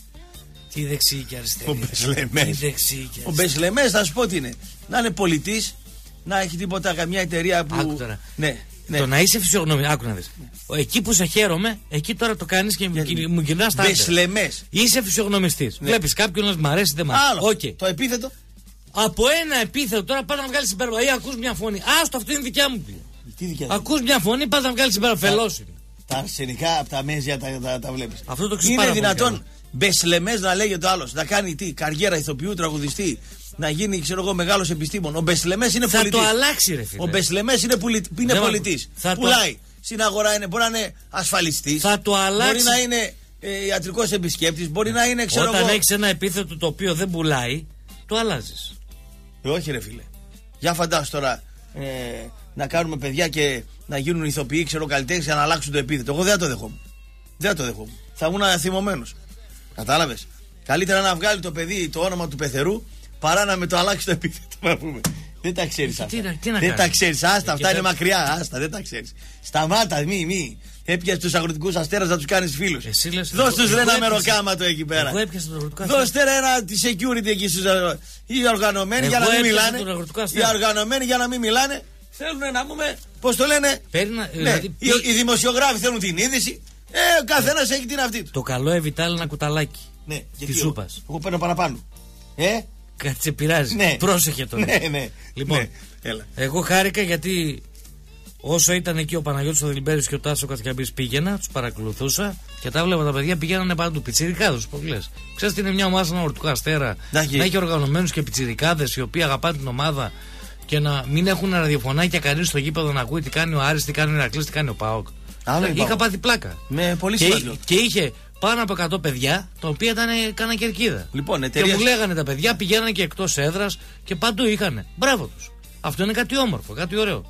Τι δεξί και αριστερή. Ο Μπεσλεμές. Τι δεξί και Ο Μπεσλεμές θα σου πω τι είναι. Να είναι πολιτής, να έχει τίποτα καμιά εταιρεία που. Άκου τώρα. Ναι. Ναι. Το να είσαι φυσιογνωμη. Άκου να δεις. Ναι. Εκεί που σε χαίρομαι, εκεί τώρα το κάνεις και γιατί... μου γυρνάς τα άκρα. Μπεσλεμές. Είσαι φυσιογνωμιστής. Ναι. Βλέπεις κάποιον να μ' αρέσει, δεν μ' αρέσει. Άλλο. Okay. Το επίθετο. Από ένα επίθετο τώρα πας να βγάλεις συμπέρασμα ή ακούς μια φωνή. Άστο, αυτό είναι δικιά μου πια. Τι δικιά μου? Ακούς μια φωνή, πας να βγάλεις συμπέρασμα. Φελός είναι. Τα αρσενικά από τα μέζια τα, τα, τα βλέπεις. Αυτό το ξέρεις. Είναι δυνατόν Μπεσλεμές να λέγεται ο άλλος, να κάνει τι, καριέρα ηθοποιού, τραγουδιστή, να γίνει ξέρω εγώ μεγάλος επιστήμον. Ο Μπεσλεμές είναι πολιτής. Θα το αλλάξει, ρε φίλε. Ο Μπεσλεμές είναι, πουλη... είναι πολιτής. Πουλάει. Το... Στην αγορά είναι, μπορεί να είναι ασφαλιστής. Θα το αλλάξει. Μπορεί να είναι ε, ιατρικός επισκέπτης. Μπορεί να είναι ξέρω Όταν εγώ... έχεις ένα επίθετο το οποίο δεν πουλάει, το αλλάζεις. Ε, όχι, ρε φίλε. Για φαντάσου τώρα ε, να κάνουμε παιδιά και να γίνουν ηθοποιοί, ξέρω καλλιτέχνες και να αλλάξουν το επίθετο. Εγώ δεν το δεχόμουν. Δεν το δεχόμουν. Θα ήμουν αθυμωμένος. Κατάλαβες. Καλύτερα να βγάλει το παιδί το όνομα του πεθερού παρά να με το αλλάξει το επίθετο. Να πούμε. Δεν τα ξέρεις αυτά. Τι, τι να δεν τα ξέρεις. Άστα, αυτά είναι μακριά. Άστα, δεν τα ξέρεις. Σταμάτα, μη, μη. Έπιασε τους αγροτικούς αστέρας να τους κάνεις φίλους. Δώσ' τους ρε ένα μεροκάματο εκεί πέρα. Εγώ έπιασα τον αγροτικό αστέρα. Δώστε ρε ένα τη security εκεί στους. Οι οργανωμένοι για να μην μιλάνε. Οι οργανωμένοι για να μην μιλάνε. Θέλουν να πούμε. Πώς το λένε. Παίρνα, ναι, δηλαδή, οι, οι δημοσιογράφοι θέλουν την είδηση. Ε, ο καθένας έχει την αυτή του. Το καλό Εβιτάλ ένα κουταλάκι. Ναι, τη σούπα. Εγώ παίρνω παραπάνω. Ε, κάτι σε πειράζει. Ναι. Πρόσεχε τώρα. Ναι, ναι. Λοιπόν, ναι. Έλα. Εγώ χάρηκα γιατί όσο ήταν εκεί ο Παναγιώτης ο Δελιμπέρης και ο Τάσος ο Κατσιαμπής πήγαινα, τους παρακολουθούσα και τα βλέπα τα παιδιά πηγαίνανε παντού. Πιτσιρικάδες, πώς λες. Ξέρεις τι είναι μια ομάδα ένα ορτουκά αστέρα να, να έχει οργανωμένους και πιτσιρικάδες οι οποίοι αγαπάνε την ομάδα και να μην έχουν ραδιοφωνάκια κανείς στο γήπεδο να ακούει τι κάνει ο Άρης, τι κάνει ο Ηρακλής, τι κάνει ο ΠΑΟΚ. Είχα πάθει πλάκα. Με πολύ και, σημαντικό. Και είχε πάνω από εκατό παιδιά τα οποία ήταν κάνα κερκίδα. Λοιπόν, εταιρείες... Και μου λέγανε τα παιδιά πηγαίνανε και εκτός έδρας και παντού είχανε. Μπράβο τους. Αυτό είναι κάτι όμορφο, κάτι ωραίο.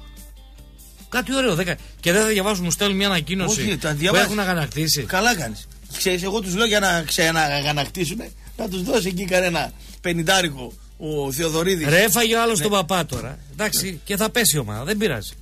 Κάτι ωραίο. Δεκα... Και δεν θα διαβάσουν, μου στέλνουν μια ανακοίνωση. Όχι, που έχουν αγανακτήσει. Καλά κάνεις. Ξέρεις, εγώ τους λέω για να ξαναγανακτήσουν να τους δώσει εκεί κανένα πενηντάρικο ο Θεοδωρίδης. Ρε, έφαγε ο άλλος ναι. τον παπά τώρα. Εντάξει, ναι. Και θα πέσει η ομάδα, δεν πειράζει.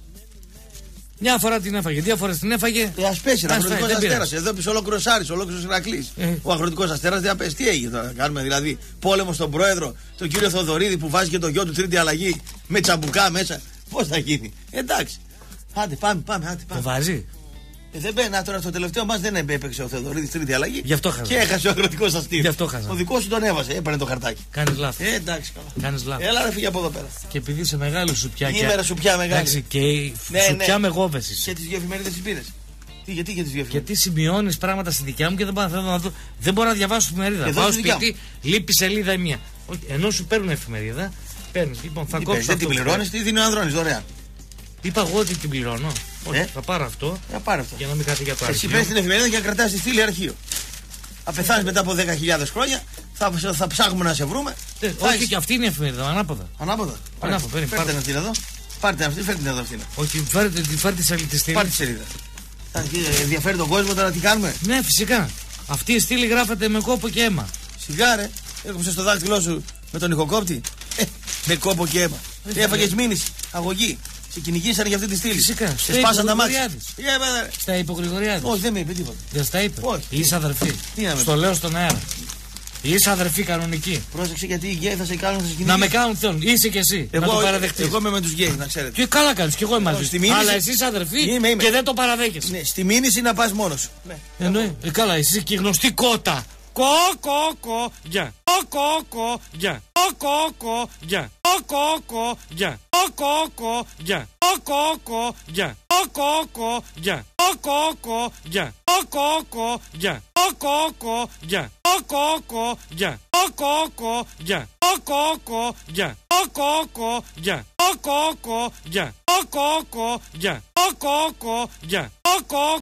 Μια φορά την έφαγε, δύο φορές την έφαγε. Ε, ας πέσει, αγροτικός αστέρας. Εδώ πίσω ολόκληρος Άρης, ολόκληρος Ηρακλής. Ε. Ο αγροτικός αστέρας δεν απέσει. Τι έγινε τώρα, κάνουμε δηλαδή πόλεμο στον πρόεδρο, τον κύριο Θοδωρίδη που βάζει και το γιο του τρίτη αλλαγή με τσαμπουκά μέσα. Πώς θα γίνει. Εντάξει. Άντε, πάμε, πάμε. Άντε, πάμε. Το βάζει. Ε, δεν μπαίνει τώρα στο τελευταίο μας δεν έπαιξε ο Θεοδωρίδης τρίτη αλλαγή. Γι' αυτό χάσα. Και έχασε ο αγροτικός αστήρ. Γι' αυτό χάσα. Ο δικός σου τον έβαζε, έπαιρνε το χαρτάκι. Κάνεις λάθος. Ε, εντάξει, καλά. Κάνεις λάθος. Έλα, ρε, φύγε από εδώ πέρα. Και επειδή είσαι μεγάλο σουπιά. Είμαι σουπιά μεγάλη. Εντάξει, και ναι, σουπιά ναι. με γόβεσης. Και τις δύο εφημερίδες τις πήρες. Τι, γιατί και τις δύο εφημερίδες. Γιατί σημειώνεις πράγματα στη δικιά μου και δεν μπορώ να, να, δω, δεν μπορώ να διαβάσω εφημερίδα. Πάω σπίτι, λείπει σελίδα η μία. Ενώ σου παίρνουν εφημερίδα, παίρνεις. Λοιπόν, θα κόψω. Δεν την πληρώνεις, τι δίνει ο Ανδρώνης δωρεάν. Είπα εγώ ότι την πληρώνω. Όχι, ε? θα πάρω αυτό. Θα πάρω αυτό. Για να μην κάτι για το αρχείο. Εσύ παίρνεις την εφημερίδα και να κρατάς τη στήλη αρχείο. Θα πεθάνεις μετά από δέκα χιλιάδες χρόνια, θα, θα ψάχνουμε να σε βρούμε. Ε, όχι, έχεις... και αυτή είναι η εφημερίδα, ανάποδα. Ανάποδα. Ανάποδα, παίρνει. Φέρτε αυτή εδώ. Πάρτε αυτή, φέρτε την εδώ αυτή. Όχι, φέρτε τη στήλη. Πάρτε τη σελίδα. Ενδιαφέρει τον κόσμο τώρα τι κάνουμε. Ναι, φυσικά. Αυτή η στήλη γράφεται με κόπο και αίμα. Σιγάρε, έκοψε το δάχτυλό σου με τον ηχοκόπτη. Ε, με κόπο και αίμα. Έφαγες μήνυση, αγωγή. Και κυνηγήσαν για αυτή τη στήλη. Φυσικά. Και σπάσαν τα μάτια. Στα είπε ο Γρηγοριάδης. Όχι, δεν με είπε τίποτα. Δεν στα είπε. Όχι. Είσαι αδερφή. Τι Στο λέω στον αέρα. Είσαι αδερφή κανονική. Πρόσεξε γιατί οι γκέι θα σε κάνουν, θα σε κυνηγήσουν. Να με κάνουν θέλουν. Είσαι και εσύ. Εγώ, να το παραδεχτείς. Εγώ είμαι με τους γκέι, να ξέρετε. Και καλά κάνεις. Και εγώ είμαι μαζί. Στη μήνυση... Αλλά εσύ είσαι αδερφή είμαι, είμαι. Και δεν το παραδέχεσαι. Ναι, στη μήνυση να πας μόνος σου. Ναι. Εννοεί. Ε, καλά, εσύ και γνωστή κότα. Κο, κο, κο, γεια. Κο, κο, κο, γεια. Κο, κο, κο, γεια. Κο, κο, κο, γεια. Κο, κο, κο, γεια. Κο, κο, κο, γεια. Κο, κο, κο, γεια. Κο, κο, κο, γεια. Κο, κο, κο, γεια. Κο, κο, κο, γεια. Κο, κο, κο, γεια. Κο, κο, κο, γεια. Κο, κο, κο, γεια. Κο, κο, κο, γεια. Κο, κο, κο, γεια. Κο, κο, κο, γεια. Κο, κο, κο, γεια. Κο, κο,